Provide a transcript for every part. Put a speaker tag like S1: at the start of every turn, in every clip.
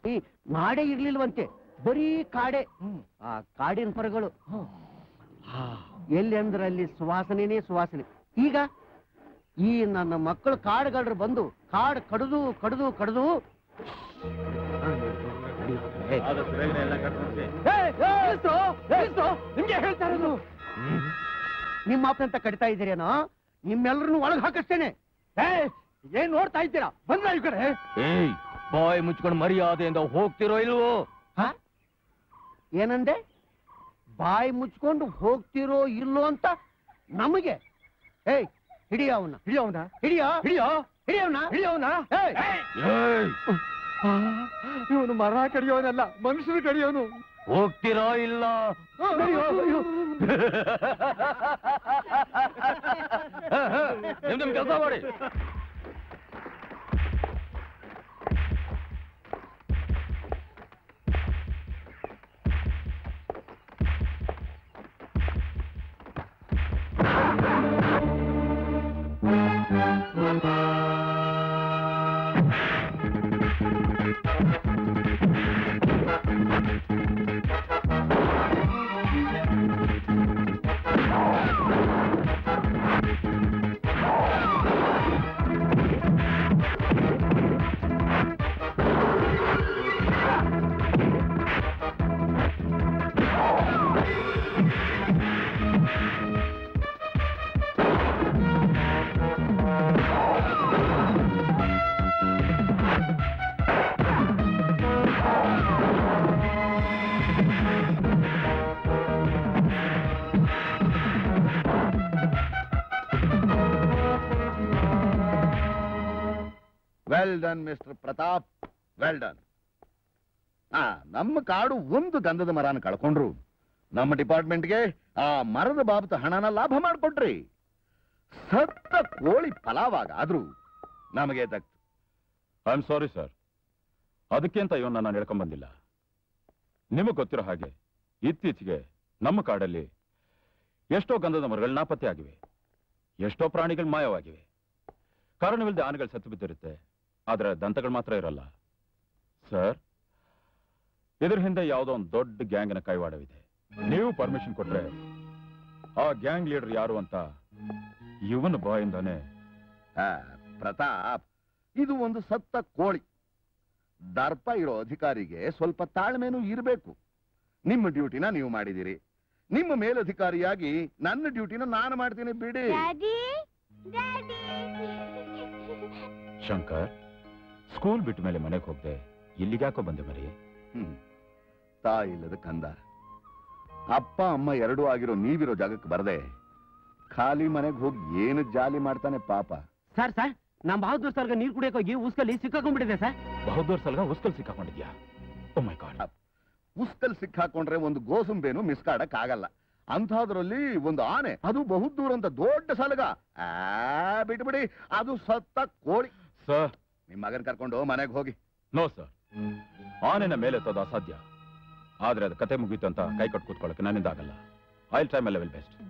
S1: ನಾಡೇ ಇರ್ಲಿಲ್ವಂತೆ, ಬರೀ ಕಾಡೆ. ಆ ಕಾಡಿನ ಪರಗಳು ಎಲ್ಲಿ ಅಂದ್ರೆ ಅಲ್ಲಿ ಸುವಾಸನೆನೇ ಸುವಾಸನೆ. ಈಗ ಈ ನನ್ನ ಮಕ್ಕಳು ಕಾಡುಗಳ್ರು ಬಂದು ಕಾಡು ಕಡಿದು ಕಡಿದು ಕಡಿದು ನಿಮ್ಗೆ ಹೇಳ್ತಾ ಇರೋದು, ನಿಮ್ಮ ಅಪ್ಪನಂತ ಕಡಿತಾ ಇದ್ದೀರೇನೋ, ನಿಮ್ಮೆಲ್ಲರನ್ನು ಒಳಗೆ ಹಾಕಿಸ್ತೇನೆ. ಏನ್ ನೋಡ್ತಾ ಇದ್ದೀರಾ? ಬಂದ್ರ ಈ ಕಡೆ.
S2: ಬಾಯ್ ಮುಚ್ಕೊಂಡು ಮರ್ಯಾದೆಯಿಂದ ಹೋಗ್ತಿರೋ ಇಲ್ವೋ?
S1: ಏನಂದೆ? ಬಾಯಿ ಮುಚ್ಕೊಂಡು ಹೋಗ್ತಿರೋ ಇಲ್ಲೋ ಅಂತ ನಮಗೆ? ಹಿಡಿಯ ಅವನ, ಹಿಡಿಯವನ, ಹಿಡಿಯ ಹಿಡಿಯ ಹಿಡಿಯವನ, ಹಿಡಿಯವನ. ಇವನು ಮರ ಕಡಿಯೋನಲ್ಲ, ಮನುಷ್ಯರು ಕಡಿಯೋನು.
S2: ಹೋಗ್ತಿರೋ ಇಲ್ಲ? ನಿಮ್ ಕೆಲಸ ಮಾಡಿ.
S3: Well done mister Pratap, well done. ನಮ್ಮ ಕಾಡು ಒಂದು ಗಂಧದ ಮರನ ಕಳ್ಕೊಂಡ್ರು, ನಮ್ಮ ಡಿಪಾರ್ಟ್ಮೆಂಟ್ಗೆ ಆ ಮರದ ಬಾಬತ ಹಣನ ಲಾಭ ಮಾಡಿಕೊಟ್ರಿ. ಸತ್ತ ಕೋಳಿ ಫಲಾವಾಗಾದ್ರೂ ನಮಗೆ ದಕ್ತು.
S4: ಐ ಆಮ್ ಸಾರಿ ಸರ್, ಅದಕ್ಕೆ ಅಂತ ಇವನ್ನ ನಾನು ಹೇಳ್ಕೊಂಡ್ ಬಂದಿಲ್ಲ. ನಿಮಗೆ ಗೊತ್ತಿರೋ ಹಾಗೆ ಇತ್ತೀಚೆಗೆ ನಮ್ಮ ಕಾಡಲ್ಲಿ ಎಷ್ಟೋ ಗಂಧದ ಮರಗಳು ನಾಪತ್ತೆ ಆಗಿವೆ, ಎಷ್ಟೋ ಪ್ರಾಣಿಗಳು ಮಾಯವಾಗಿವೆ. ಕಾರಣವಿಲ್ಲದೆ ಆನೆಗಳು ಸತ್ತು ಬಿದ್ದಿರುತ್ತೆ, ಆದ್ರೆ ದಂತಗಳು ಮಾತ್ರ ಇರಲ್ಲ. ಸರ್, ಇದ್ರ ಹಿಂದೆ ಯಾವುದೋ ಒಂದು ದೊಡ್ಡ ಗ್ಯಾಂಗ್ನ ಕೈವಾಡವಿದೆ. ನೀವು ಪರ್ಮಿಷನ್ ಕೊಟ್ರೆ ಆ ಗ್ಯಾಂಗ್ ಲೀಡರ್ ಯಾರು ಅಂತ ಇವನ ಬಾಯಿಂದಾನೆ.
S3: ಪ್ರತಾಪ್, ಇದು ಒಂದು ಸತ್ತ ಕೋಳಿ. ದರ್ಪ ಇರೋ ಅಧಿಕಾರಿಗೆ ಸ್ವಲ್ಪ ತಾಳ್ಮೆನೂ ಇರಬೇಕು. ನಿಮ್ಮ ಡ್ಯೂಟಿನ ನೀವು ಮಾಡಿದಿರಿ, ನಿಮ್ಮ ಮೇಲಧಿಕಾರಿಯಾಗಿ ನನ್ನ ಡ್ಯೂಟಿನ ನಾನು ಮಾಡ್ತೀನಿ ಬಿಡಿ.
S4: ಶಂಕರ್, ಸ್ಕೂಲ್ ಬಿಟ್ಟ ಮೇಲೆ ಮನೆಗೆ ಹೋಗ್ದೆ ಇಲ್ಲಿಗ್ಯಾಕೋ ಬಂದೆ ಮರಿ?
S3: ತಾಯಿಲ್ಲದ ಕಂದ, ಅಪ್ಪ ಅಮ್ಮ ಎರಡೂ ಆಗಿರೋ ನೀವಿರೋ ಜಾಗಕ್ಕೆ ಬರದೆ ಖಾಲಿ ಮನೆಗೆ ಹೋಗಿ ಏನು ಜಾಲಿ ಮಾಡ್ತಾನೆ ಪಾಪ.
S1: ಸರ್ ಸರ್, ನಮ್ಮ ಬಹದ್ದೂರ್ ಸರ್ಗ ನೀರು ಕುಡಿಯಕ್ಕೆ ಹೋಗಿ ಉಸ್ಕಲ್ಲಿ ಸಿಕ್ಕಾಕೊಂಡ್ಬಿಟ್ಟಿದೆ ಸರ್.
S4: ಬಹದ್ದೂರ್ ಸಲ್ಗ ಉಸ್ಕಲ್ ಸಿಕ್ಕಾಕೊಂಡಿದ್ಯಾ? Oh my god.
S3: ಉಸ್ಕಲ್ ಸಿಕ್ಕಾಕೊಂಡ್ರೆ ಒಂದು ಗೋಸುಂಬೇನು ಮಿಸ್ಕಾಡಕ್ ಆಗಲ್ಲ. ಅಂಥದ್ರಲ್ಲಿ ಒಂದು ಆನೆ, ಅದು ಬಹುದೂರ ಅಂತ ದೊಡ್ಡ ಸಲಗ. ಬಿಟ್ಬಿಡಿ, ಅದು ಸತ್ತ ಕೋಳಿ.
S4: ಸರ್,
S3: ನಿಮ್ ಮಗನ್ ಕರ್ಕೊಂಡು ಮನೆಗೆ ಹೋಗಿ.
S4: ನೋ ಸರ್, ಆನೆನ ಮೇಲೆ ಎತ್ತೋದು ಅಸಾಧ್ಯ. ಆದ್ರೆ ಅದು ಕತೆ ಮುಗೀತು ಅಂತ ಕೈ ಕಟ್ಟು ಕೂತ್ಕೊಳ್ಳಕ್ಕೆ ನನ್ನಿಂದ ಆಗಲ್ಲ. I will try my level best.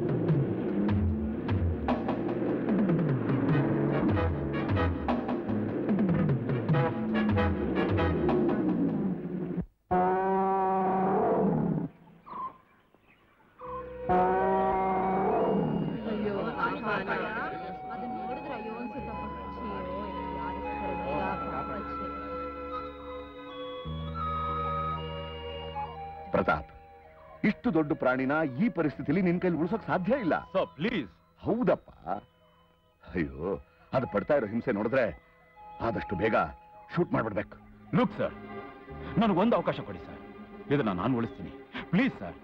S3: Pratap, ಇಷ್ಟು ದೊಡ್ಡ ಪ್ರಾಣಿನ ಈ ಪರಿಸ್ಥಿತಿಲಿ ನಿನ್ ಕೈಲಿ ಉಳಿಸೋಕ್ ಸಾಧ್ಯ ಇಲ್ಲ.
S4: Sir please.
S3: ಹೌದಪ್ಪ. ಅಯ್ಯೋ, ಅದು ಪಡ್ತಾ ಇರೋ ಹಿಂಸೆ ನೋಡಿದ್ರೆ ಆದಷ್ಟು ಬೇಗ ಶೂಟ್ ಮಾಡ್ಬಿಡ್ಬೇಕು.
S4: ಲುಕ್ ಸರ್, ನನಗೊಂದು ಅವಕಾಶ ಕೊಡಿ ಸರ್, ಇದನ್ನ ನಾನು ಉಳಿಸ್ತೀನಿ ಪ್ಲೀಸ್ ಸರ್.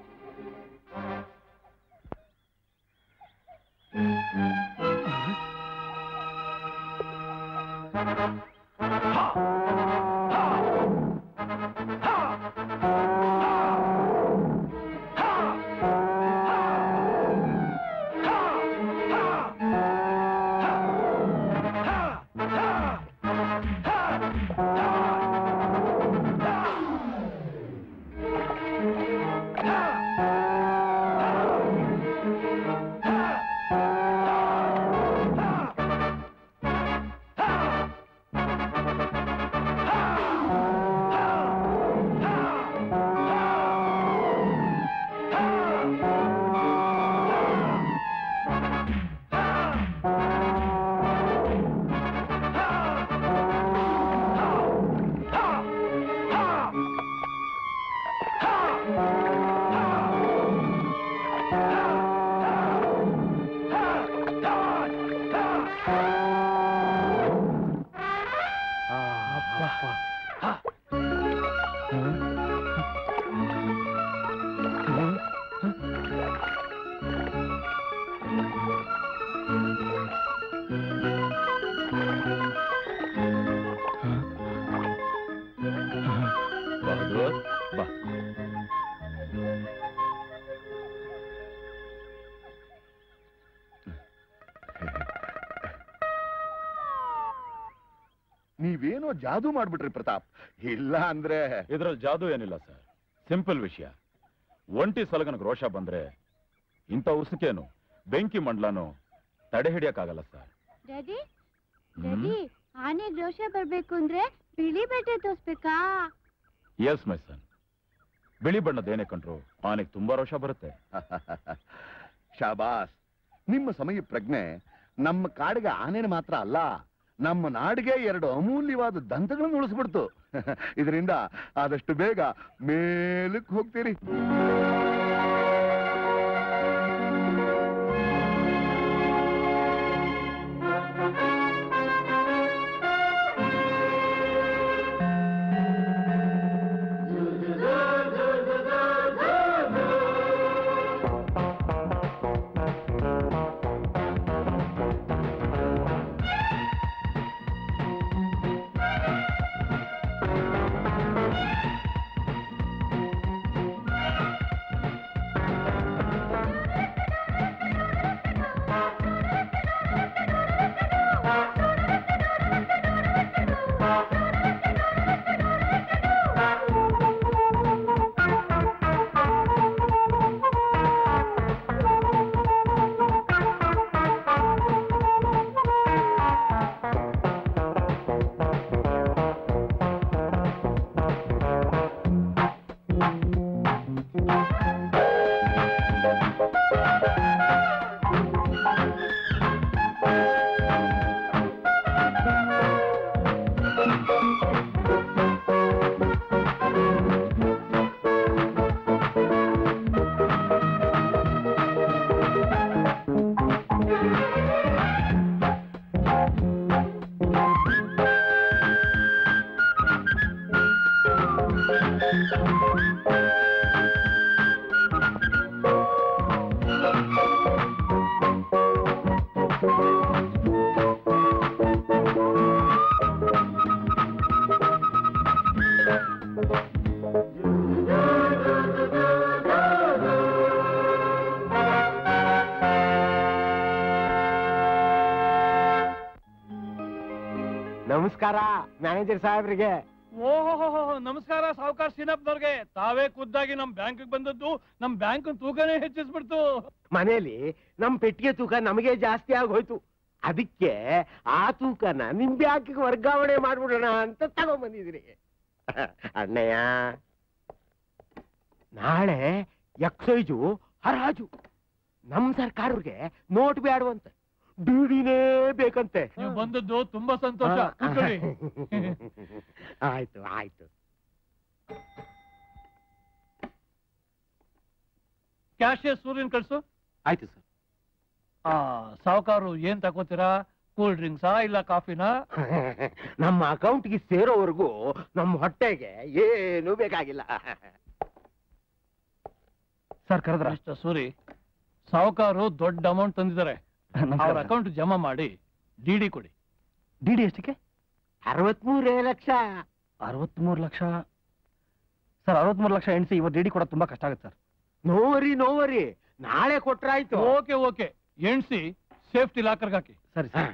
S3: ನೀವೇನೋ ಜಾದೂ ಮಾಡ್ಬಿಟ್ರಿ ಪ್ರತಾಪ್. ಇಲ್ಲ ಅಂದ್ರೆ
S4: ಇದ್ರಲ್ಲಿ ಜಾದೂ ಏನಿಲ್ಲ ಸರ್, ಸಿಂಪಲ್ ವಿಷಯ. ಒಂಟಿ ಸಲಗನಕ್ಕೆ ರೋಷ ಬಂದ್ರೆ ಇಂಥ ಉಸುಕೇನು ಬೆಂಕಿ ಮಂಡ್ಲಾನು ತಡೆ ಹಿಡಿಯಕ್ಕಾಗಲ್ಲ ಸರ್.
S5: ಡ್ಯಾಡಿ ಡ್ಯಾಡಿ, ಆನೆಗೆ ರೋಷ ಬರ್ಬೇಕು ಅಂದ್ರೆ ಬಿಳಿ ಬಟ್ಟೆ ತೋರಿಸ್ಬೇಕಾ?
S4: ಎಸ್ ಮೈ ಸನ್, ಬಿಳಿ ಬಣ್ಣದ ಏನೇ ಕಂಡ್ರು ಆನೆಗೆ ತುಂಬಾ ರೋಷ ಬರುತ್ತೆ.
S3: ಶಾಬಾಸ್, ನಿಮ್ಮ ಸಮಯ ಪ್ರಜ್ಞೆ ನಮ್ಮ ಕಾಡಿಗೆ ಆನೆನ ಮಾತ್ರ ಅಲ್ಲ, ನಮ್ಮ ನಾಡಿಗೆ 2 ಅಮೂಲ್ಯವಾದ ದಂತಗಳನ್ನು ಉಳಿಸ್ಬಿಡ್ತು. ಇದರಿಂದ ಆದಷ್ಟು ಬೇಗ ಮೇಲಕ್ಕೆ ಹೋಗ್ತೀರಿ.
S1: ನಮಸ್ಕಾರ ಮ್ಯಾನೇಜರ್ ಸಾಹೇಬ್ರಿಗೆ.
S2: ಓಹೋ, ನಮಸ್ಕಾರ ಸಾವುಕಾರ ಸೀನಪ್ಪನವ್ರಿಗೆ. ತಾವೇ ಖುದ್ದಾಗಿ ನಮ್ ಬ್ಯಾಂಕ್ ಬಂದದ್ದು ನಮ್ ಬ್ಯಾಂಕ್ ತೂಕನೇ ಹೆಚ್ಚಿಸ್ಬಿಡ್ತು.
S1: ಮನೇಲಿ ನಮ್ ಪೆಟ್ಟಿಗೆ ತೂಕ ನಮಗೆ ಜಾಸ್ತಿ ಆಗೋಯ್ತು. ಅದಕ್ಕೆ ಆ ತೂಕನ ನಿಮ್ ಬ್ಯಾಂಕಿಗೆ ವರ್ಗಾವಣೆ ಮಾಡ್ಬಿಡೋಣ ಅಂತ ತಗೊಂಡ್ಬಂದಿದ್ರಿ. ಅಣ್ಣಯ್ಯ, ನಾಳೆ ಎಕ್ಸೈಜು ಹರಾಜು. ನಮ್ ಸರ್ಕಾರವ್ರಿಗೆ ನೋಟ್ ಬೇಡವಂತೆ, ಡಿಡಿನೇ ಬೇಕಂತೆ.
S2: ನೀವು ಬಂದದ್ದು ತುಂಬಾ ಸಂತೋಷ. ಕೂತ್ಕೊಳ್ಳಿ.
S1: ಆಯ್ತು ಆಯ್ತು.
S2: ಕ್ಯಾಶಿಯರ್ ಸೂರ್ಯನ್ ಕಳ್ಸು.
S1: ಆಯ್ತು ಸರ್.
S2: ಸಾವುಕಾರು ಏನ್ ತಗೋತೀರಾ? ಕೂಲ್ ಡ್ರಿಂಕ್ಸಾ ಇಲ್ಲ ಕಾಫಿನಾ?
S1: ನಮ್ಮ ಅಕೌಂಟ್ಗೆ ಸೇರೋವರೆಗೂ ನಮ್ಮ ಹೊಟ್ಟೆಗೆ ಏನು ಬೇಕಾಗಿಲ್ಲ.
S2: ಸರ್ ಕರೆದ್ರ? ಮಿಸ್ಟರ್ ಸೂರಿ, ಸಾವುಕಾರು ದೊಡ್ಡ ಅಮೌಂಟ್ ತಂದಿದ್ದಾರೆ. ಅವ್ರ ಅಕೌಂಟ್ ಜಮಾ ಮಾಡಿ ಡಿಡಿ ಕೊಡಿ.
S1: ಡಿಡಿ ಎಷ್ಟಕ್ಕೆ? 63 ಲಕ್ಷ.
S2: 63 ಲಕ್ಷ? ಸರ್ 63 ಲಕ್ಷ ಎಣಿಸಿ ಇವತ್ತು ಡಿಡಿ ಕೊಡೋದು ತುಂಬಾ ಕಷ್ಟ ಆಗುತ್ತೆ ಸರ್.
S1: ನೋವರಿ ನಾಳೆ ಕೊಟ್ರಾಯ್ತು.
S2: ಓಕೆ ಎಣಿಸಿ ಸೇಫ್ಟಿ ಲಾಕರ್ಗೆ ಹಾಕಿ.
S1: ಸರಿ ಸರ್.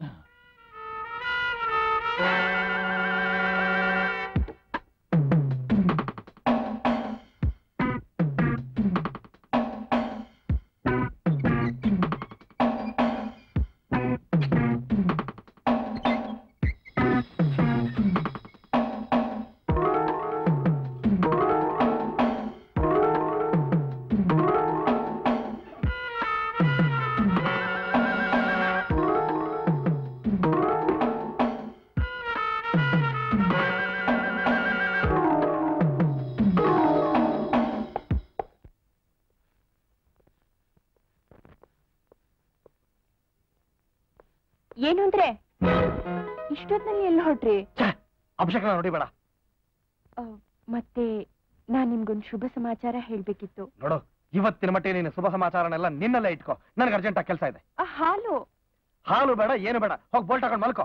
S5: ಏನು ಅಂದ್ರೆ ಇಷ್ಟೊತ್ತಿನಲ್ಲಿ ಎಲ್ಲಿ ಹೊರಟ್ರಿ?
S2: ಅಭಿಷೇಕ ನೋಡಿಬೇಡ.
S5: ಮತ್ತೆ ನಾನ್ ನಿಮ್ಗೊಂದು ಶುಭ ಸಮಾಚಾರ ಹೇಳ್ಬೇಕಿತ್ತು.
S2: ನೋಡು, ಇವತ್ತಿನ ಮಟ್ಟಿಗೆ ನೀನು ಶುಭ ಸಮಾಚಾರನೆಲ್ಲ ನಿನ್ನಲ್ಲೇ ಇಟ್ಕೋ. ನನಗೆ ಅರ್ಜೆಂಟ್ ಆಗಿ ಕೆಲಸ ಇದೆ. ಹಾಲು ಬೇಡ, ಏನು ಬೇಡ, ಹೋಗಿ ಬೋಲ್ಟ್ ಹಾಕೊಂಡು ಮಲ್ಕೋ.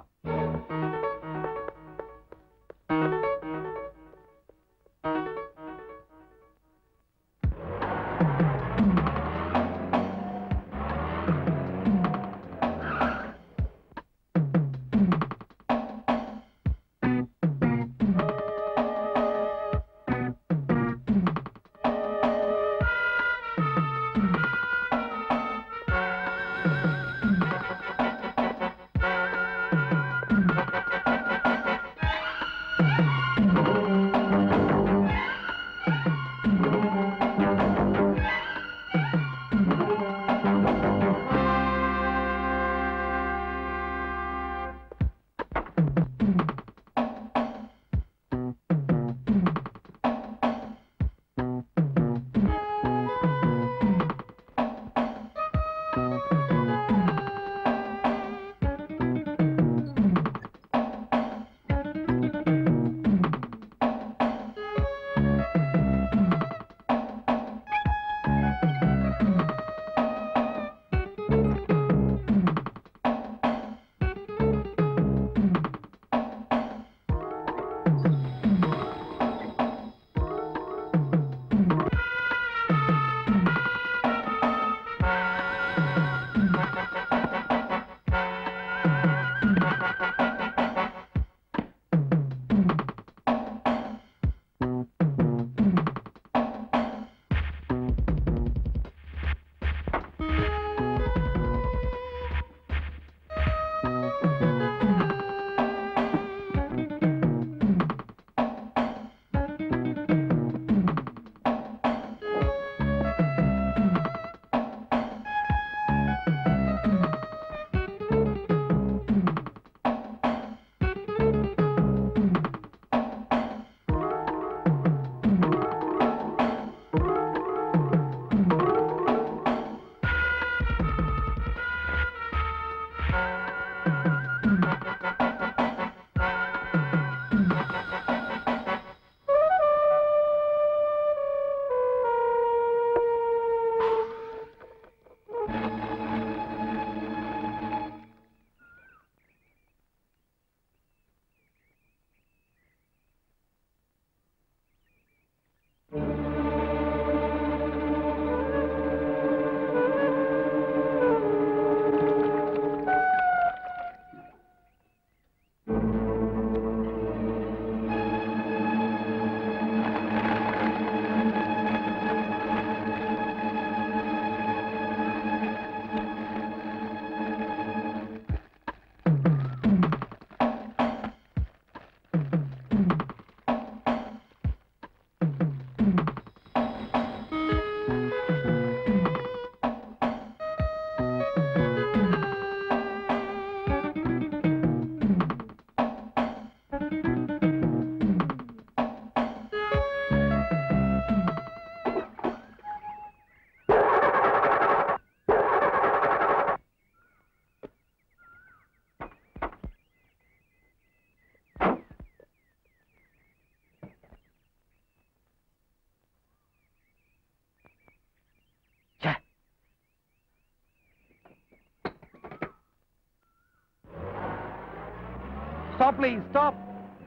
S2: Stop please stop.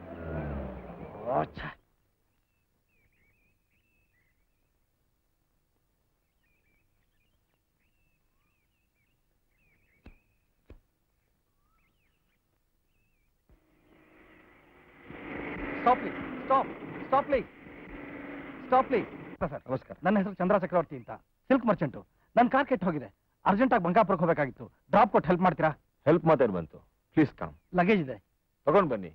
S2: Stop please stop stop please stop please. Sir ನಮಸ್ಕಾರ, ನನ್ನ ಹೆಸರು ಚಂದ್ರ ಚಕ್ರವರ್ತಿ ಅಂತ, ಸಿಲ್ಕ್ ಮರ್ಚೆಂಟು. ನನ್ನ ಕಾರ್ ಕೆಟ್ಟು ಹೋಗಿದೆ, ಅರ್ಜೆಂಟಾಗಿ ಬಂಗಾಪುರಕ್ಕೆ ಹೋಗಬೇಕಾಗಿತ್ತು. ಡ್ರಾಪ್ ಕೊಟ್ಟು ಹೆಲ್ಪ್ ಮಾಡ್ತೀರಾ?
S6: ಹೆಲ್ಪ್ ಮಾತಾಡಿ ಬಂತು, ಪ್ಲೀಸ್ ಕಮ್.
S2: ಲಗೇಜ್ ಇದೆ,
S6: ತಗೊಂಡು ಬನ್ನಿ.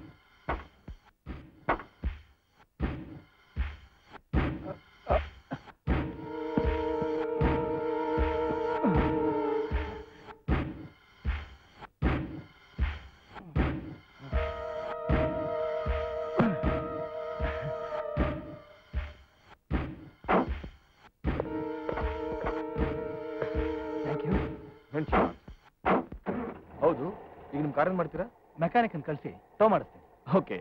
S6: ಹೌದು, ಈಗ ನಿಮ್ ಕಾರ್ ಏನ್ ಮಾಡ್ತೀರಾ?
S2: ಮೆಕ್ಯಾನಿಕ್ ಅನ್ನು ಕಳಿಸಿ ಟೋ ಮಾಡಿಸ್ತೀನಿ.
S6: ಓಕೆ.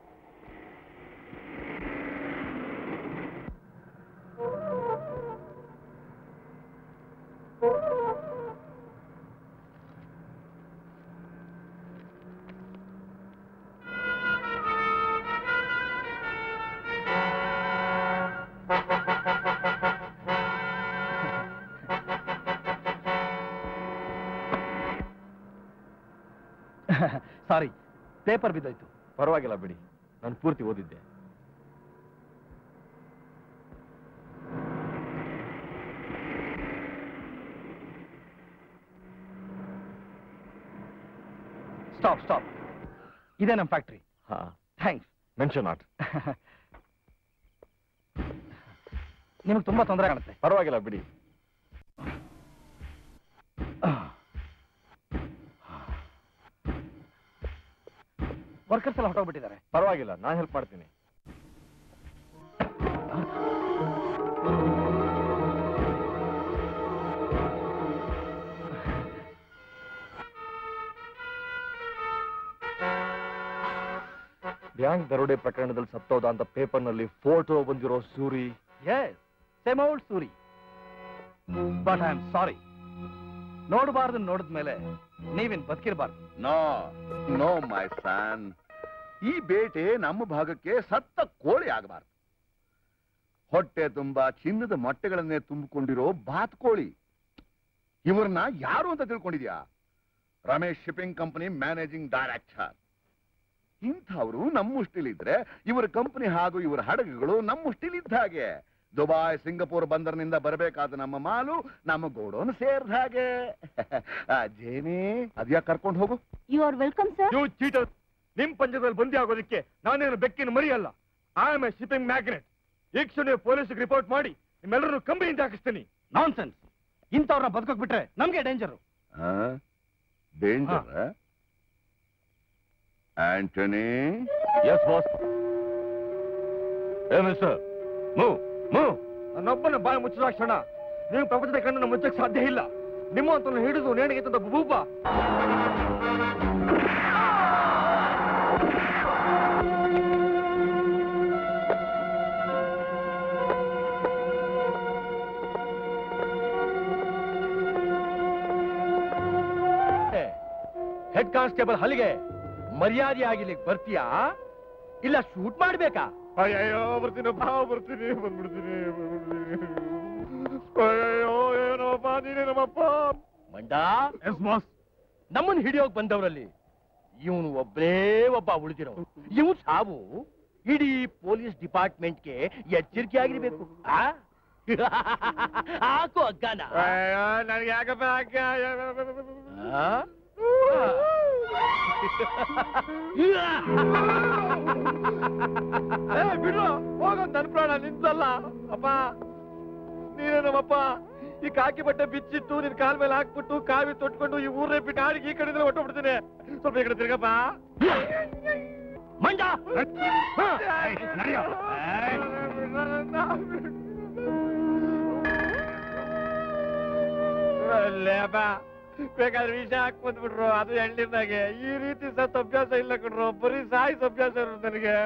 S2: ಸಾರಿ, ಪೇಪರ್ ಬಿದ್ದೋಯ್ತು.
S6: ಪರವಾಗಿಲ್ಲ ಬಿಡಿ, ನಾನು ಪೂರ್ತಿ ಓದಿದ್ದೆ.
S2: ಸ್ಟಾಪ್ ಸ್ಟಾಪ್, ಇದೇ ನಮ್ಮ ಫ್ಯಾಕ್ಟ್ರಿ.
S6: ಹಾ,
S2: ಥ್ಯಾಂಕ್ಸ್.
S6: Mention not.
S2: ನಿಮಗೆ ತುಂಬಾ ತೊಂದರೆ ಕಾಣುತ್ತೆ.
S6: ಪರವಾಗಿಲ್ಲ ಬಿಡಿ.
S2: ವರ್ಕರ್ಸ್ ಎಲ್ಲ ಹೊರಟೋಗ್ಬಿಟ್ಟಿದ್ದಾರೆ.
S6: ಪರವಾಗಿಲ್ಲ, ನಾನು ಹೆಲ್ಪ್ ಮಾಡ್ತೀನಿ. ಬ್ಯಾಂಕ್ ದರೋಡೆ ಪ್ರಕರಣದಲ್ಲಿ ಸತ್ತೋದ ಅಂತ ಪೇಪರ್ನಲ್ಲಿ ಫೋಟೋ ಬಂದಿರೋ Suri.
S2: Yes, same old Suri. But I am sorry, ನೋಡಬಾರ್ದು ನೋಡಿದ್ಮೇಲೆ ನೀವೇನ್ ಬದುಕಿರಬಾರ್ದು.
S3: ನೋ ನೋ ಮೈ ಸನ್, ಈ ಬೇಟೆ ನಮ್ಮ ಭಾಗಕ್ಕೆ ಸತ್ತ ಕೋಳಿ ಆಗಬಾರ್ದು. ಹೊಟ್ಟೆ ತುಂಬಾ ಚಿನ್ನದ ಮೊಟ್ಟೆಗಳನ್ನೇ ತುಂಬಿಕೊಂಡಿರೋ ಬಾತ್ಕೋಳಿ. ಇವ್ರನ್ನ ಯಾರು ಅಂತ ತಿಳ್ಕೊಂಡಿದ್ಯಾ? Ramesh shipping company managing director. ಇಂಥವ್ರು ನಮ್ಮುಷ್ಟಿಲಿದ್ರೆ ಇವರ ಕಂಪನಿ ಹಾಗೂ ಇವರ ಹಡಗುಗಳು ನಮ್ಮುಷ್ಟಿಲಿದ್ದ ಹಾಗೆ. ದುಬಾಯ್ ಸಿಂಗಪುರ್ ಬಂದರ್ನಿಂದ ಬರಬೇಕಾದ ನಮ್ಮ ಮಾಲು ನಮ್ಮ ಗೋಡೋನ್ ಸೇರ್ದ ಹಾಗೆ. ಜೇನಿ, ಅದ್ಯಾಕೆ ಕರ್ಕೊಂಡು ಹೋಗು.
S5: You are welcome sir.
S6: You cheater, ನಿಮ್ ಪಂಜರದಲ್ಲಿ ಬಂದಿ ಆಗೋದಕ್ಕೆ ನಾನೇನು ಬೆಕ್ಕಿನ ಮರಿ ಅಲ್ಲ. I am a shipping magnet. ಈಗ ನೀವು ಪೊಲೀಸ್ಗೆ ರಿಪೋರ್ಟ್ ಮಾಡಿ ನಿಮ್ಮೆಲ್ಲರೂ ಕಂಪನಿಯಿಂದ ಹಾಕಿಸ್ತೀನಿ.
S2: ನಾನ್ ಸೆನ್ಸ್. ಇಂಥವ್ರನ್ನ ಬದುಕೋಕ್ ಬಿಟ್ರೆ ನಮ್ಗೆ danger.
S3: Danger? Antony.
S6: Yes boss. ಏ ಮಿಸ್ಟರ್, ಮೂವ್ ಮೂವ್. ನನ್ನೊಬ್ಬನ ಬಾಯಿ ಮುಚ್ಚಿದ ಕ್ಷಣ ನೀವು ಪ್ರಪಂಚದ ಕಣ್ಣನ್ನು ಮುಚ್ಚಕ್ಕೆ ಸಾಧ್ಯ ಇಲ್ಲ. ನಿಮ್ಮಂತನ್ನು ಹಿಡಿದು ನೇಣಿಗೆ ತಂದ ಬೂಬ. ಹೆಡ್ ಕಾನ್ಸ್ಟೇಬಲ್ ಹಲಿಗೆ ಮರ್ಯಾದೆಯಾಗಿ ಇಲ್ಲಿಗೆ ಬರ್ತೀಯಾ ಇಲ್ಲ ಶೂಟ್ ಮಾಡ್ಬೇಕಾ? ಅಯ್ಯೋ ಬರ್ತೀನಿ ಭಾವ, ಬರ್ತೀನಿ, ಬಂದ್ಬಿಡ್ತೀನಿ. ಅಯ್ಯೋ ಏನೋಪ್ಪ, ನೀನೇ ನಮ್ಮಪ್ಪ. ಮಂಡ, ಎಸ್ ಬಾಸ್. ನಮ್ಮನ್ನು ಹಿಡಿಯೋಕ್ ಬಂದವರಲ್ಲಿ ಇವನು ಒಬ್ಬನೇ ಒಬ್ಬ ಉಳಿದಿರೋ. ಇವನು ಸಾವು ಇಡೀ ಪೊಲೀಸ್ ಡಿಪಾರ್ಟ್ಮೆಂಟ್ಗೆ ಎಚ್ಚರಿಕೆ ಆಗಿರ್ಬೇಕು. ಹಾಕು ಅಗ್ಗಾನ. ನನಗೆ ಯಾಕಪ್ಪ ಅಗ್ಗ? ಬಿಡು, ಹೋಗೋದು ನನ್ ಪ್ರಾಣ, ನಿಂತಲ್ಲ. ಅಪ್ಪ ನೀನೇ ನಮ್ಮಪ್ಪ. ಈ ಕಾಕಿ ಬಟ್ಟೆ ಬಿಚ್ಚಿಟ್ಟು ನಿನ್ ಕಾಲ್ ಮೇಲೆ ಹಾಕ್ಬಿಟ್ಟು ಕಾವಿ ತೊಟ್ಕೊಂಡು ಈ ಊರೇ ಬಿಟ್ಟು ಆಡಿಗೆ ಈ ಕಡೆ ಹೊಟ್ಟೋಗ್ಬಿಡ್ತೀನಿ. ಸ್ವಲ್ಪ ಈ ಕಡೆ ತಿರ್ಗಪ್ಪ. ಮಂಜ ಅಲ್ಲೇಪ್ಪ, ಬೇಕಾದ್ರೆ ವಿಷ ಹಾಕ್ಬಂದ್ಬಿಟ್ರು, ಅದು ಎಳ್ಳಿನಾಗೆ. ಈ ರೀತಿ ಸತ್ ಅಭ್ಯಾಸ ಇಲ್ಲ ಕಣ್ರು, ಬರೀ ಸಾಯಿಸ್ ಅಭ್ಯಾಸ ಇರು ನನಗೆ.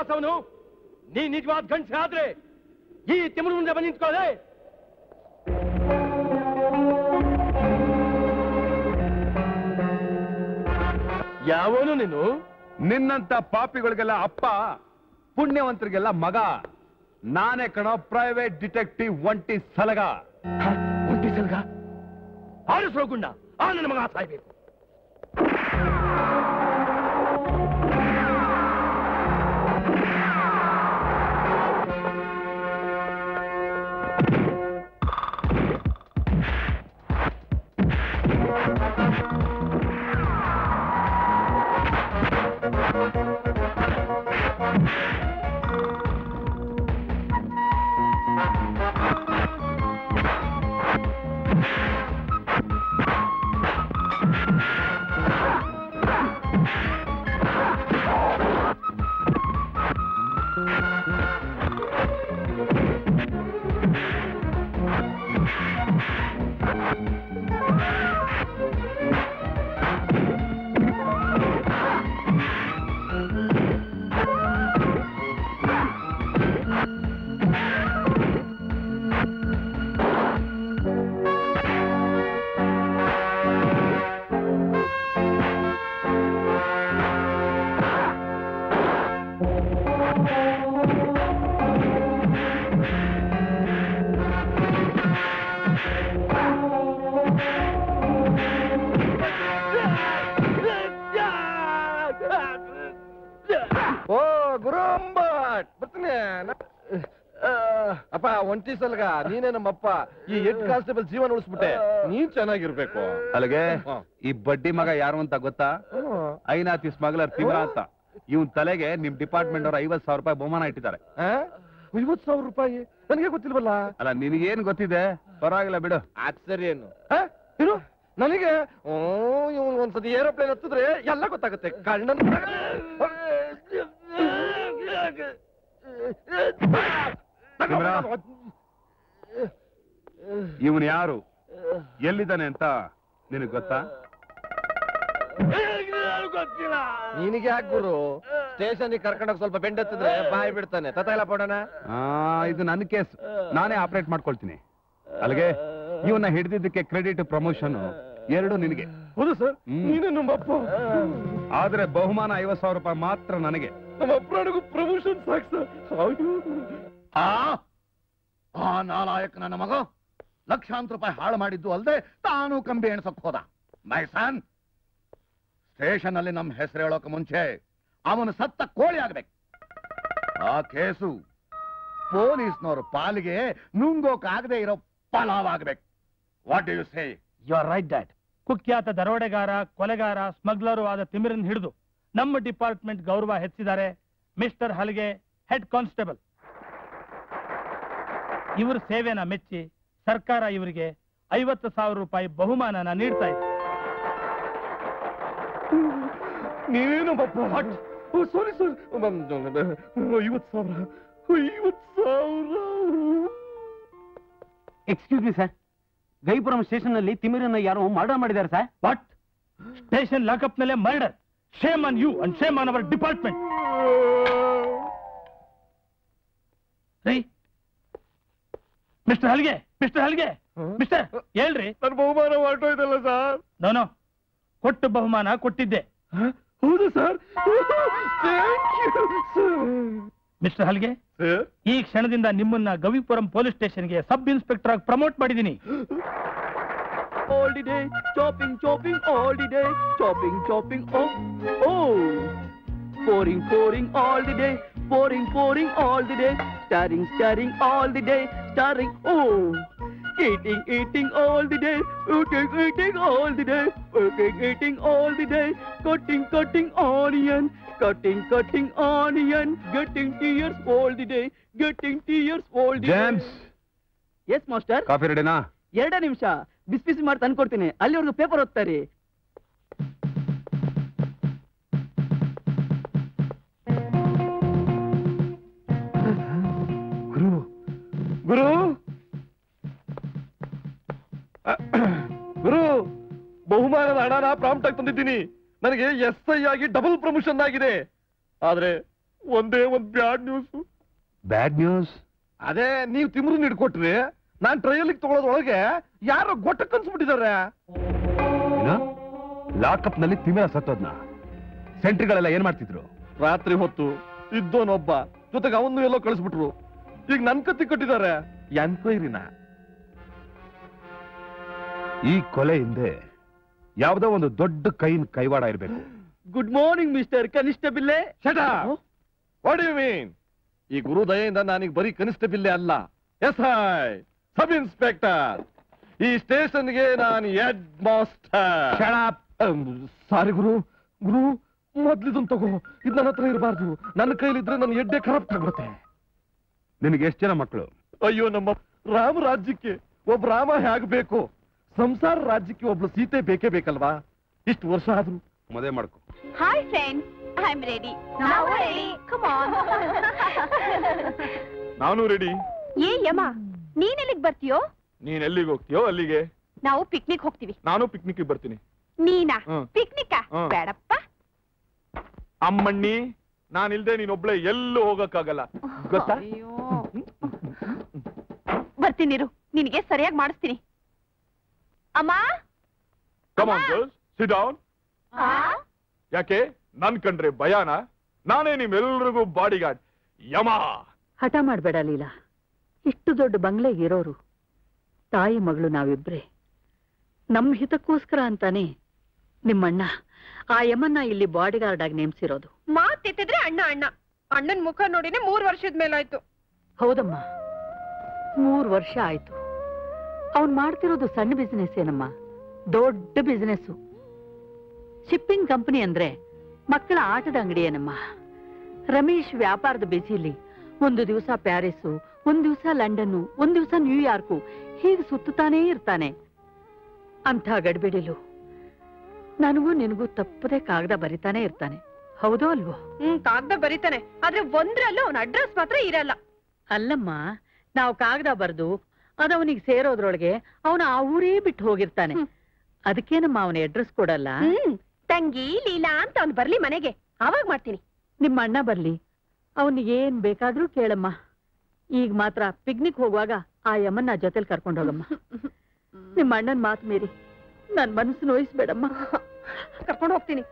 S6: ದಾಸವನು ನೀ ನಿಜವಾದ ಗಂಡಸೆ ಆದ್ರೆ ಈ ತಿಮ್ಮನ ಮುಂದೆ ಬಂದು ನಿಂತ್ಕೊಳ್ಳೆ. ಯಾವನು ನೀನು?
S7: ನಿನ್ನಂತ ಪಾಪಿಗಳಿಗೆಲ್ಲ ಅಪ್ಪ, ಪುಣ್ಯವಂತರಿಗೆಲ್ಲ ಮಗ. ನಾನೇ ಕಣೋ ಪ್ರೈವೇಟ್ ಡಿಟೆಕ್ಟಿವ್ ಒಂಟಿ ಸಲಗ.
S6: ಒಂಟಿ ಸಲಗ? ಆರಿಸೋ ಗುಂಡ, ಆ ನನ್ನ ಮಗ ಸಾಯ್ಬೇಕು.
S2: ಅಪ್ಪ ಒಂಟಿ ಸಲ್ಗ, ನೀನೇ ನಮ್ಮಪ್ಪ. ಈ ಹೆಡ್ ಕಾನ್ಸ್ಟೇಬಲ್ ಜೀವನ ಉಳಿಸ್ಬಿಟ್ಟೆ. ನೀನ್ ಚೆನ್ನಾಗಿರ್ಬೇಕು.
S7: ಅಲ್ಲಿಗೆ ಈ ಬಡ್ಡಿ ಮಗ ಯಾರು ಅಂತ ಗೊತ್ತಾ? ಐನಾತಿ ಸ್ಮಗ್ಲರ್ ತಿಮ್ರ ಅಂತ. ಇವನ್ ತಲೆಗೆ ನಿಮ್ ಡಿಪಾರ್ಟ್ಮೆಂಟ್ ಅವ್ರ 50,000 ರೂಪಾಯಿ ಬಹುಮಾನ ಇಟ್ಟಿದ್ದಾರೆ.
S2: 50,000 ರೂಪಾಯಿ? ನನಗೆ ಗೊತ್ತಿಲ್ವಲ್ಲ.
S7: ಅಲ್ಲ, ನಿನಗೇನ್ ಗೊತ್ತಿದೆ? ಪರವಾಗಿಲ್ಲ ಬಿಡು.
S2: ಅದ್ ಸರಿ. ಏನು ನನಗೆ ಇವನ್ ಒಂದ್ಸತಿ ಏರೋಪ್ಲೇನ್ ಹತ್ತಿದ್ರೆ ಎಲ್ಲ ಗೊತ್ತಾಗುತ್ತೆ. ಕಣ್ಣನ್
S7: ಇವನ್ ಯಾರು, ಎಲ್ಲಿದ್ದಾನೆ ಅಂತ ನಿನಗ್ ಗೊತ್ತಾ?
S2: ನಿನಗೆ ಯಾಕೆ ಗುರು? ಸ್ಟೇಷನ್ ಕರ್ಕೊಂಡೋಗಿ ಸ್ವಲ್ಪ ಬೆಂಡೆತ್ತಿದ್ರೆ ಬಾಯಿ ಬಿಡ್ತಾನೆ. ತತಾಯಿಲ್ಲ ಪಡೋಣ.
S7: ಇದು ನನ್ನ ಕೇಸ್, ನಾನೇ ಆಪರೇಟ್ ಮಾಡ್ಕೊಳ್ತೀನಿ. ಅಲ್ಲಿಗೆ ಇವನ್ನ ಹಿಡಿದಿದ್ದಕ್ಕೆ ಕ್ರೆಡಿಟ್, ಪ್ರಮೋಷನ್ ಎರಡು ನಿನಗೆ.
S2: ಹೌದು ಸರ್, ನೀನು ನಮ್ಮಪ್ಪ.
S7: ಆದ್ರೆ ಬಹುಮಾನ 50,000 ರೂಪಾಯಿ ಮಾತ್ರ ನನಗೆ.
S2: ನಮ್ಮ ಅಪ್ಪನಿಗೂ ಪ್ರಮೋಷನ್ ಸಾಕು ಸರ್.
S3: ಆ ನಾಲಾಯಕ ನನ್ನ ಮಗ ಲಕ್ಷಾಂತರ ರೂಪಾಯಿ ಹಾಳು ಮಾಡಿದ್ದು ಅಲ್ಲದೆ ತಾನು ಕಂಬಿ ಎಣಸಕ್ ಹೋದ. ಮೈಸಾನ್, ಸ್ಟೇಷನ್ ಅಲ್ಲಿ ನಮ್ಮ ಹೆಸರು ಹೇಳೋಕೆ ಮುಂಚೆ ಅವನು ಸತ್ತ ಕೋಳಿ ಆಗ್ಬೇಕು. ಆ ಕೇಸು ಪೊಲೀಸ್ನವ್ರ ಪಾಲಿಗೆ ನುಂಗೋಕಾಗದೆ ಇರೋ ಪಲಾವ್ ಆಗ್ಬೇಕು. What do you say?
S2: You are right dad.
S8: ಕುಖ್ಯಾತ ದರೋಡೆಗಾರ, ಕೊಲೆಗಾರ, ಸ್ಮಗ್ಲರು ಆದ ತಿಮಿರನ್ ಹಿಡಿದು ನಮ್ಮ ಡಿಪಾರ್ಟ್ಮೆಂಟ್ ಗೌರವ ಹೆಚ್ಚಿದ್ದಾರೆ ಮಿಸ್ಟರ್ ಹಲ್ಗೆ, ಹೆಡ್ ಕಾನ್ಸ್ಟೇಬಲ್. ಇವ್ರ ಸೇವೆನ ಮೆಚ್ಚಿ ಸರ್ಕಾರ ಇವರಿಗೆ 50,000 ರೂಪಾಯಿ ಬಹುಮಾನನ ನೀಡ್ತಾ ಇದೆ.
S2: ನೀವೇನು sorry sir. 50,000.
S1: Excuse me sir, Gaipuram station ನಲ್ಲಿ ತಿಮಿರನ್ನ ಯಾರೋ ಮರ್ಡರ್ ಮಾಡಿದ್ದಾರೆ ಸರ್.
S8: ವಾಟ್? ಸ್ಟೇಷನ್ ಲಾಕಪ್ ನಲ್ಲೇ murder? Shame on you and shame on our department. Mister Halge, mister ಹೇಳ್ರಿ.
S2: ನನ್ನ ಬಹುಮಾನ ಹೊರಟೋಯ್ತಲ್ಲ ಸರ್.
S8: ನೋನೋ, ಕೊಟ್ಟು ಬಹುಮಾನ ಕೊಟ್ಟಿದ್ದೆ.
S2: ಹೌದು ಸರ್.
S8: ಮಿಸ್ಟರ್ ಹಲ್ಗೆ, ಈ ಕ್ಷಣದಿಂದ ನಿಮ್ಮನ್ನ ಗವಿಪುರಂ ಪೊಲೀಸ್ ಸ್ಟೇಷನ್ಗೆ ಸಬ್ ಇನ್ಸ್ಪೆಕ್ಟರ್ ಆಗಿ ಪ್ರಮೋಟ್ ಮಾಡಿದ್ದೀನಿ.
S9: All the day, chopping, chopping, all the day, chopping, chopping, oh. Pouring, pouring, all the day, pouring, pouring, all the day, stirring, stirring, all the day, stirring, oh. Eating, eating, all the day, eating, eating, all the day, eating, eating, all the day, cutting, cutting, onion, cutting, cutting, onion, getting tears all the day, getting tears all the day.
S7: James.
S9: Yes, master.
S7: Coffee ರೆಡಿನಾ?
S9: 2 ನಿಮಿಷ, ಬಿಸಿ ಬಿಸಿ ಮಾಡಿ ತಂದ್ಕೊಡ್ತೀನಿ. ಅಲ್ಲಿವರೆಗೂ paper ಓದ್ತಾರೆ.
S2: ಗುರು, ಗುರು, ಬಹುಮಾನದ ಹಣನ prompt ಆಗಿ ತಂದಿದ್ದೀನಿ. ನನಗೆ SI ಆಗಿ ಡಬಲ್ ಪ್ರಮೋಷನ್ ಆಗಿದೆ. ಆದ್ರೆ
S6: ಒಂದೇ ಒಂದ್ ಬ್ಯಾಡ್ ನ್ಯೂಸ್.
S7: Bad news?
S6: ಅದೇ ನೀವು ತಿಮ್ರನ್ ಹಿಡ್ಕೊಟ್ರಿ, ನಾನ್ ಟ್ರಯಲ್ಗೆ ತಗೊಳ್ಳೋದ್ರೊಳಗೆ ಯಾರೋ ಗೊಟ್ಟ ಕನ್ಸ್ಬಿಟ್ಟಿದ್ದಾರೆ.
S7: ಲಾಕಪ್ ನಲ್ಲಿ ತಿಮಿರ ಸತ್ತೋದ್ನ? ಸೆಂಟ್ರಿಗಳೆಲ್ಲ ಏನ್ ಮಾಡ್ತಿದ್ರು?
S6: ರಾತ್ರಿ ಹೊತ್ತು ಇದ್ದೋನೊಬ್ಬ, ಜೊತೆಗೆ ಅವನು ಎಲ್ಲೋ ಕಳಿಸ್ಬಿಟ್ರು. ಈಗ ನನ್ ಕತ್ತಿ ಕಟ್ಟಿದ್ದಾರೆ. ಎನ್ಕ್ವೈರಿನ
S7: ಈ ಕೊಲೆ ಹಿಂದೆ ಯಾವ್ದೋ ಒಂದು ದೊಡ್ಡ ಕೈನ್ ಕೈವಾಡ ಇರ್ಬೇಕು.
S9: ಗುಡ್ ಮಾರ್ನಿಂಗ್ ಮಿಸ್ಟರ್ ಕನಿಷ್ಠಬಿಲ್ಲೆ.
S6: What you mean? ಈ ಗುರು ದಯೆಯಿಂದ ನಾನೀಗ ಬರೀ ಕನಿಷ್ಠಬಿಲ್ಲೆ ಅಲ್ಲ, SI ಸಬ್ ಇನ್ಸ್ಪೆಕ್ಟರ್. ಈ ಸ್ಟೇಷನ್ಗೆ ನಾನು ಹೆಡ್ ಮಾಸ್ಟರ್. ಸಾರಿ ಗುರು, ಗುರು ಮೊದ್ಲಿದನ್ ತಗೋ, ಇದು ನನ್ನ ಹತ್ರ ಇರಬಾರ್ದು. ನನ್ನ ಕೈಲಿದ್ರೆ ನನ್ನ ಎಡ್ಡೆ ಕರಪ್ಟ್ ಆಗ್ಬಿಡುತ್ತೆ.
S7: ನಿನಗೆ ಎಷ್ಟು ಜನ ಮಕ್ಕಳು?
S6: ಅಯ್ಯೋ, ನಮ್ಮ ರಾಮ ರಾಜ್ಯಕ್ಕೆ ಒಬ್ಬ ರಾಮ ಹೇಗಬೇಕು, ಸಂಸಾರ ರಾಜ್ಯಕ್ಕೆ ಒಬ್ಳು ಸೀತೆ ಬೇಕೇ ಬೇಕಲ್ವಾ? ಇಷ್ಟು ವರ್ಷ ಆದ್ರು.
S7: ಮದುವೆ ಮಾಡ್ಕೊ.
S5: Hi friends, I'm ready. Now ready. Come on.
S6: ನಾನು ರೆಡಿ.
S5: ಏ ಯಮ, ನೀನ್ ಎಲ್ಲಿಗೆ ಬರ್ತೀಯೋ?
S6: ನೀನ್ ಎಲ್ಲಿಗೆ ಹೋಗ್ತೀಯೋ ಅಲ್ಲಿಗೆ.
S5: ನಾವು ಪಿಕ್ನಿಕ್ ಹೋಗ್ತೀವಿ.
S6: ನಾನು ಪಿಕ್ನಿಕ್ ಬರ್ತೀನಿ.
S5: ನೀನಾ
S6: ಹ್ಮ್.
S5: ಪಿಕ್ನಿಕ್?
S6: ಹ್ಮ್.
S5: ಬೇಡಪ್ಪ.
S6: ಅಮ್ಮಣ್ಣಿ, ನಾನಿಲ್ದೆ ನೀನೊಬ್ಳೆ ಎಲ್ಲೂ ಹೋಗಕ್ಕಾಗಲ್ಲ, ಗೊತ್ತಾ?
S5: ಅಯ್ಯೋ. ಬರ್ತೀನಿರು, ನಿನಗೆ ಸರಿಯಾಗಿ ಮಾಡಿಸ್ತೀನಿ. ಅಮ್ಮ,
S6: come on girls, sit down.
S5: ಆ?
S6: ಯಾಕೆ ನನ್ ಕಂಡ್ರೆ ಭಯಾನ? ನಾನೇ ನಿಮ್ಮೆಲ್ರಿಗೂ ಬಾಡಿ ಗಾರ್ಡ್, ಯಮ.
S10: ಹಠ ಮಾಡ್ಬೇಡ ಲೀಲಾ. ಇಷ್ಟು ದೊಡ್ಡ ಬಂಗ್ಲೆಗೆ ಇರೋರು ತಾಯಿ ಮಗಳು ನಾವಿಬ್ರೆ. ನಮ್ ಹಿತಕ್ಕೋಸ್ಕರ ಅಂತಾನೆ ನಿಮ್ಮಣ್ಣ ಆ ಯಮನ್ನ ಇಲ್ಲಿ ಬಾಡಿಗಾರ್ಡ್ ಆಗಿ ನೇಮಿಸಿರೋದು.
S5: ಮಾತೆತ್ತಿದ್ರೆ ಅಣ್ಣ ಅಣ್ಣ, ಅಣ್ಣನ್ ಮುಖ ನೋಡಿನೇ 3 ವರ್ಷದ ಮೇಲಾಯ್ತು.
S10: ಹೌದಮ್ಮ, 3 ವರ್ಷ ಆಯ್ತು. ಅವನ್ ಮಾಡ್ತಿರೋದು ಸಣ್ಣ ಬಿಸ್ನೆಸ್ ಏನಮ್ಮ, ದೊಡ್ಡ ಬಿಸ್ನೆಸ್. ಶಿಪ್ಪಿಂಗ್ ಕಂಪನಿ ಅಂದ್ರೆ ಮಕ್ಕಳ ಆಟದ ಅಂಗಡಿ ಏನಮ್ಮ. ರಮೇಶ್ ವ್ಯಾಪಾರದ ಬಿಸಿಲಿ ಒಂದು ದಿವಸ ಪ್ಯಾರಿಸ್, ಒಂದ್ ದಿವಸ ಲಂಡನ್, ಒಂದ್ ದಿವಸ ನ್ಯೂಯಾರ್ಕು, ಹೀಗೆ ಸುತ್ತಾನೇ ಇರ್ತಾನೆ. ಅಂಥ ಗಡ್ಬಿಡಿಲು ನನಗೂ ನಿನಗೂ ತಪ್ಪದೆ ಕಾಗದ ಬರಿತಾನೆ ಇರ್ತಾನೆ. ಹೌದೋ ಅಲ್ವೋ?
S5: ಕಾಗದ ಬರೀತಾನೆ, ಆದ್ರೆ ಒಂದ್ರಲ್ಲೂ ಅವನ ಅಡ್ರೆಸ್ ಮಾತ್ರ ಇರಲ್ಲ.
S10: ಅಲ್ಲಮ್ಮ, ನಾವು ಕಾಗದ ಬರೆದು ಅದವನಿಗೆ ಸೇರೋದ್ರೊಳಗೆ ಅವನು ಆ ಊರೇ ಬಿಟ್ಟು ಹೋಗಿರ್ತಾನೆ. ಅದಕ್ಕೇನಮ್ಮ ಅವನ ಅಡ್ರೆಸ್ ಕೊಡಲ್ಲ?
S5: ತಂಗಿ ಲೀಲಾ ಅಂತ ಅವ್ನು ಬರ್ಲಿ ಮನೆಗೆ, ಆವಾಗ ಮಾಡ್ತೀನಿ.
S10: ನಿಮ್ಮ ಅಣ್ಣ ಬರ್ಲಿ, ಅವನಿಗೆ ಏನ್ ಬೇಕಾದ್ರೂ ಕೇಳಮ್ಮ. ಈಗ ಮಾತ್ರ ಪಿಕ್ನಿಕ್ ಹೋಗುವಾಗ ಆ ಯಮನ್ನ ಜೊತೆಲಿ ಕರ್ಕೊಂಡು ಹೋಗಮ್ಮ. ನಿಮ್ಮ ಅಣ್ಣನ್ ಮಾತು ಮೀರಿ ನನ್ ಮನಸ್ಸು ನೋಯಿಸ್ಬೇಡಮ್ಮ.
S5: ಕರ್ಕೊಂಡು ಹೋಗ್ತೀನಿ.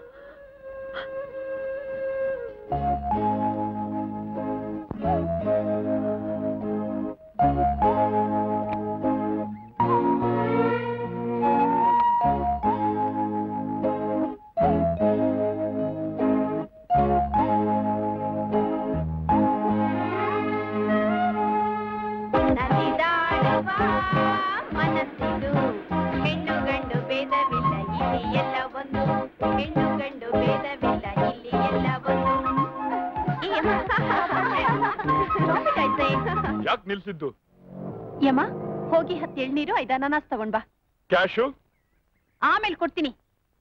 S5: ಮನಸ್ಸಿದು ಹೆಣ್ಣು ಗಂಡು ಭೇದವಿಲ್ಲ, ಇಲ್ಲಿ ಎಲ್ಲ ಒಂದು. ಹೆಣ್ಣು ಗಂಡು ಭೇದವಿಲ್ಲ, ಇಲ್ಲಿ ಎಲ್ಲ ಒಂದು.
S6: ಯಾಕೆ ನಿಲ್ಸಿದ್ದು?
S5: ಯಮ, ಹೋಗಿ 10 ಎಳ್ನೀರು 5 ಅನಾನಸ್ ತಗೊಂಡ್ ಬಾ.
S6: ಕ್ಯಾಶು
S5: ಆಮೇಲೆ ಕೊಡ್ತೀನಿ.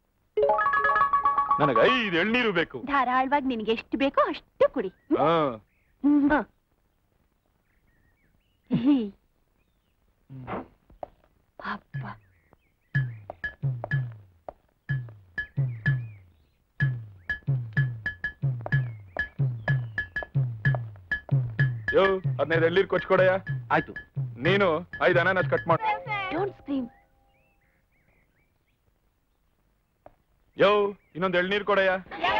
S6: ನನಗೆ 5 ಎಳ್ನೀರು ಬೇಕು.
S5: ಧಾರಾಳವಾಗಿ ನಿನ್ಗೆ ಎಷ್ಟು ಬೇಕೋ ಅಷ್ಟು ಕುಡಿ. ಅಪ್ಪ,
S6: ಯೋ 15 ಎಳ್ನೀರು ಕೊಚ್ಕೊಡಯ್ಯ.
S7: ಆಯ್ತು.
S6: ನೀನು 5 ಅನಾನಸ್ ಕಟ್ ಮಾಡು.
S5: Don't scream.
S6: ಯೋ ಇನ್ನೊಂದು ಎಳ್ನೀರು ಕೊಡಯ್ಯ.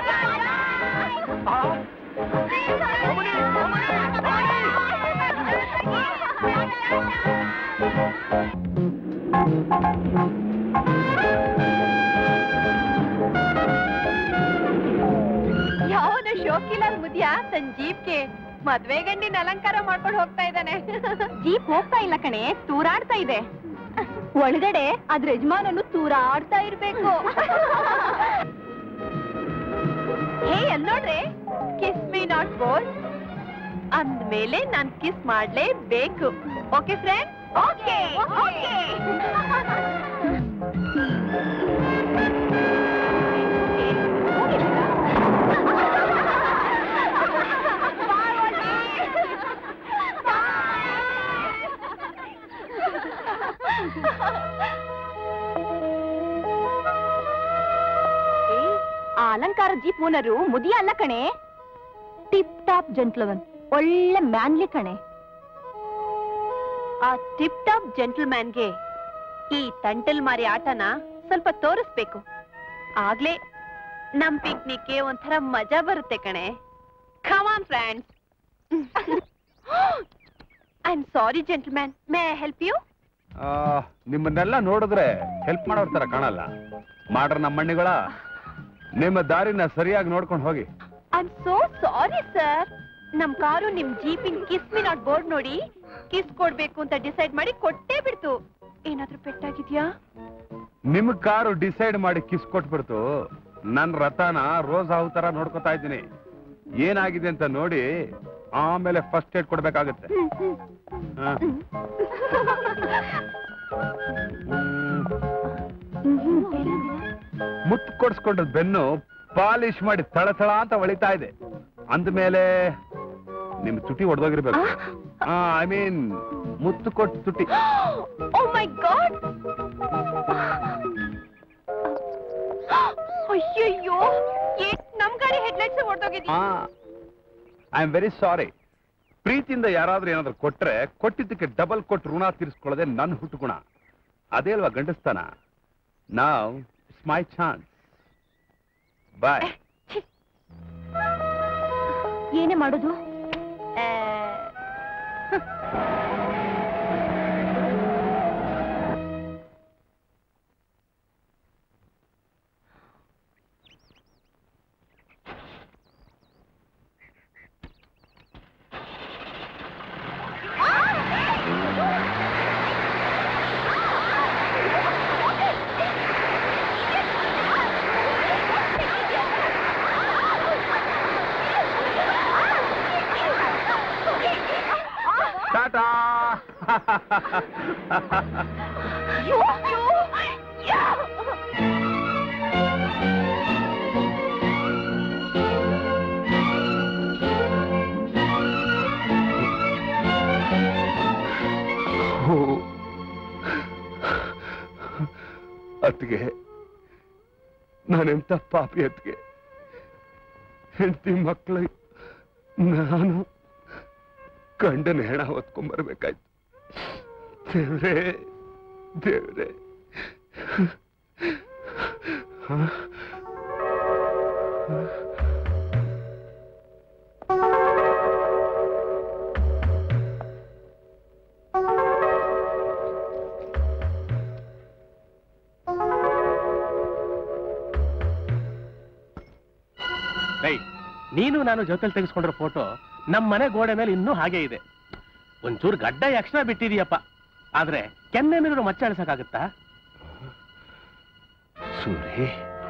S5: ಯಾವನ ಶೋಕಿಲಾಲ್ ಮುದಿಯ ತನ್ ಜೀಪ್ಗೆ ಮದ್ವೆ ಗಂಡಿನ ಅಲಂಕಾರ ಮಾಡ್ಕೊಂಡು ಹೋಗ್ತಾ ಇದ್ದಾನೆ. ಜೀಪ್ ಹೋಗ್ತಾ ಇಲ್ಲ ಕಣೆ, ತೂರಾಡ್ತಾ ಇದೆ. ಒಳಗಡೆ ಅದ್ರ ಯಜಮಾನನು ತೂರಾಡ್ತಾ ಇರ್ಬೇಕು. ಹೇ, ಅಲ್ ನೋಡ್ರೆ, ಕಿಸ್ ಮೀ ನಾಟ್ ಬೋಲ್ ಅಂದ್ಮೇಲೆ ನಾನ್ ಕಿಸ್ ಮಾಡ್ಲೇಬೇಕು. Okay friend? Okay okay. ಆ ಅಲಂಕಾರ ಜೀಪ್ ಓನರು ಮುದಿಯ ಅಲ್ಲ ಕಣೆ. ಟಾಪ್ ಜೆಂಟ್ಲ್ಮನ್, ಒಳ್ಳೆ ಮ್ಯಾನ್ಲಿ ಕಣೆ. ಆ ಟಿಪ್ ಟಾಪ್ ಜೆಂಟಲ್ಮ್ಯಾನ್ಗೆ ಈ ತಂಟಲ್ ಮಾರಿ ಆಟನ ಸ್ವಲ್ಪ ತೋರಿಸ್ಬೇಕು. ಆಗ್ಲೇ ನಮ್ ಪಿಕ್ನಿಕ್ಗೆ ಒಂಥರ ಮಜಾ ಬರುತ್ತೆ ಕಣೆ. Come on friends. I am sorry gentleman, may I help you?
S7: ನಿಮ್ಮನ್ನೆಲ್ಲ ನೋಡಿದ್ರೆ ಹೆಲ್ಪ್ ಮಾಡೋರ್ ತರ ಕಾಣಲ್ಲ. ಮಾಡ್ರ ನಮ್ಮಣ್ಣಿಗಳ, ನಿಮ್ಮ ದಾರಿನ ಸರಿಯಾಗಿ ನೋಡ್ಕೊಂಡು ಹೋಗಿ.
S5: I am so sorry sir. ನಮ್ ಕಾರು ನಿಮ್ ಜೀಪಿನ್ ಕಿಸ್ ಮಿ ನಾಟ್ ಬೋರ್ಡ್ ನೋಡಿ ಕಿಸ್ ಕೊಡ್ಬೇಕು ಅಂತ ಡಿಸೈಡ್ ಮಾಡಿ ಕೊಟ್ಟೇ ಬಿಡ್ತು. ಏನಾದ್ರೂ ಪೆಟ್ಟಾಗಿದ್ಯಾ?
S7: ನಿಮ್ ಕಾರು ಡಿಸೈಡ್ ಮಾಡಿ ಕಿಸ್ ಕೊಟ್ಬಿಡ್ತು. ನನ್ ರಥನ ರೋಸ್ ಹಾವು ತರ ನೋಡ್ಕೊತಾ ಇದ್ದೀನಿ. ಏನಾಗಿದೆ ಅಂತ ನೋಡಿ ಆಮೇಲೆ ಫಸ್ಟ್ ಏಡ್ ಕೊಡ್ಬೇಕಾಗತ್ತೆ. ಮುತ್ತು ಕೊಡ್ಸ್ಕೊಂಡ ಬೆನ್ನು ಪಾಲಿಶ್ ಮಾಡಿ ತಳತಳ ಅಂತ ಹೊಳಿತಾ ಇದೆ. ಅಂದ್ಮೇಲೆ ನಿಮ್ ತುಟಿ ಒಡೆದೋಗಿರ್ಬೇಕು. ಐ ಮೀನ್ ಮುತ್ತು ಕೊಟ್ಟು ತುಟಿ.
S5: Oh my god! ಅಯ್ಯಯ್ಯೋ, ನಮ್ ಗಾಡಿ ಹೆಡ್ಲೈಟ್ಸ್ ಹೊಡೆದೋಗಿದ್ಯಾ?
S7: I am very sorry. ಪ್ರೀತಿಯಿಂದ ಯಾರಾದ್ರೂ ಏನಾದ್ರೂ ಕೊಟ್ರೆ ಕೊಟ್ಟಿದ್ದಕ್ಕೆ ಡಬಲ್ ಕೊಟ್ಟು ಋಣ ತೀರಿಸ್ಕೊಳ್ಳೋದೆ ನನ್ನ ಹುಟ್ಟು ಗುಣ. ಅದೇ ಅಲ್ವಾ ಗಂಡಸ್ತಾನ. ನಾವ್ ಇಟ್ಸ್ ಮೈ ಚಾನ್ಸ್. ಬಾಯ್.
S5: ಏನೇ ಮಾಡೋದು?
S7: ಟಾಟಾ. ಅತ್ತಿಗೆ, ನಾನೆಂತ ಪಾಪಿ ಅತ್ತಿಗೆ. ಹೆಂಡತಿ ಮಕ್ಕಳು ನಾನು ಗಂಡನ ಹೆಣ ಹೊತ್ಕೊಂಡ್ಬರ್ಬೇಕಾಯ್ತು. ದೇವ್ರೇ ದೇವ್ರೇ.
S6: ನೀನು ನಾನು ಜೊತೆಲಿ ತೆಗೆಸ್ಕೊಂಡಿರೋ ಫೋಟೋ ನಮ್ಮ ಮನೆ ಗೋಡೆ ಮೇಲೆ ಇನ್ನೂ ಹಾಗೆ ಇದೆ. ಒಂಚೂರು ಗಡ್ಡ ಎಕ್ಸ್ಟ್ರಾ ಬಿಟ್ಟಿದೀಯಪ್ಪ, ಆದ್ರೆ ಕೆನ್ನೆ ಮೇಲಿರೋ ಮಚ್ಚ ಅಳಿಸಕ್ಕಾಗತ್ತಾ?
S7: ಸೂರಿ,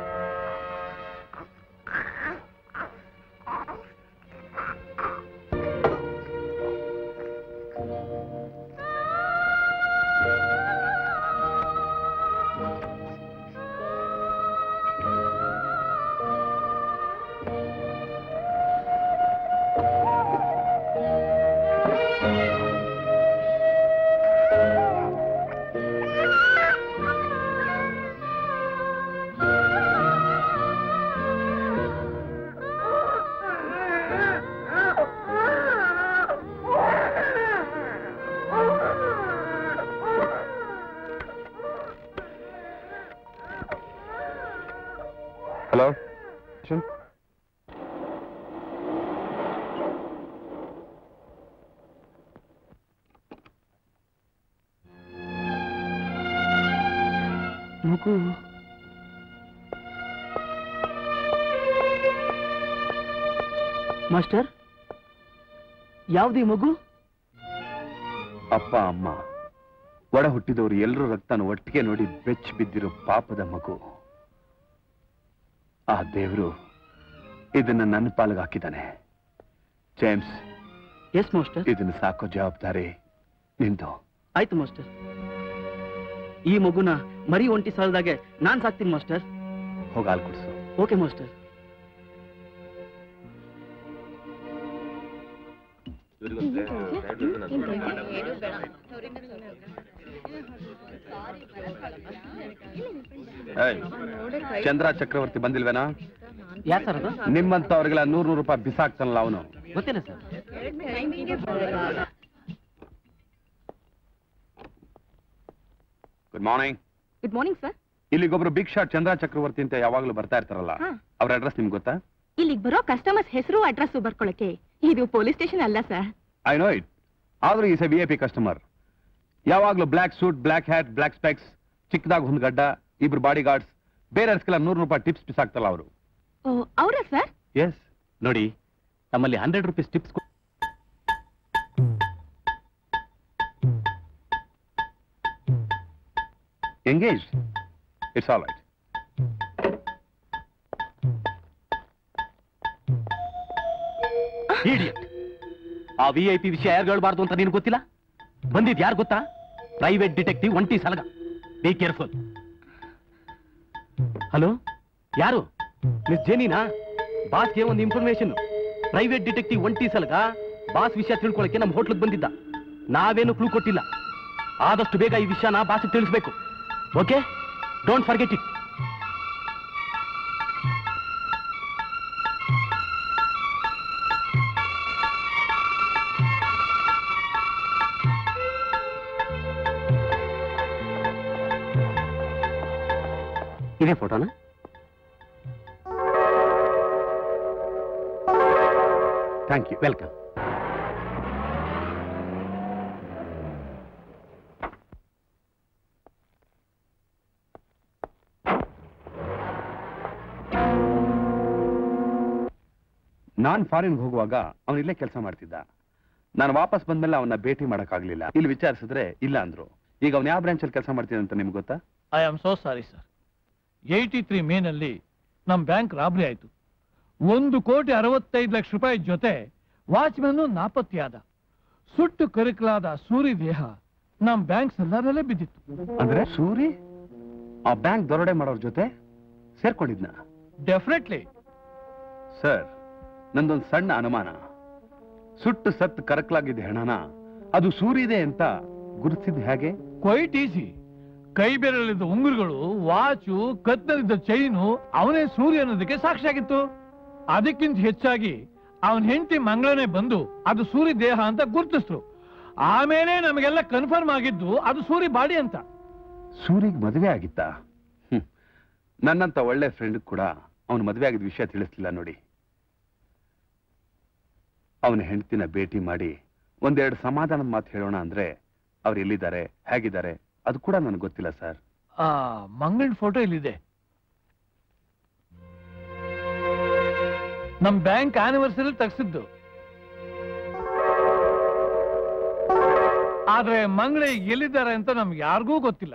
S7: ಹಲೋ
S9: ಮಗು ಮಾಸ್ಟರ್, ಯಾವ್ದು ಮಗು?
S7: ಅಪ್ಪ ಅಮ್ಮ ಒಡ ಹುಟ್ಟಿದವರು ಎಲ್ಲರೂ ರಕ್ತನ ಒಟ್ಟಿಗೆ ನೋಡಿ ಬೆಚ್ಚಿ ಬಿದ್ದಿರೋ ಪಾಪದ ಮಗು. ಆ ದೇವರು ಇದನ್ನ ನನ್ನ ಪಾಲಿಗೆ ಹಾಕಿದ್ದಾನೆ. James,
S9: yes master.
S7: ಇದನ್ನ ಸಾಕೋ ಜವಾಬ್ದಾರಿ ನಿಂದು.
S9: ಆಯ್ತು ಮಾಸ್ಟರ್. ಈ ಮಗುನ ಮರಿ ಒಂಟಿ ಸಾಲದಾಗೆ ನಾನ್ ಸಾಕ್ತೀನಿ ಮಾಸ್ಟರ್.
S7: ಹೋಗಿ ಹಾಲು ಕುಡಿಸು.
S9: Okay master.
S7: ಚಂದ್ರ ಚಕ್ರವರ್ತಿ ಬಂದಿಲ್ವೇನಾ?
S9: ಯಾಕೆ ಸರ್ ಅದು?
S7: ನಿಮ್ಮಂತವ್ರಿಗೆಲ್ಲ 100 ರೂಪಾಯಿ ಬಿಸಾಕ್ತಾನಲ್ಲ ಅವನು.
S6: ಗೊತ್ತಿಲ್ಲ sir.
S7: Good morning.
S5: Good morning sir.
S7: ಇಲ್ಲಿಗೊಬ್ರು ಬಿಗ್ ಶಾಟ್ ಚಂದ್ರ ಚಕ್ರವರ್ತಿ ಅಂತ ಯಾವಾಗ್ಲೂ ಬರ್ತಾ ಇರ್ತಾರಲ್ಲ, ಅವ್ರ ಅಡ್ರೆಸ್ ನಿಮ್ಗೆ ಗೊತ್ತಾ?
S5: ಇಲ್ಲಿಗೆ ಬರೋ ಕಸ್ಟಮರ್ಸ್ ಹೆಸರು ಅಡ್ರೆಸ್ ಬರ್ಕೊಳಕ್ಕೆ ಇದು ಪೊಲೀಸ್ ಸ್ಟೇಷನ್ ಅಲ್ಲ ಸರ್.
S7: I know it. ಆದ್ರೂ ಈಸ್ ಎ VIP ಕಸ್ಟಮರ್. ಯಾವಾಗ್ಲೂ black suit, black hat, black specs, ಚಿಕ್ಕದಾಗ ಒಂದು ಗಡ್ಡ, ಇಬ್ರು ಬಾಡಿ ಗಾರ್ಡ್ಸ್, ಬೇರೆಯವ್ರಿಗೆಲ್ಲ 100 ರೂಪಾಯಿ ಟಿಪ್ಸ್ ಬಿಸಾಕ್ತಲ್ಲ ಅವರು.
S5: ಅವರ ಸರ್?
S6: ಎಸ್. ನೋಡಿ, ನಮ್ಮಲ್ಲಿ 100 rupees tips.
S7: Engage. It's all right.
S6: Idiot. ಆ VIP ವಿಷಯ ಯಾರು ಹೇಳ್ಬಾರ್ದು ಅಂತ ನೀನು ಗೊತ್ತಿಲ್ಲ? ಬಂದಿದ್ ಯಾರು ಗೊತ್ತಾ? ಪ್ರೈವೇಟ್ ಡಿಟೆಕ್ಟಿವ್ ಒಂಟಿ ಸಲಗ. Be careful. ಹಲೋ, ಯಾರು? ಮಿಸ್ ಜೇನಿನಾ? ಬಾಸ್ಗೆ ಒಂದು ಇನ್ಫಾರ್ಮೇಶನ್. ಪ್ರೈವೇಟ್ ಡಿಟೆಕ್ಟಿವ್ ಒಂಟಿ ಸಲಗ ಬಾಸ್ ವಿಷಯ ತಿಳ್ಕೊಳಕ್ಕೆ ನಮ್ಮ ಹೋಟ್ಲಿಗೆ ಬಂದಿದ್ದ. ನಾವೇನು ಕ್ಲೂ ಕೊಟ್ಟಿಲ್ಲ. ಆದಷ್ಟು ಬೇಗ ಈ ವಿಷಯನ ಬಾಸ್ಗೆ ತಿಳಿಸ್ಬೇಕು. ಓಕೆ? Don't forget it. ಇದೇ ಫೋಟೋನಾ?
S7: Thank you.
S6: ವೆಲ್ಕಮ್.
S7: ನಾನ್ ಫಾರಿನ್ಗೆ ಹೋಗುವಾಗ ಅವನು ಇಲ್ಲೇ ಕೆಲಸ ಮಾಡ್ತಿದ್ದ. ನಾನು ವಾಪಸ್ ಬಂದ್ಮೇಲೆ ಅವನ್ನ ಭೇಟಿ ಮಾಡಕ್ಕಾಗ್ಲಿಲ್ಲ. ಇಲ್ಲಿ ವಿಚಾರಿಸಿದ್ರೆ ಇಲ್ಲ ಅಂದ್ರು. ಈಗ ಅವ್ನು ಯಾವ ಬ್ರಾಂಚಲ್ಲಿ ಕೆಲಸ ಮಾಡ್ತಿದ್ದ ಅಂತ ನಿಮ್ಗೆ ಗೊತ್ತಾ?
S8: I am so sorry sir. 83 ಮೇನಲ್ಲಿ ನಮ್ಮ ಬ್ಯಾಂಕ್ ರಾಬರಿ ಆಯಿತು. 1,65,00,000 ರೂಪಾಯಿ ಜೊತೆ ವಾಚ್ಮನ್ ನಾಪತ್ತೆಯಾದ. ಸುಟ್ಟು ಕರಕಲಾದ ಸೂರಿ ದೇಹ ನಮ್ಮ ಬ್ಯಾಂಕ್ ಸಲ್ಲಾರಲ್ಲೇ ಬಿದ್ದಿತ್ತು.
S7: ಅಂದ್ರೆ ಸೂರಿ ಆ ಬ್ಯಾಂಕ್ ದರೋಡೆ ಮಾಡೋರ್ ಜೊತೆ ಸೇರ್ಕೊಂಡಿದ್ನ?
S8: ಡೆಫಿನೆಟ್ಲಿ
S7: ಸರ್, ನಂದೊಂದು ಸಣ್ಣ ಅನುಮಾನ. ಸುಟ್ಟು ಸತ್ತು ಕರಕಲಾಗಿದ್ದ ಹೆಣನ ಅದು ಸೂರಿದೆ ಅಂತ ಗುರುತಿಸಿದ ಹೇಗೆ?
S8: Quite easy. ಕೈ ಬೆರಳಿದ್ದ ಉಂಗುರುಗಳು, ವಾಚು, ಕತ್ತಲಿದ್ದ ಚೈನು ಅವನೇ ಸೂರ್ಯ ಅನ್ನೋದಕ್ಕೆ ಸಾಕ್ಷಿಯಾಗಿತ್ತು. ಅದಕ್ಕಿಂತ ಹೆಚ್ಚಾಗಿ ಅವನ ಹೆಂಡತಿ ಮಂಗಳನೇ ಬಂದು ಅದು ಸೂರಿ ದೇಹ ಅಂತ ಗುರುತಿಸ್ರು. ಆಮೇಲೆ ನಮಗೆಲ್ಲ ಕನ್ಫರ್ಮ್ ಆಗಿದ್ದು ಅದು ಸೂರಿ ಬಾಡಿ ಅಂತ.
S7: ಸೂರಿಗೆ ಮದುವೆ ಆಗಿತ್ತ? ನನ್ನಂತ ಒಳ್ಳೆ ಫ್ರೆಂಡ್ ಕೂಡ ಅವನು ಮದುವೆ ಆಗಿದ್ದ ವಿಷಯ ತಿಳಿಸ್ಲಿಲ್ಲ ನೋಡಿ. ಅವನ ಹೆಂಡತಿನ ಭೇಟಿ ಮಾಡಿ ಒಂದೆರಡು ಸಮಾಧಾನದ ಮಾತು ಹೇಳೋಣ ಅಂದ್ರೆ ಅವ್ರು ಎಲ್ಲಿದ್ದಾರೆ, ಹೇಗಿದ್ದಾರೆ ಅದು ಕೂಡ ನನಗೆ ಗೊತ್ತಿಲ್ಲ ಸರ್.
S8: ಮಂಗಳ್ ಫೋಟೋ ಇಲ್ಲಿದೆ. ನಮ್ ಬ್ಯಾಂಕ್ ಆನಿವರ್ಸರಿ ತೆಗ್ಸಿದ್ದು. ಆದ್ರೆ ಮಂಗಳ ಎಲ್ಲಿದ್ದಾರೆ ಅಂತ ನಮ್ಗೆ ಯಾರಿಗೂ ಗೊತ್ತಿಲ್ಲ.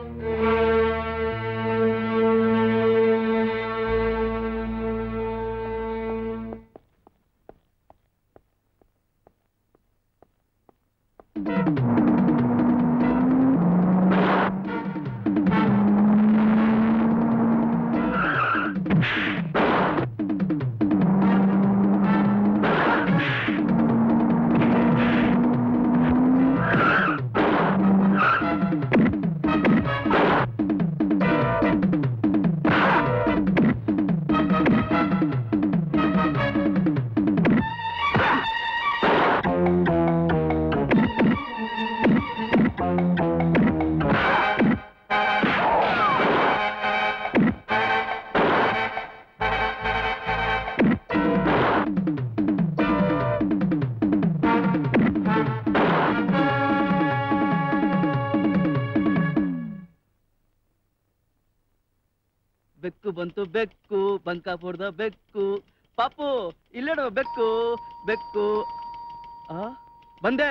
S9: ಬೆಕ್ಕು ಬಂತು ಬೆಕ್ಕು, ಬಂಕಾಪುರದ ಬೆಕ್ಕು. ಪಾಪು ಇಲ್ಲೇಡು ಬೆಕ್ಕು ಬೆಕ್ಕು. ಬಂದೆ.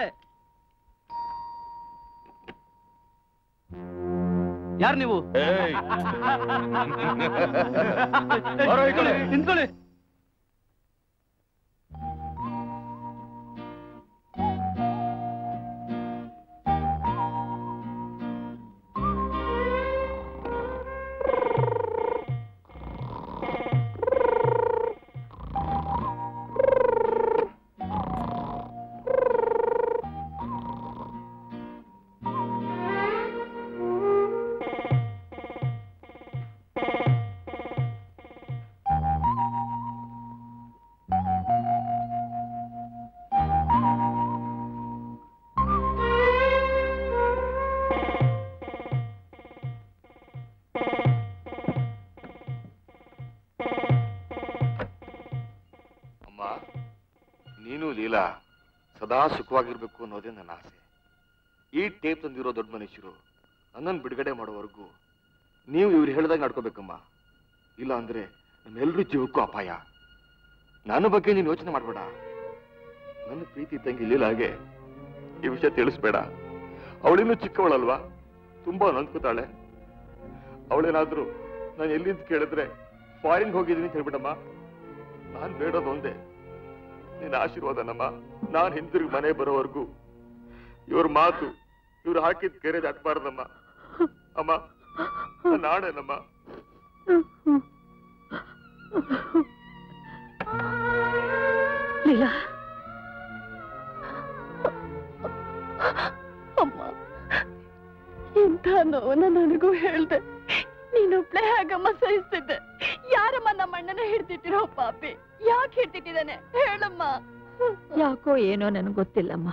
S9: ಯಾರು ನೀವು? ನಿಂತ್ಕೊಳ್ಳಿ.
S11: ಸದಾ ಸುಖವಾಗಿರ್ಬೇಕು ಅನ್ನೋದೇ ನನ್ನ ಆಸೆ. ಈ ಟೇಪ್ ತಂದಿರೋ ದೊಡ್ಡ ಮನುಷ್ಯರು ನನ್ನನ್ನು ಬಿಡುಗಡೆ ಮಾಡೋವರೆಗೂ ನೀವು ಇವ್ರು ಹೇಳ್ದಾಗ ನಡ್ಕೋಬೇಕಮ್ಮ. ಇಲ್ಲ ಅಂದ್ರೆ ನಮ್ಮೆಲ್ಲರೂ ಜೀವಕ್ಕೂ ಅಪಾಯ. ನನ್ನ ಬಗ್ಗೆ ನೀನು ಯೋಚನೆ ಮಾಡಬೇಡ. ನನ್ನ ಪ್ರೀತಿ ಇದ್ದಂಗೆ ಇಲ್ಲಿಲ್ಲ ಹಾಗೆ ಈ ವಿಷಯ ತಿಳಿಸ್ಬೇಡ. ಅವಳಿನ್ನೂ ಚಿಕ್ಕವಳಲ್ವಾ, ತುಂಬಾ ನೊಂದ್ಕೋತಾಳೆ. ಅವಳೇನಾದ್ರೂ ನಾನು ಎಲ್ಲಿಂದ ಕೇಳಿದ್ರೆ ಫಾರಿನ್ ಹೋಗಿದ್ದೀನಿ ಅಂತ ಹೇಳ್ಬಿಡಮ್ಮ. ನಾನ್ ಬೇಡೋದು ಒಂದೇ, ನಿನ್ನ ಆಶೀರ್ವಾದನಮ್ಮ. ನಾನ್ ಹಿಂದಿರುಗಿ ಮನೆ ಬರೋವರೆಗೂ ಇವ್ರ ಮಾತು, ಇವ್ರು ಹಾಕಿದ ಕೆರೆ ದಾಟಬಾರ್ದಮ್ಮ. ಅಮ್ಮ, ನನ್ನ ಆಣೆನಮ್ಮ.
S10: ಲೀಲಾ,
S5: ಅಮ್ಮ, ಇಂಥ ನೋವನ್ನ ನನಗೂ ಹೇಳ್ದೆ. ನೀನೊಬ್ಳೆ ಹೇಗಮ್ಮ ಸಹಿಸ್ತಿದ್ದೆ? ಯಾರಮ್ಮ ನಮ್ಮ ಅಣ್ಣನ ಹಿಡ್ತಿಟ್ಟಿರೋ ಪಾಪಿ? ಯಾಕೆ ಹಿಡ್ತಿಟ್ಟಿದ್ದಾನೆ ಹೇಳಮ್ಮ.
S10: ಯಾಕೋ ಏನೋ ನನಗೆ ಗೊತ್ತಿಲ್ಲಮ್ಮ.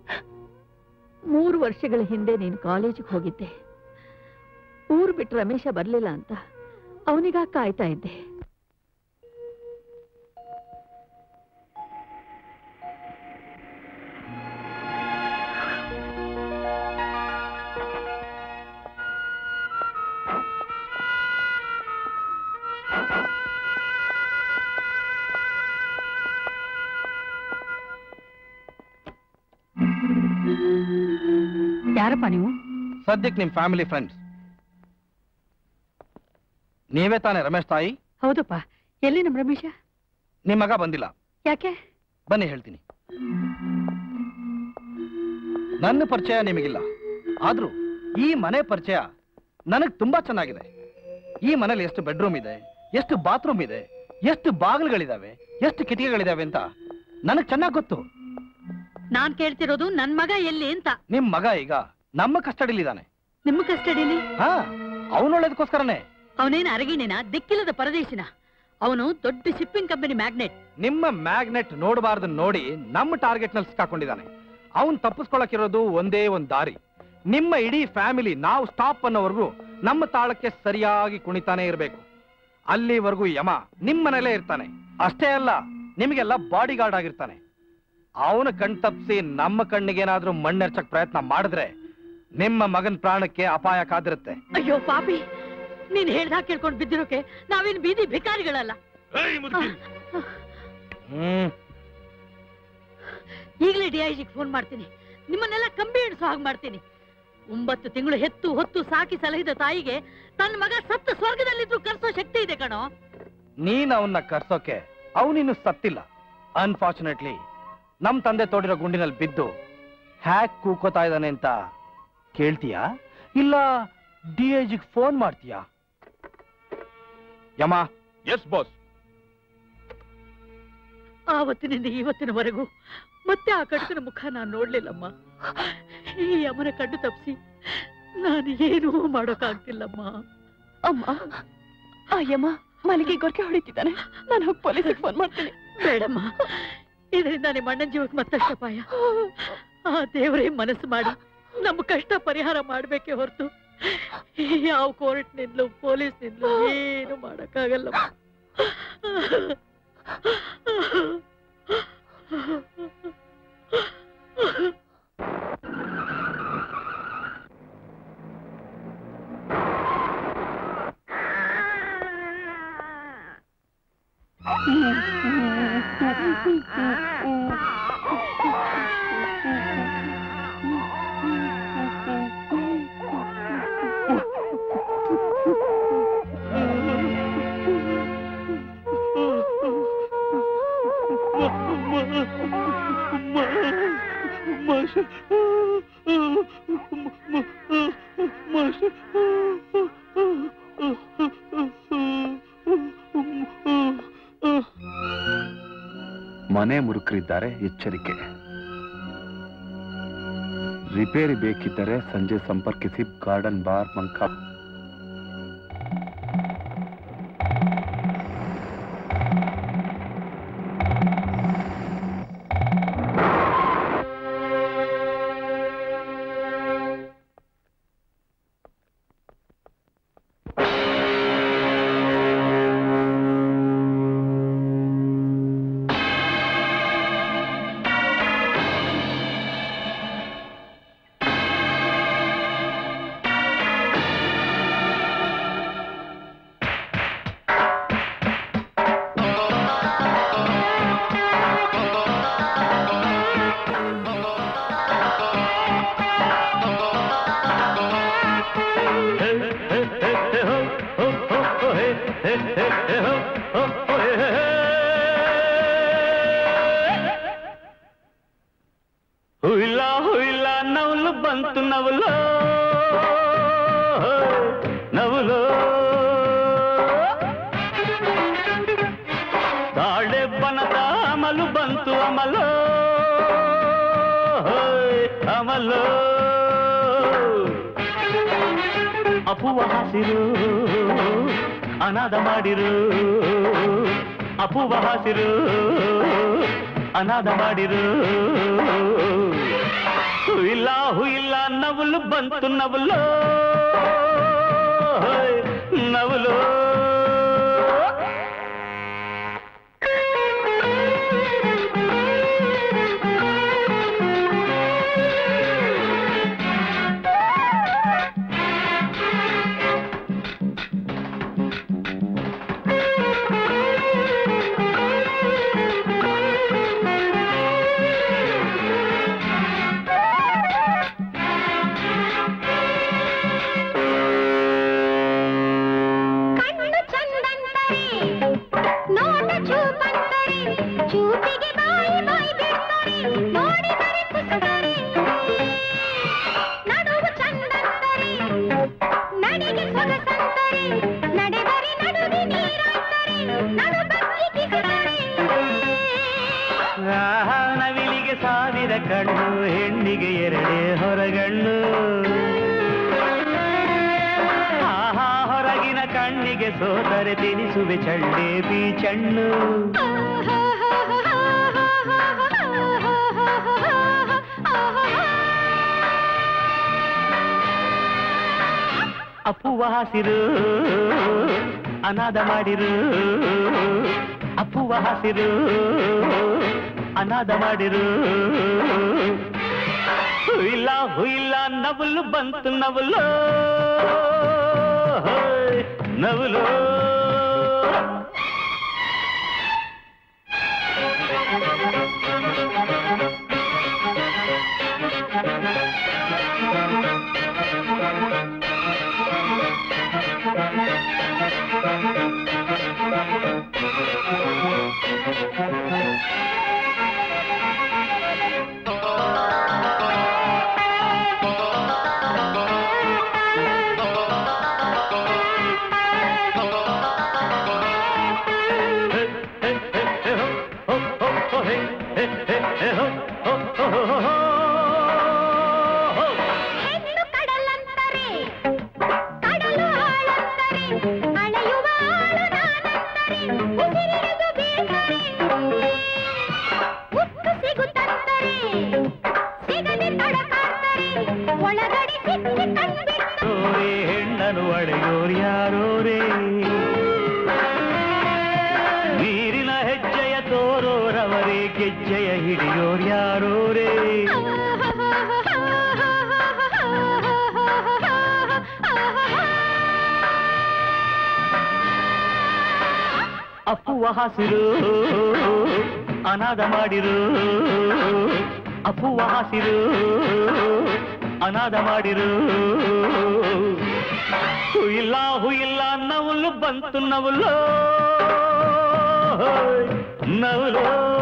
S10: 3 ವರ್ಷಗಳ ಹಿಂದೆ ನೀನು ಕಾಲೇಜಿಗೆ ಹೋಗಿದ್ದೆ. ಊರು ಬಿಟ್ಟು ರಮೇಶ ಬರ್ಲಿಲ್ಲ ಅಂತ ಅವನಿಗಾಗಿ ಕಾಯ್ತಾ ಇದ್ದೆ. ಯಾರಪ್ಪ ನೀವು?
S2: ಸದ್ಯಕ್ಕೆ ನಿಮ್ ಫ್ಯಾಮಿಲಿ ಫ್ರೆಂಡ್ಸ್. ನೀವೇ ತಾನೇ ರಮೇಶ್ ತಾಯಿ?
S10: ಹೌದಪ್ಪ. ಎಲ್ಲಿ ನಮ್ಮ ರಮೇಶ?
S2: ನಿಮ್ ಮಗ ಬಂದಿಲ್ಲ.
S10: ಯಾಕೆ?
S2: ಬನ್ನಿ ಹೇಳ್ತೀನಿ. ನನ್ನ ಪರಿಚಯ ನಿಮಗಿಲ್ಲ, ಆದ್ರೂ ಈ ಮನೆ ಪರಿಚಯ ನನಗ್ ತುಂಬಾ ಚೆನ್ನಾಗಿದೆ. ಈ ಮನೇಲಿ ಎಷ್ಟು ಬೆಡ್ರೂಮ್ ಇದೆ, ಎಷ್ಟು ಬಾತ್ರೂಮ್ ಇದೆ, ಎಷ್ಟು ಬಾಗಿಲುಗಳಿದಾವೆ, ಎಷ್ಟು ಕಿಟಕಿಗಳಿದಾವೆ ಅಂತ ನನಗ್ ಚೆನ್ನಾಗ್ ಗೊತ್ತು.
S10: ನಾನ್ ಕೇಳ್ತಿರೋದು ನನ್ ಮಗ ಎಲ್ಲಿ ಅಂತ.
S2: ನಿಮ್ ಮಗ ಈಗ ನಮ್ಮ ಕಸ್ಟಡಿಲಿದ್ದಾನೆ.
S10: ನಿಮ್ಮ ಕಸ್ಟಡಿಲಿ?
S2: ಹಾ, ಅವನೊಳ್ಳೇದಕ್ಕೋಸ್ಕರನೇ.
S10: ಅವನೇನು ಅರಗಿಣಿನ, ದಿಕ್ಕಿಲ್ಲದ ಪರದೇಶಿನ? ಅವನು ದೊಡ್ಡ ಶಿಪ್ಪಿಂಗ್ ಕಂಪನಿ ಮ್ಯಾಗ್ನೆಟ್.
S2: ನಿಮ್ಮ ಮ್ಯಾಗ್ನೆಟ್ ನೋಡಬಾರ್ದು ನೋಡಿ ನಮ್ಮ ಟಾರ್ಗೆಟ್ ನಲ್ಲಿ ಸಿಕ್ಕಾಕೊಂಡಿದ್ದಾನೆ. ಅವನ್ ತಪ್ಪಿಸ್ಕೊಳಕಿರೋದು ಒಂದೇ ಒಂದ್ ದಾರಿ. ನಿಮ್ಮ ಇಡೀ ಫ್ಯಾಮಿಲಿ ನಾವು ಸ್ಟಾಪ್ ಅನ್ನೋವರೆಗೂ ನಮ್ಮ ತಾಳಕ್ಕೆ ಸರಿಯಾಗಿ ಕುಣಿತಾನೆ ಇರಬೇಕು. ಅಲ್ಲಿವರೆಗೂ ಯಮ ನಿಮ್ಮನೇಲೇ ಇರ್ತಾನೆ. ಅಷ್ಟೇ ಅಲ್ಲ, ನಿಮಗೆಲ್ಲ ಬಾಡಿ ಗಾರ್ಡ್ ಆಗಿರ್ತಾನೆ. ಅವನ ಕಣ್ ತಪ್ಪಿಸಿ ನಮ್ಮ ಕಣ್ಣಿಗೇನಾದ್ರೂ ಮಣ್ಣೆರ್ಚಕ್ ಪ್ರಯತ್ನ ಮಾಡಿದ್ರೆ ನಿಮ್ಮ ಮಗನ್ ಪ್ರಾಣಕ್ಕೆ ಅಪಾಯ ಕಾದಿರುತ್ತೆ.
S10: ಅಯ್ಯೋ ಪಾಪಿ, ನೀನ್ ಹೇಳ್ದಾಗ ಕೇಳ್ಕೊಂಡು ಬಿದ್ದಿರೋಕೆ ನಾವೇನು ಬೀದಿ ಭಿಕಾರಿಗಳಲ್ಲ. ಈಗಲೇ DIGಗೆ ಫೋನ್ ಮಾಡ್ತೀನಿ. ನಿಮ್ಮನ್ನೆಲ್ಲ ಕಂಬಿ ಎಣಿಸೋ ಹಾಗೆ ಮಾಡ್ತೀನಿ. 9 ತಿಂಗಳು ಹೆತ್ತು ಹೊತ್ತು ಸಾಕಿ ಸಲಹಿದ ತಾಯಿಗೆ ತನ್ನ ಮಗ ಸತ್ತ ಸ್ವರ್ಗದಲ್ಲಿದ್ರು ಕರ್ಸೋ ಶಕ್ತಿ ಇದೆ ಕಣೋ.
S2: ನೀನ್ ಅವನ್ನ ಕರ್ಸೋಕೆ ಅವನಿನ್ನು ಸತ್ತಿಲ್ಲ. ಅನ್ಫಾರ್ಚುನೇಟ್ಲಿ ನಮ್ ತಂದೆ ತೋಡಿರೋ ಗುಂಡಿನಲ್ಲಿ ಬಿದ್ದು ಹ್ಯಾಕ್ ಕೂಕೋತಾ ಇದ್ದಾನೆ ಅಂತ ಕೇಳ್ತೀಯಾ, ಇಲ್ಲ DIGಗೆ ಫೋನ್ ಮಾಡ್ತೀಯಾ? ಯಮ.
S4: Yes boss.
S10: ಆವತ್ತಿನಿಂದ ಇವತ್ತಿನವರೆಗೂ ಮತ್ತೆ ಆ ಕಟಕನ ಮುಖ ನಾನು ನೋಡ್ಲಿಲ್ಲಮ್ಮ. ಈ ಯಮನ ಕಣ್ಣು ತಪ್ಪಿಸಿ ನಾನು ಏನೂ ಮಾಡೋಕ್ಕಾಗ್ತಿಲ್ಲಮ್ಮ.
S5: ಅಮ್ಮ, ಆ ಯಮ ಮನೆಗೆ ಗೊರಕೆ ಹೊಡಿತಿದ್ದಾನೆ. ನಾನು ಹೋಗಿ ಪೊಲೀಸಿಗೆ ಫೋನ್ ಮಾಡ್ತೀನಿ.
S10: ಬೇಡಮ್ಮ, ಇದರಿಂದ ನಿಮ್ಮ ಅಣ್ಣನ ಜೀವಕ್ಕೆ ಮತ್ತಷ್ಟು ಅಪಾಯ. ಆ ದೇವರೇ ಮನಸ್ಸು ಮಾಡಿ ನಮ್ಮ ಕಷ್ಟ ಪರಿಹಾರ ಮಾಡ್ಬೇಕೆ ಹೊರತು ಯಾವ ಕೋರ್ಟ್ನಿಂದಲೂ ಪೊಲೀಸ್ನಿಂದಲೂ ಏನು ಮಾಡಕ್ಕಾಗಲ್ಲ.
S7: ಮನೆ ಮುರುಕರಿದ್ದಾರೆ, ಎಚ್ಚರಿಕೆ. ರಿಪೇರಿ ಬೇಕಿದ್ದರೆ ಸಂಜೆ ಸಂಪರ್ಕಿಸಿ. Garden bar ಮಂಕ.
S9: ಅಮಲು ತಾಳೆ ಬನದ ಅಮಲು ಬಂತು ಅಮಲು ಅಮಲು ಅಪುವ ಹಸಿರು ಅನಾಥ ಮಾಡಿರು ಅಪುವ ಹಸಿರು ಅನಾಥ ಮಾಡಿರು ಇಲ್ಲ ಹುಯಿಲ್ಲ ನವಲು ಬಂತು ನವಲು ನವಲು ನವಿಲಿಗೆ ಸಾವಿರ ಕಣ್ಣು ಹೆಣ್ಣಿಗೆ ಎರಡೇ ಹೊರಗಣ್ಣು ಆಹಾ ಹೊರಗಿನ ಕಣ್ಣಿಗೆ ಸೋದರೆ ತಿನಿಸುವೆ ಚಳ್ಳೆ ಬೀಚಣ್ಣು ಅಪ್ಪುವ ಹಸಿರು ಅನಾಥ ಮಾಡಿರು ಅಪ್ಪುವ ಹಸಿರು ಅನಾಥ ಮಾಡಿರು ಹುಯಿಲ್ಲ ಹುಯಿಲ್ಲ ನವಲು ಬಂತು ನವಲು ನವಲು ಹೆಣ್ಣನು ಅಳೆಯೋರು ಯಾರೋ ರೇ ನೀರಿನ ಹೆಜ್ಜೆಯ ತೋರೋರವರೇ ಗೆಜ್ಜೆಯ ಹಿಡಿಯೋರು ಯಾರೋ ರೇ ಅಪ್ಪುವ ಹಸಿರು ಅನಾಥ ಮಾಡಿರು ಅಪ್ಪುವ ಹಸಿರು ಅನಾಥ ಮಾಡಿರು ಹುಯಿಲ್ಲ ಹುಯಿಲ್ಲ ನವಲು ಬಂತು ನವಲು ನವಲು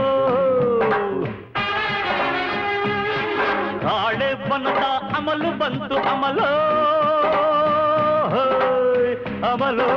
S9: ತಾಳೆ ಬನದ ಅಮಲು ಬಂತು ಅಮಲು ಅಮಲು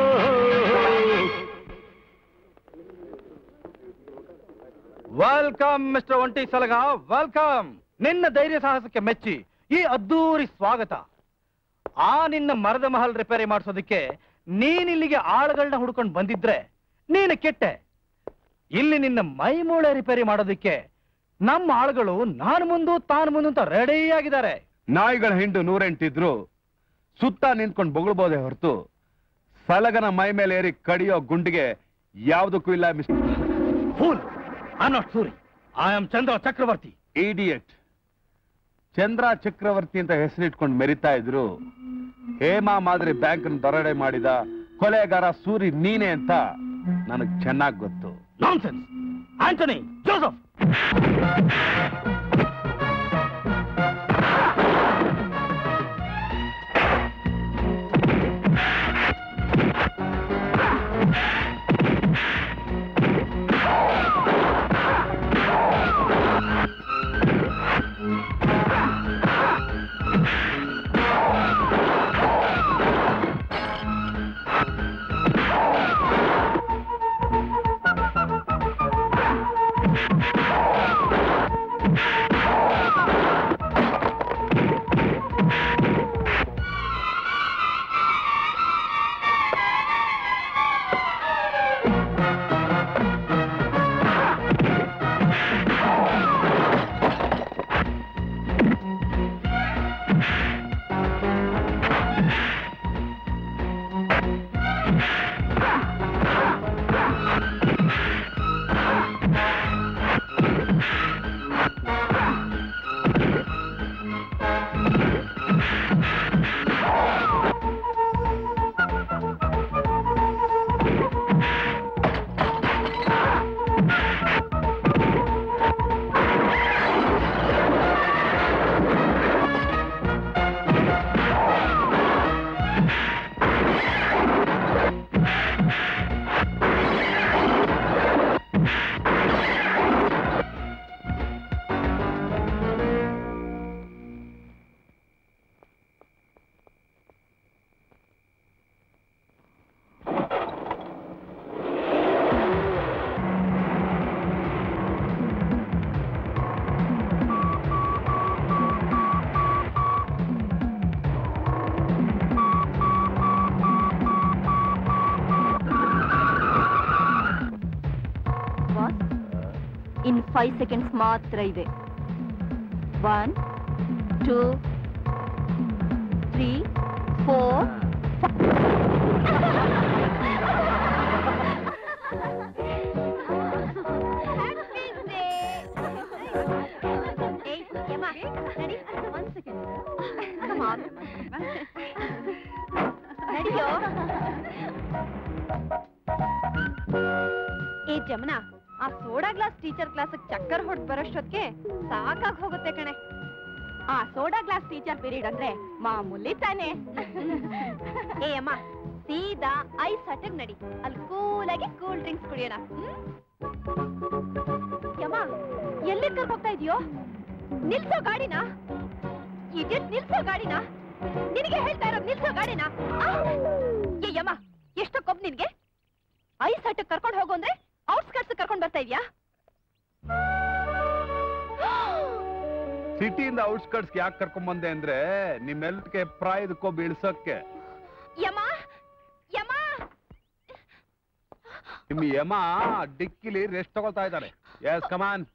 S2: ವೆಲ್ಕಮ್ ಮಿಸ್ಟರ್ ಒಂಟಿ ಸಲಗ ವೆಲ್ಕಮ್. ನಿನ್ನ ಧೈರ್ಯ ಸಾಹಸಕ್ಕೆ ಮೆಚ್ಚಿ ಈ ಅದ್ದೂರಿ ಸ್ವಾಗತ. ಆ ನಿನ್ನ ಮರದ ಮಹಲ್ ರಿಪೇರಿ ಮಾಡಿಸೋದಕ್ಕೆ ನೀನಿಲ್ಲಿಗೆ ಆಳುಗಳನ್ನ ಹುಡ್ಕೊಂಡು ಬಂದಿದ್ರೆ ನೀನು ಕೆಟ್ಟೆ. ಇಲ್ಲಿ ನಿನ್ನ ಮೈ ಮೂಳೆ ರಿಪೇರಿ ಮಾಡೋದಕ್ಕೆ ನಮ್ಮ ಆಳುಗಳು ನಾನು ಮುಂದು ತಾನು ಮುಂದು ಅಂತ ರೆಡಿ ಆಗಿದ್ದಾರೆ.
S7: ನಾಯಿಗಳ ಹಿಂಡು 108 ಸುತ್ತ ನಿಂತ್ಕೊಂಡು ಬೊಗಳ್ಬೋದೇ ಹೊರತು ಸಲಗನ ಮೈ ಮೇಲೆ ಏರಿ ಕಡಿಯೋ ಗುಂಡಿಗೆ ಯಾವುದಕ್ಕೂ ಇಲ್ಲ mister
S2: fool. I not Suri, I am Chandra Chakravarthi.
S7: Idiot. Chandra Chakravarthi ಅಂತ ಹೆಸರಿಟ್ಕೊಂಡು ಮೆರಿತಾ ಇದ್ರು ಹೇಮಾ ಮಾದರಿ ಬ್ಯಾಂಕ್ ದರೋಡೆ ಮಾಡಿದ ಕೊಲೆಗಾರ ಸೂರಿ ನೀನೆ ಅಂತ ನನಗ್ ಚೆನ್ನಾಗಿ ಗೊತ್ತು.
S2: Nonsense. Antony Joseph.
S5: In 5 seconds ಮಾತ್ರ ಇದೆ. 1 2 3 4 ಏ ಜಮನಾ, ಆ ಸೋಡಾ ಗ್ಲಾಸ್ ಟೀಚರ್ ಕ್ಲಾಸ್ ಚಕ್ಕರ್ ಹೊಡ್ ಬರೋಷ್ಟೊತ್ತಿಗೆ ಸಾಕಾಗ್ ಹೋಗುತ್ತೆ ಕಣೆ. ಆ ಸೋಡಾ ಗ್ಲಾಸ್ ಟೀಚರ್ ಪೀರಿಯಡ್ ಅಂದ್ರೆ ಮಾಮೂಲಿ ತಾನೆ. ಏ ಅಮ್ಮ, ಸೀದಾ ಐಸ್ ಹಟ್ಟಗ್ ನಡಿ, ಅಲ್ಲಿ ಕೂಲಾಗಿ ಕೂಲ್ ಡ್ರಿಂಕ್ಸ್ ಕುಡಿಯೋಣ. ಯಮ್ಮ, ಎಲ್ಲಿ ಕರ್ಕೊಂಡು ಹೋಗ್ತಾ ಇದೀಯೋ? ನಿಲ್ಸೋ ಗಾಡಿನ, ಇಡಿಯಟ್, ನಿಲ್ಸೋ ಗಾಡಿನ. ನಿನಗೆ ಹೇಳ್ತಾ ಇರೋದು ನಿಲ್ಸೋ ಗಾಡಿನ. ಏ ಯಮ್ಮ, ಎಷ್ಟು ಕೊಬ್ಬು ನಿನ್ಗೆ? ಐಸ್ ಹಟ್ಟಗ್ ಕರ್ಕೊಂಡು ಹೋಗು ಅಂದ್ರೆ ಔಟ್ಸ್ಕರ್ಟ್ಸ್ ಕರ್ಕೊಂಡು ಬರ್ತಾ ಇದ್ಯಾ?
S7: ಸಿಟಿಯಿಂದ ಔಟ್ಸ್ಕರ್ಟ್ಸ್ ಯಾಕೆ ಕರ್ಕೊಂಡ್ ಬಂದೆ ಅಂದ್ರೆ ನಿಮ್ಮೆಲ್ಲಕ್ಕೆ ಪ್ರಾಯದಕ್ಕೋ ಬೀಳ್ಸಕ್ಕೆ.
S5: ಯಮ ಯಮ
S7: ನಿಮ್ ಯಮ ಡಿಕ್ಕಿಲಿ ರೆಸ್ಟ್ ತಗೊಳ್ತಾ ಇದ್ದಾರೆ. Yes come on.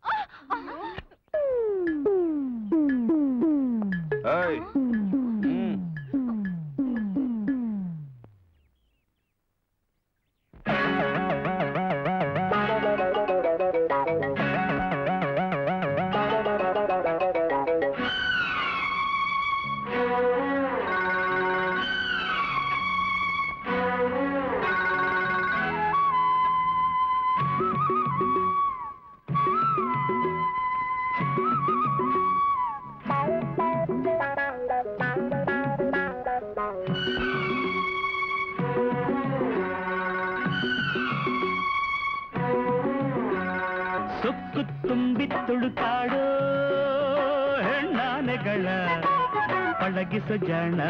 S12: ಸೊಕ್ಕು ತುಂಬಿ ತುಳುಕಾಡೋ ಹೆಣ್ಣಾನೆಗಳ ಪಳಗಿಸೋ ಜಾಣ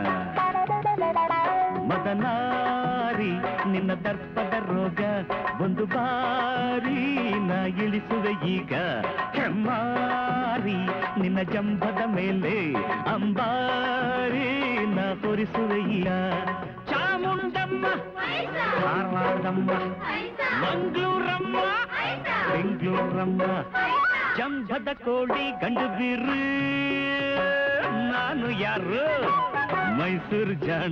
S12: ಮದನಾರಿ, ನಿನ್ನ ದರ್ಪದ ರೋಗ ಒಂದು ಬಾರಿ ನಾ ಇಳಿಸುವೆ ಈಗ. ಹೆಮ್ಮಾರಿ, ನಿನ್ನ ಜಂಬದ ಮೇಲೆ ಅಂಬಾರಿ ನಾ ಹೊರಿಸುವೆ ಈಗ. ಚಾಮುಂಡಮ್ಮ, ಧಾರವಾಡಮ್ಮ, ಮಂಗಳೂರಮ್ಮ, ಬೆಂಗಳೂರಮ್ಮ, ಜಂಬದ ಕೋಳಿ ಗಂಡು ಬೀರು. ನಾನು ಯಾರು? ಮೈಸೂರು ಜಾಣ.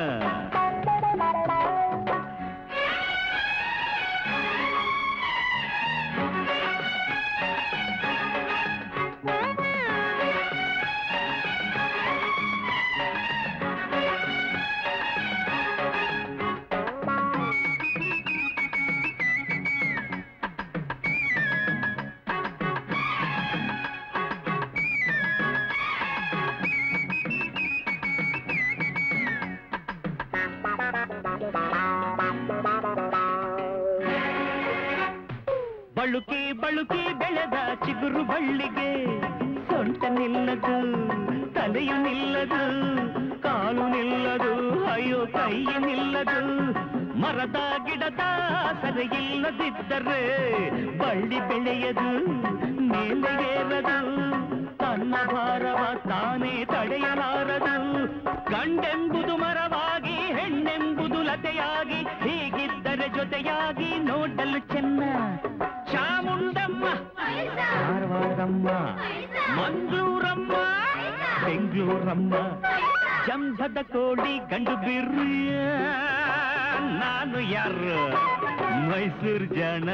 S12: ಬಳುಕಿ ಬಳುಕಿ ಬೆಳೆದ ಚಿಗುರು ಬಳ್ಳಿಗೆ ಸೊಂಟ ನಿಲ್ಲದು, ತಲೆಯು ನಿಲ್ಲದು, ಕಾಲು ನಿಲ್ಲದು, ಅಯ್ಯೋ ಕೈಯು ನಿಲ್ಲದು. ಮರದ ಗಿಡದ ಸರೆ ಇಲ್ಲದಿದ್ದರೆ ಬಳ್ಳಿ ಬೆಳೆಯದು, ಮೇಲೆ ಏರದು. ತನ್ನ ಭಾರವ ತಾನೇ ತಡೆಯಲಾರದು. ಗಂಡೆಂಬುದು ಮರವಾಗಿ, ಹೆಣ್ಣೆಂಬುದು ಲತೆಯಾಗಿ, ಹೀಗಿದ್ದರೆ ಜೊತೆಯಾಗಿ ನೋಡಲು ಚೆನ್ನ. ಚಾಮುಂಡಮ್ಮ, ಧಾರವಾಡಮ್ಮ, ಮಂಗಳೂರಮ್ಮ, ಬೆಂಗಳೂರಮ್ಮ, ಜಂಬದ ಕೋಳಿ ಗಂಡು ಬಿರ್ರಿಯ. ನಾನು ಯಾರು? ಮೈಸೂರು ಜಾಣ.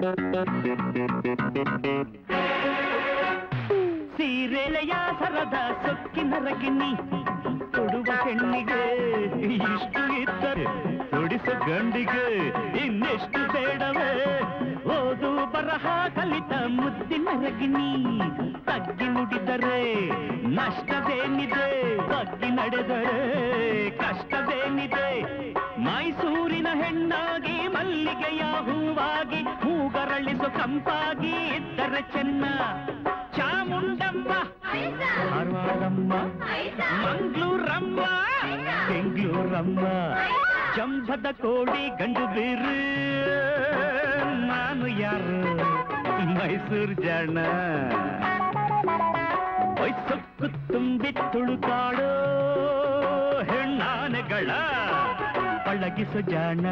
S12: ಸೀರೆಳೆಯ ಸರದ ಸೊಕ್ಕಿನ ರಗಿನಿ ಕೊಡುವ ಹೆಣ್ಣಿಗೆ ಇಷ್ಟು ಇದ್ದರೆ ಕೊಡಿಸು ಗಂಡಿಗೆ ಇನ್ನೆಷ್ಟು ಬೇಡವೇ ಓದು ಬರಹ ಕಲಿತ ಮುದ್ದಿನ ರಗಿನಿ ತಗ್ಗಿ ನುಡಿದರೆ ನಷ್ಟವೇನಿದೆ ತಗ್ಗಿ ನಡೆದರೆ ಕಷ್ಟವೇನಿದೆ ಮೈಸೂರಿನ ಹೆಣ್ಣಾಗಿ ಮಲ್ಲಿಗೆಯ ಹೂವಾಗಿ ಹೂಗರಳಿಸು ಕಂಪಾಗಿ ಇದ್ದರೆ ಚೆನ್ನ ಚಾಮುಂಡಮ್ಮ ಧಾರವಾಡಮ್ಮ ಮಂಗಳೂರಮ್ಮ ಬೆಂಗಳೂರಮ್ಮ ಚಂಬದ ಕೋಡಿ ಗಂಡು ಬೀರು ನಾನು ಯಾರು ಮೈಸೂರು ಜಾಣ ವಯಸ್ಸಕ್ಕು ತುಂಬಿ ತುಳುಕಾಡೋ ಹೆಣ್ಣಾನೆಗಳ ಪಳಗಿಸು ಜಾಣ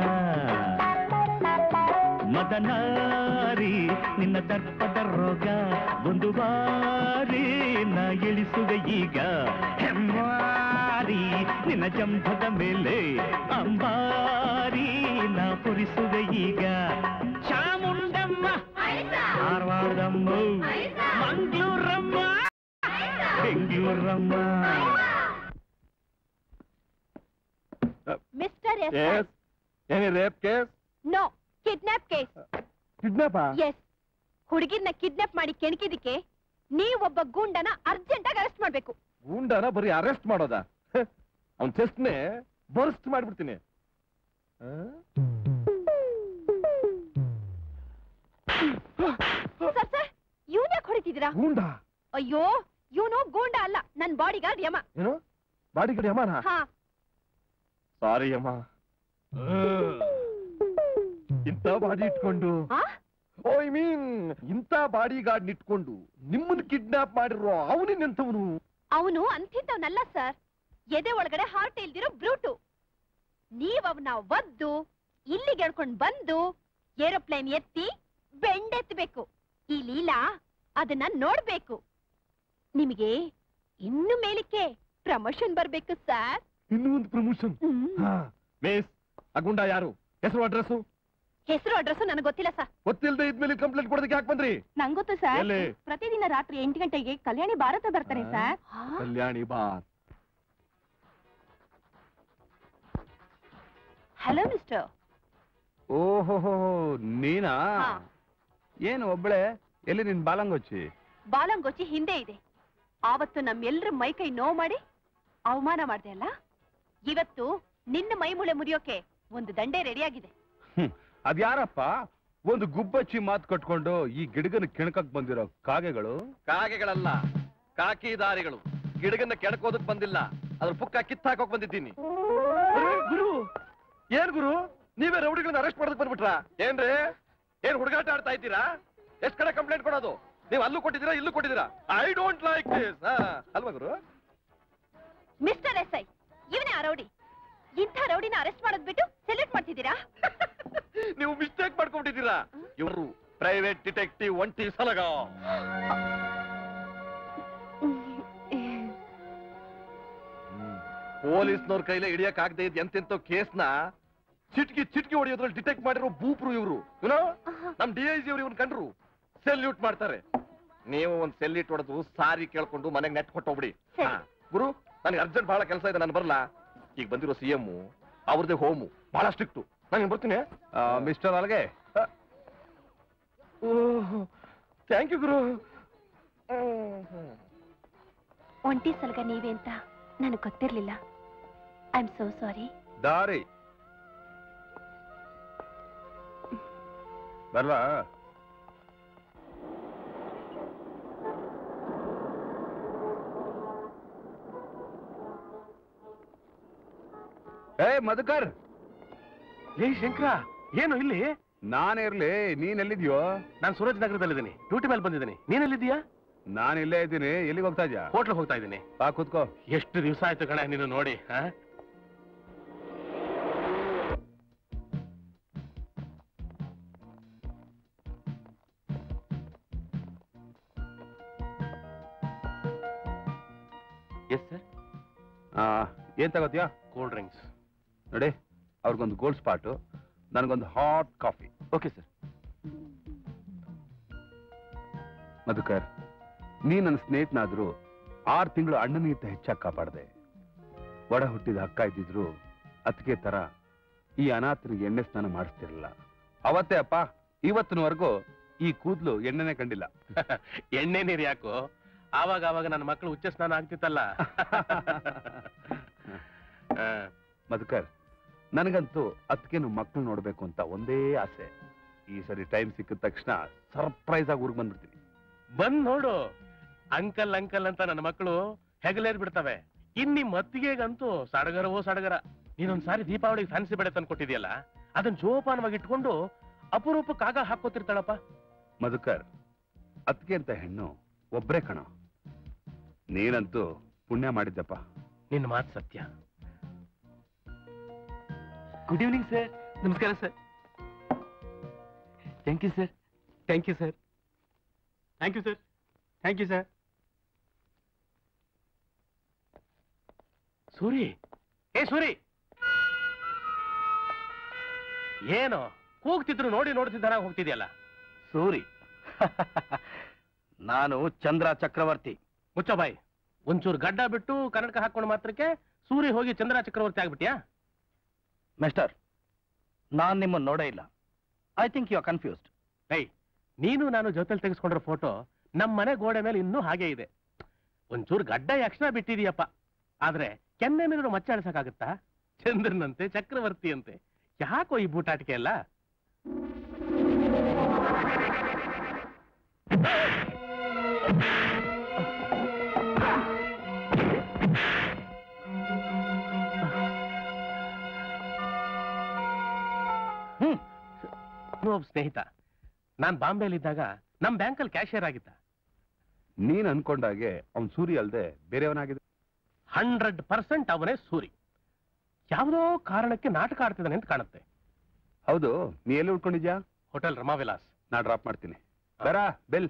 S12: ಮದನಾರಿ ನಿನ್ನ ದರ್ಪದ ರೋಗ ಒಂದು ಬಾರಿ ನಾ ಇಳಿಸುವೆ ಈಗ ಹೆಮ್ಮಾರಿ ನಿನ್ನ ಜಂಭದ ಮೇಲೆ ಅಂಬಾರಿ ನಾ ಪುರಿಸುವೆ ಈಗ ಚಾಮುಂಡಮ್ಮ ಧಾರವಾಡಮ್ಮ ಮಂಗಳೂರಮ್ಮ ಬೆಂಗಳೂರಮ್ಮ.
S5: Mister
S6: any rape case?
S5: No, kidnap case.
S6: Kidnap?
S5: Yes. ಹುಡುಗಿನ ಕಿಡ್ನಾಪ್ ಮಾಡಿ ಕೆಣಕಿದಕ್ಕೆ ನೀವೊಬ್ಬ ಗೂಂಡನ ಅರ್ಜೆಂಟ್ ಆಗಿ ಅರೆಸ್ಟ್ ಮಾಡ್ಬೇಕು.
S6: ಗೂಂಡನ ಬರೀ ಅರೆಸ್ಟ್ ಮಾಡೋದ? ಅವನ್ ಚೆಸ್ಟ್ನೇ ಬರ್ಸ್ಟ್ ಮಾಡ್ಬಿಡ್ತೀನಿ.
S5: ಸರ್ ಸರ್, ಇವನ್ ಯಾಕೆ ಹೊಡಿತಿದ್ದೀರಾ?
S6: ಗೂಂಡ?
S5: ಅಯ್ಯೋ, ಇವನು ಗೂಂಡ ಅಲ್ಲ, ನನ್ ಬಾಡಿ ಗಾರ್ಡ್ ಯಮ.
S6: ಏನು ಬಾಡಿ ಗಾರ್ಡ್ ಯಮನ?
S5: ಹಾ.
S6: ಸಾರಿ ಯಮ. ಇಂಥ ಬಾಡಿ ಇಟ್ಕೊಂಡು, ಐ ಮೀನ್ ಇಂಥ ಬಾಡಿ ಗಾರ್ಡ್ ಇಟ್ಕೊಂಡು ನಿಮ್ಮನ್ನ ಕಿಡ್ನಾಪ್ ಮಾಡಿರೋ ಅವನಿನೆಂಥವನು?
S5: ಅವನು ಅಂತಿದ್ದವನಲ್ಲ ಸರ್, ಎದೆ ಒಳಗಡೆ ಹಾರ್ಟ್ ಇಲ್ದಿರೋ ಬ್ರೂಟು. ನೀವ್ ಅವನ ಒದ್ದು ಇಲ್ಲಿಗೆ ಎಳ್ಕೊಂಡ್ ಬಂದು ಏರೋಪ್ಲೇನ್ ಎತ್ತಿ ಬೆಂಡೆತ್ತಬೇಕು. ಈ ಲೀಲಾ ಅದನ್ನ ನೋಡ್ಬೇಕು. ನಿಮಗೆ ಇನ್ನು ಮೇಲಕ್ಕೆ ಪ್ರಮೋಷನ್ ಬರ್ಬೇಕು ಸರ್.
S6: ಇನ್ನೂ ಒಂದು ಪ್ರಮೋಷನ್? ಮಿಸ್, ಆ ಗುಂಡ ಯಾರು? ಹೆಸರು ಅಡ್ರೆಸ್ಸು?
S5: ಹೆಸರು ಅಡ್ರೆಸ್ ನನಗೆ ಗೊತ್ತಿಲ್ಲ ಸರ್.
S6: ಗೊತ್ತಿಲ್ಲದೆ ಇದ್ಮೇಲೆ ಕಂಪ್ಲೇಂಟ್ ಕೊಡೋದಕ್ಕೆ ಯಾಕೆ ಬಂದ್ರಿ?
S5: ನಂಗೆ ಗೊತ್ತು ಸರ್.
S6: ಎಲ್ಲಿ?
S5: ಪ್ರತಿದಿನ ರಾತ್ರಿ 8 ಗಂಟೆಗೆ ಕಲ್ಯಾಣಿ ಭಾರತ ಬರ್ತಾರೆ ಸರ್.
S6: ಕಲ್ಯಾಣಿ ಬಾರ್.
S5: Hello mister.
S7: ಓಹೋ, ನೀನಾ? ಏನು ಒಬ್ಬಳೆ? ಎಲ್ಲಿ ನಿನ್ ಬಾಲಂಗೊಚ್ಚಿ?
S5: ಬಾಲಂಗೊಚ್ಚಿ ಹಿಂದೆ ಇದೆ. ಆವತ್ತು ನಮ್ಮೆಲ್ಲರ ಮೈ ಕೈ ನೋವು ಮಾಡಿ ಅವಮಾನ ಮಾಡ್ದೆ ಅಲ್ಲ, ಇವತ್ತು ನಿನ್ನ ಮೈ ಮುಳೆ ಮುರಿಯೋಕೆ ಒಂದು ದಂಡೆ ರೆಡಿಯಾಗಿದೆ.
S7: ಅದ್ಯಾರಪ್ಪ ಒಂದು ಗುಬ್ಬಚ್ಚಿ ಮಾತು ಕಟ್ಕೊಂಡು ಈ ಗಿಡಗನ ಕೆಣಕಕ್ ಬಂದಿರೋ ಕಾಗೆಗಳು?
S6: ಕಾಗೆಗಳಲ್ಲ, ಕಾಕಿದಾರಿಗಳು. ಗಿಡಗನ್ನ ಕೆಣಕೋದಕ್ ಬಂದಿಲ್ಲ, ಅದ್ರ ಪುಕ್ಕ ಕಿತ್ತಾಕೋಕ್ ಬಂದಿದ್ದೀನಿ. ಗುರು, ಏನ್ ಗುರು ನೀವೇ ರೌಡಿಗಳನ್ನ ಅರೆಸ್ಟ್ ಮಾಡೋದಕ್ ಬಂದ್ಬಿಟ್ರಾ? ಏನ್ರಿ, ಏನ್ ಹುಡುಗಾಟ ಆಡ್ತಾ ಇದ್ದೀರಾ? ಎಷ್ಟ್ ಕಡೆ ಕಂಪ್ಲೇಂಟ್ ಕೊಡೋದು? ನೀವು ಅಲ್ಲೂ ಕೊಟ್ಟಿದ್ದೀರಾ, ಇಲ್ಲೂ ಕೊಟ್ಟಿದ್ದೀರಾ. I don't like this. ಅಲ್ವಾ ಗುರು?
S5: ಮಿಸ್ಟರ್ ಎಸ್ ಐ, ಇವನೇ ಆ ರೌಡಿ. ಇಂಥ ರೌಡಿನ ಅರೆಸ್ಟ್ ಮಾಡೋದ್ ಬಿಟ್ಟು ಸೆಲ್ಯೂಟ್ ಮಾಡ್ತಿದ್ದೀರಾ?
S6: ನೀವು ಮಿಸ್ಟೇಕ್ ಮಾಡ್ಕೊಂಡಿದ್ದೀರಾ. ಇವರು ಪ್ರೈವೇಟ್ ಡಿಟೆಕ್ಟಿವ್ ಒಂಟಿ ಸಲಗ. ಪೊಲೀಸ್ನವ್ರ ಕೈಲೇ ಹಿಡಿಯಕ್ ಆಗದೆ ಇದ್ ಎಂತೆಂತೋ ಕೇಸ್ನ ಚಿಟ್ಕಿ ಹೊಡೆಯೋದ್ರಲ್ಲಿ ಡಿಟೆಕ್ಟ್ ಮಾಡಿರೋ ಬೂಪ್ರು ಇವ್ರು. ಏನೋ ನಮ್ DIG ಅವ್ರು ಇವ್ನ ಕಂಡ್ರು ಸೆಲ್ಯೂಟ್ ಮಾಡ್ತಾರೆ. ನೀವು ಒಂದ್ ಸೆಲ್ಯೂಟ್ ಹೊಡೆದು ಸಾರಿ ಕೇಳ್ಕೊಂಡು ಮನೆಗೆ ನೆಟ್ ಕೊಟ್ಟೋಗ್ಬಿಡಿ. ಗುರು, ನನಗೆ ಅರ್ಜೆಂಟ್ ಬಹಳ ಕೆಲಸ ಇದೆ, ನಾನು ಬರಲ್ಲ. ಈಗ ಬಂದಿರೋ CM ಅವ್ರದೇ ಹೋಮು ಬಹಳ ಸ್ಟ್ರಿಕ್ಟು. ನಾನು ಬರ್ತೀನಿ.
S7: ಮಿಸ್ಟರ್ ಅಲ್ಗೆ.
S6: ಥ್ಯಾಂಕ್ ಯು ಗುರು.
S5: ಒಂಟಿ ಸಲಗ ನೀವೇ ಅಂತ ನನಗೆ ಗೊತ್ತಿರ್ಲಿಲ್ಲ. I am so sorry.
S7: ದಾರಿ ಬರ್ವಾ? ಏ ಮಧುಕರ್.
S6: ಏ ಶಂಕರ, ಏನು ಇಲ್ಲಿ?
S7: ನಾನಿರ್ಲಿ, ನೀನೆಲ್ಲಿದ್ಯೋ?
S6: ನಾನು ಸೂರಜ್ ನಗರದಲ್ಲಿದ್ದೀನಿ, ಡ್ಯೂಟಿ ಮೇಲೆ ಬಂದಿದ್ದೀನಿ. ನೀನೆಲ್ಲಿದ್ದೀಯಾ?
S7: ನಾನು ಇಲ್ಲೇ ಇದ್ದೀನಿ. ಎಲ್ಲಿಗೆ ಹೋಗ್ತಾ ಇದ್ಯಾ?
S6: ಹೋಟ್ಲಿಗೆ ಹೋಗ್ತಾ ಇದ್ದೀನಿ.
S7: ಬಾ ಕೂತ್ಕೋ.
S6: ಎಷ್ಟು ದಿವಸ ಆಯ್ತು ಕಣ ನೀನು ನೋಡಿ. Yes sir.
S7: ಏನ್ ತಗೋತೀಯಾ?
S6: ಕೂಲ್ ಡ್ರಿಂಕ್ಸ್
S7: ನೋಡಿ, ಅವ್ರಿಗೊಂದು ಗೋಲ್ಡ್ ಸ್ಪಾಟು, ನನಗೊಂದು hot coffee.
S6: Okay sir.
S7: Madhukar, ನೀ ನನ್ನ ಸ್ನೇಹಿತನಾದ್ರೂ 6 ತಿಂಗಳು ಅಣ್ಣನಿಗಿಂತ ಹೆಚ್ಚಾಗಿ ಕಾಪಾಡಿದೆ. ಒಡ ಹುಟ್ಟಿದ ಅಕ್ಕ ಇದ್ದಿದ್ರು ಅದಕ್ಕೆ ತರ ಈ ಅನಾಥನಿಗೆ ಎಣ್ಣೆ ಸ್ನಾನ ಮಾಡಿಸ್ತಿರಲಿಲ್ಲ. ಅವತ್ತೇ ಅಪ್ಪ, ಇವತ್ತಿನವರೆಗೂ ಈ ಕೂದಲು ಎಣ್ಣೆನೆ ಕಂಡಿಲ್ಲ.
S6: ಎಣ್ಣೆ ನೀರು ಯಾಕೋ, ಆವಾಗ ಆವಾಗ ನನ್ನ ಮಕ್ಕಳು ಉಚ್ಚ ಸ್ನಾನ ಆಗ್ತಿತ್ತಲ್ಲ.
S7: ಮಧುಕರ್, ನನಗಂತೂ ಅದಕ್ಕೇನು ಮಕ್ಕಳು ನೋಡ್ಬೇಕು ಅಂತ ಒಂದೇ ಆಸೆ. ಈ ಸರಿ ಟೈಮ್ ಸಿಕ್ಕಿದ ತಕ್ಷಣ ಸರ್ಪ್ರೈಸ್ ಆಗಿ ಊರಿಗೆ ಬಂದ್ಬಿಡ್ತೀನಿ.
S6: ಬಂದ್ ನೋಡು, ಅಂಕಲ್ ಅಂಕಲ್ ಅಂತ ನನ್ನ ಮಕ್ಕಳು ಹೆಗಲೇರ್ ಬಿಡ್ತವೆ. ಇನ್ನಿ ಮತ್ತಿಗೆಗಂತೂ ಸಡಗರವೋ ಸಡಗರ. ನೀನೊಂದ್ಸಾರಿ ದೀಪಾವಳಿಗೆ ಫ್ಯಾನ್ಸಿ ಬೆಳೆ ತಂದು ಕೊಟ್ಟಿದ್ಯಲ್ಲ, ಅದನ್ನ ಜೋಪಾನವಾಗಿ ಇಟ್ಕೊಂಡು ಅಪರೂಪಕ್ಕೆ ಆಗ ಹಾಕೋತಿರ್ತಾಳಪ್ಪ.
S7: ಮಧುಕರ್, ಅದಕ್ಕೆ ಅಂತ ಹೆಣ್ಣು ಒಬ್ರೇ ಕಣ. ನೀನಂತೂ ಪುಣ್ಯ ಮಾಡಿದ್ದಪ್ಪ.
S6: ನಿನ್ನ ಮಾತು ಸತ್ಯ.
S9: Good evening sir. ನಮಸ್ಕಾರ sir. Thank you sir. Thank you sir. Thank you sir. Thank you sir.
S6: Suri, ಏ ಸೂರಿ, ಏನು ಕೂಗ್ತಿದ್ರು ನೋಡಿ ನೋಡ್ತಿದ್ದಾರ ಹೋಗ್ತಿದ್ಯಲ್ಲ?
S2: ಸೂರಿ, ನಾನು ಚಂದ್ರ ಚಕ್ರವರ್ತಿ.
S6: ಮುಚ್ಚ ಬಾಯ್. ಒಂಚೂರು ಗಡ್ಡ ಬಿಟ್ಟು ಕನ್ನಡಕ ಹಾಕೊಂಡು ಮಾತ್ರಕ್ಕೆ ಸೂರಿ ಹೋಗಿ ಚಂದ್ರ ಚಕ್ರವರ್ತಿ ಆಗ್ಬಿಟ್ಯಾ?
S2: ಮಿಸ್ಟರ್, ನಾನ್ ನಿಮ್ಮನ್ನು ನೋಡೇ ಇಲ್ಲ. I think you are confused.
S6: ಏಯ್, ನೀನು ನಾನು ಜೊತೆಲಿ ತೆಗೆಸ್ಕೊಂಡಿರೋ ಫೋಟೋ ನಮ್ಮ ಮನೆ ಗೋಡೆ ಮೇಲೆ ಇನ್ನೂ ಹಾಗೆ ಇದೆ. ಒಂಚೂರು ಗಡ್ಡ ಯಕ್ಷಣ ಬಿಟ್ಟಿದೀಯಪ್ಪ, ಆದ್ರೆ ಕೆನ್ನೆ ಮೇಲಿರೋ ಮಚ್ಚ ಅಳಿಸಕ್ಕಾಗತ್ತಾ? ಚಂದ್ರನಂತೆ ಚಕ್ರವರ್ತಿ ಅಂತೆ. ಯಾಕೋ ಈ ಬೂಟಾಟಿಕೆ ಎಲ್ಲ? ಒಬ್ಬ ಸ್ನೇಹಿತ ನಾನ್ ಬಾಂಬೆಲಿದ್ದಾಗ ನಮ್ ಬ್ಯಾಂಕಲ್ಲಿ ಕ್ಯಾಶಿಯರ್ ಆಗಿದ್ದ.
S7: ನೀನ್ ಅನ್ಕೊಂಡಾಗೆ ಅವನ್ ಸೂರಿ ಅಲ್ದೆ ಬೇರೆಯವನಾಗಿದೆ.
S6: 100% ಅವನೇ ಸೂರಿ. ಯಾವುದೋ ಕಾರಣಕ್ಕೆ ನಾಟಕ ಆಡ್ತಿದ್ದಾನೆ ಅಂತ ಕಾಣುತ್ತೆ.
S7: ಹೌದು, ನೀ ಎಲ್ಲಿ ಉಳ್ಕೊಂಡಿದ್ಯಾ?
S6: ಹೋಟೆಲ್ ರಮಾವಿಲಾಸ್.
S7: ನಾ ಡ್ರಾಪ್ ಮಾಡ್ತೀನಿ. ಬರಾ ಬೆಲ್.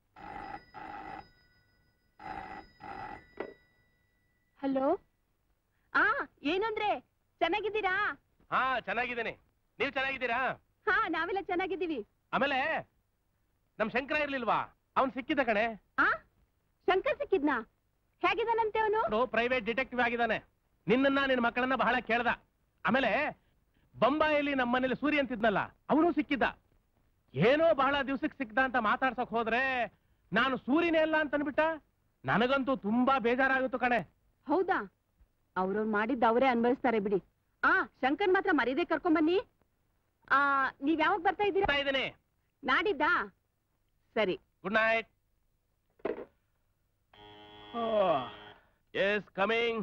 S5: ಹಲೋ. ಏನಂದ್ರೆ ಚೆನ್ನಾಗಿದ್ದೀರಾ?
S6: ಹಾ, ಚೆನ್ನಾಗಿದ್ದೇನೆ. ನೀವ್ ಚೆನ್ನಾಗಿದ್ದೀರಾ?
S5: ಹಾ, ನಾವೆಲ್ಲ ಚೆನ್ನಾಗಿದ್ದೀವಿ.
S6: ಆಮೇಲೆ ನಮ್ ಶಂಕರ ಇರ್ಲಿಲ್ವಾ? ಅವನ್ ಸಿಕ್ಕಿದ ಕಣೆ.
S5: ಶಂಕರ್ ಸಿಕ್ಕಿದ್ನಾ? ಹೇಗಿದ್ದಾನಂತೆ ಅವನು?
S6: ಪ್ರೈವೇಟ್ ಡಿಟೆಕ್ಟಿವ್ ಆಗಿದ್ದಾನೆ. ನಿನ್ನ ನಿನ್ನ ಮಕ್ಕಳನ್ನ ಬಹಳ ಕೇಳ್ದ. ಆಮೇಲೆ ಬೊಂಬಾಯಲ್ಲಿ ನಮ್ಮ ಮನೇಲಿ ಸೂರ್ಯ ಅಂತಿದ್ನಲ್ಲ, ಅವನು ಸಿಕ್ಕಿದ್ದ. ಏನೋ ಬಹಳ ದಿವ್ಸಕ್ಕೆ ಸಿಕ್ದ ಅಂತ ಮಾತಾಡ್ಸಕ್ ಹೋದ್ರೆ ನಾನು ಸೂರ್ಯನೇ ಅಲ್ಲ ಅಂತ ಅನ್ಬಿಟ್ಟ. ನನಗಂತೂ ತುಂಬಾ ಬೇಜಾರಾಗುತ್ತು ಕಣೆ.
S5: ಹೌದಾ? ಅವ್ರವ್ರು ಮಾಡಿದ್ದ ಅವರೇ ಅನ್ಭವಿಸ್ತಾರೆ ಬಿಡಿ. ಶಂಕರ್ ಮಾತ್ರ ಮರೀದೆ ಕರ್ಕೊಂಬನ್ನಿ. ನೀವ್ ಯಾವಾಗ ಬರ್ತಾ ಇದ್ದೀರಾ? ನಾಡಿದ್ದಾ? ಸರಿ,
S6: good night. Yes, coming.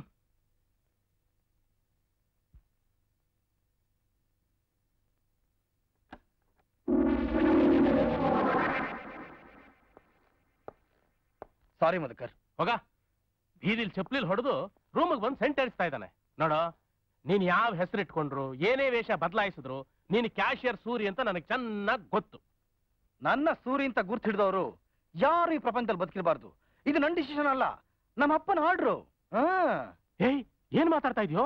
S2: Sorry Madhukar.
S6: ಹೋಗ. ಬೀದಿಲ್ ಚಪ್ಲಿಲ್ ಹೊಡೆದು ರೂಮಿಗೆ ಬಂದು ಸೆಂಟೆರಿಸ್ತಾ ಇದ್ದಾನೆ. ನೋಡೋ, ನೀನ್ ಯಾವ ಹೆಸರಿಟ್ಕೊಂಡ್ರು, ಏನೇ ವೇಷ ಬದಲಾಯಿಸಿದ್ರು, ನೀನು ಕ್ಯಾಶಿಯರ್ ಸೂರಿ ಅಂತ ನನಗೆ ಚೆನ್ನಾಗಿ ಗೊತ್ತು.
S2: ನನ್ನ ಸೂರಿ ಅಂತ ಗುರ್ತು ಹಿಡಿದವರು ಯಾರು ಈ ಪ್ರಪಂಚದಲ್ಲಿ ಬದುಕಿರಬಾರ್ದು. ಇದು ನನ್ನ ಡಿಸಿಷನ್ ಅಲ್ಲ, ನಮ್ಮ ಅಪ್ಪನ ಆರ್ಡ್ರು.
S6: ಏಯ್, ಏನ್ ಮಾತಾಡ್ತಾ ಇದೆಯೋ?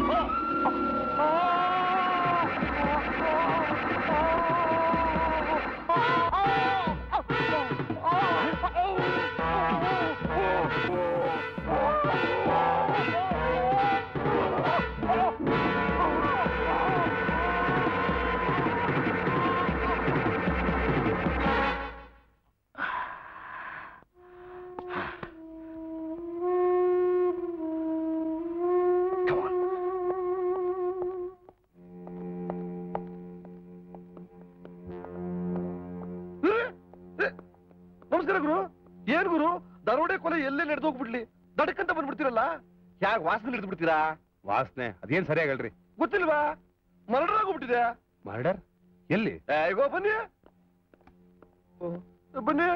S7: ನಮಸ್ಕಾರ ಗುರು. ಏನ್ ಗುರು, ದರೋಡೆ ಕೊಲೆ ಎಲ್ಲೇ ನಡೆದು ಹೋಗ್ಬಿಡ್ಲಿ, ದಡಕ್ಕಂತ ಬಂದ್ಬಿಡ್ತೀರಲ್ಲ? ಯಾಕೆ ವಾಸನೆ ಹಿಡಿದು ಬಿಡ್ತೀರಾ? ವಾಸನೆ ಅದೇನ್ ಸರಿಯಾಗಿ ಹೇಳ್ರಿ. ಗೊತ್ತಿಲ್ವಾ? ಮರ್ಡರ್ ಆಗೋಗ್ಬಿಟ್ಟಿದೆ. ಮರ್ಡರ್ ಎಲ್ಲಿ? ಈಗ ಬನ್ನಿ ಬನ್ನಿ.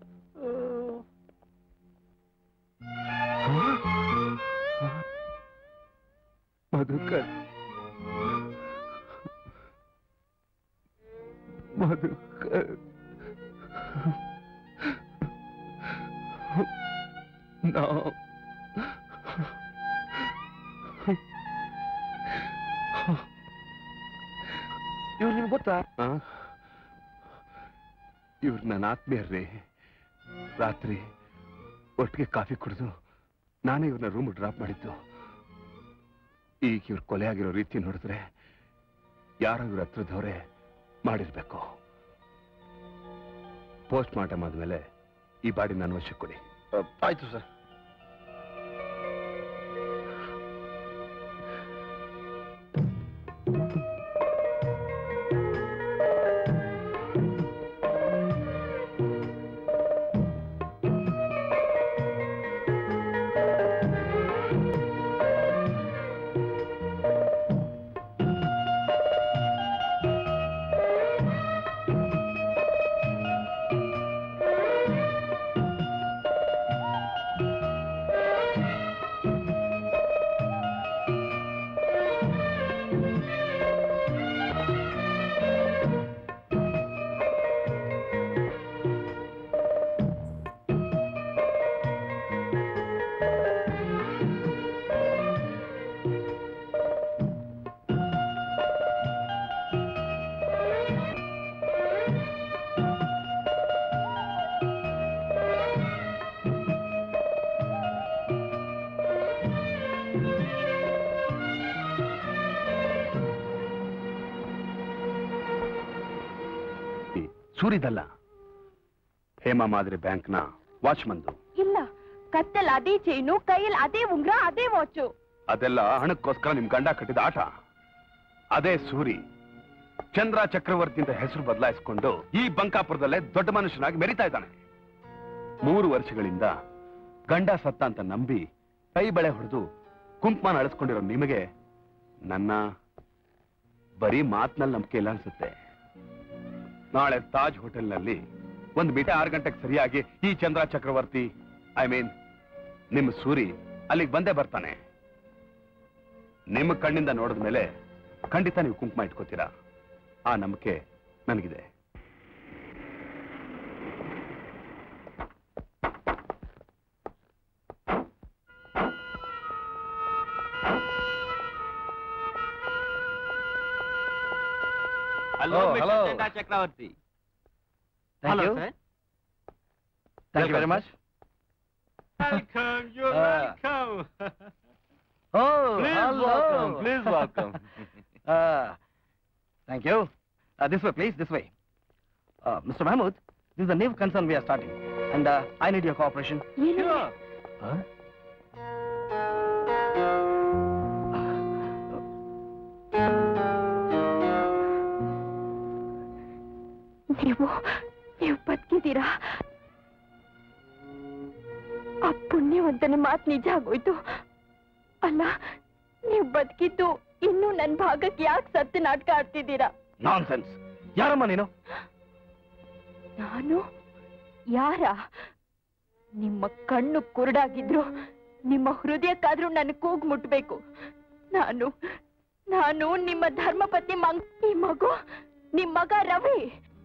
S7: ಮಧುಕರ್, ಮಧುಕರ್, ಇವ್ರು ನಿಮ್ಗೆ ಗೊತ್ತಾ? ಇವ್ರು ನನ್ನ ಆತ್ಮೀಯರ್ರಿ. ರಾತ್ರಿ ಒಟ್ಟಿಗೆ ಕಾಫಿ ಕುಡಿದು ನಾನೇ ಇವ್ರನ್ನ ರೂಮ್ ಡ್ರಾಪ್ ಮಾಡಿದ್ದು. ಈಗ ಇವ್ರು ಕೊಲೆ ಆಗಿರೋ ರೀತಿ ನೋಡಿದ್ರೆ ಯಾರೋ ಇವ್ರ ಹತ್ರದವರೇ ಮಾಡಿರ್ಬೇಕು. ಪೋಸ್ಟ್ ಮಾರ್ಟಮ್ ಆದ್ಮೇಲೆ ಈ ಬಾಡಿ ನನ್ನ ವಶಕ್ಕೆ ಕೊಡಿ.
S6: ಆಯ್ತು ಸರ್.
S7: ಸೂರಿದಲ್ಲ, ಹೇಮಾ ಮಾದರಿ ಬ್ಯಾಂಕ್ನ ವಾಚ್ಮನ್ದು.
S5: ಇಲ್ಲ, ಕತ್ತಲ್ ಅದೇ ಚೈನು, ಕೈಯಲ್ಲಿ ಅದೇ ಉಂಗ್ರ, ಅದೇ ವಾಚು.
S7: ಅದೆಲ್ಲ ಹಣಕ್ಕೋಸ್ಕರ ನಿಮ್ ಗಂಡ ಕಟ್ಟಿದ ಆಟ. ಅದೇ ಸೂರಿ ಚಂದ್ರ ಚಕ್ರವರ್ತಿಯಿಂದ ಹೆಸರು ಬದಲಾಯಿಸಿಕೊಂಡು ಈ ಬಂಕಾಪುರದಲ್ಲೇ ದೊಡ್ಡ ಮನುಷ್ಯನಾಗಿ ಮೆರಿತಾ ಇದ್ದಾನೆ. 3 ವರ್ಷಗಳಿಂದ ಗಂಡ ಸತ್ತ ಅಂತ ನಂಬಿ ಕೈ ಬಳೆ ಹೊಡೆದು ಕುಂಕುಮನ ಅಳಿಸ್ಕೊಂಡಿರೋ ನಿಮಗೆ ನನ್ನ ಬರೀ ಮಾತಿನಲ್ಲಿ ನಂಬಿಕೆ ಇಲ್ಲ ಅನ್ಸುತ್ತೆ. ನಾಳೆ ತಾಜ್ ಹೋಟೆಲ್ನಲ್ಲಿ 1 ಗಂಟೆ 6 ಗಂಟೆಗೆ ಸರಿಯಾಗಿ ಈ ಚಂದ್ರ ಚಕ್ರವರ್ತಿ ನಿಮ್ಮ ಸೂರಿ ಅಲ್ಲಿಗೆ ಬಂದೇ ಬರ್ತಾನೆ. ನಿಮ್ಮ ಕಣ್ಣಿಂದ ನೋಡಿದ ಮೇಲೆ ಖಂಡಿತ ನೀವು ಕುಂಕುಮ ಇಟ್ಕೋತೀರಾ. ಆ ನಂಬಿಕೆ ನನಗಿದೆ.
S6: Hello, Mr. Chakravarti.
S2: Thank you.
S6: Sir.
S2: Thank you very much.
S6: Welcome, you're welcome.
S2: Oh,
S6: Please
S2: hello.
S6: welcome, please welcome.
S2: Thank you. This way, please, this way. Mr. Mahmood, this is a new concern we are starting, and I need your cooperation.
S6: Sure.
S5: ನೀವು ಬದುಕಿದ್ದೀರಾ? ಆ ಪುಣ್ಯವಂತನ ಮಾತು ನಿಜ ಆಗೋಯ್ತು. ಅಲ್ಲ, ನೀವು ಬದುಕಿದ್ದು ಇನ್ನೂ ನನ್ನ ಭಾಗಕ್ಕೆ ಯಾಕೆ ಸತ್ತು ನಾಟಕ ಆಡ್ತಿದ್ದೀರಾ?
S2: ನಾನ್ಸೆನ್ಸ್. ಯಾರಮ್ಮ ನೀನು?
S5: ನಾನು ಯಾರ? ನಿಮ್ಮ ಕಣ್ಣು ಕುರುಡಾಗಿದ್ರು ನಿಮ್ಮ ಹೃದಯಕ್ಕಾದ್ರೂ ನನ್ನ ಕೂಗು ಮುಟ್ಬೇಕು. ನಾನು ನಿಮ್ಮ ಧರ್ಮಪತ್ನಿ ಈ ಮಗು, ನಿಮ್ಮ ಮಗ ರವಿ.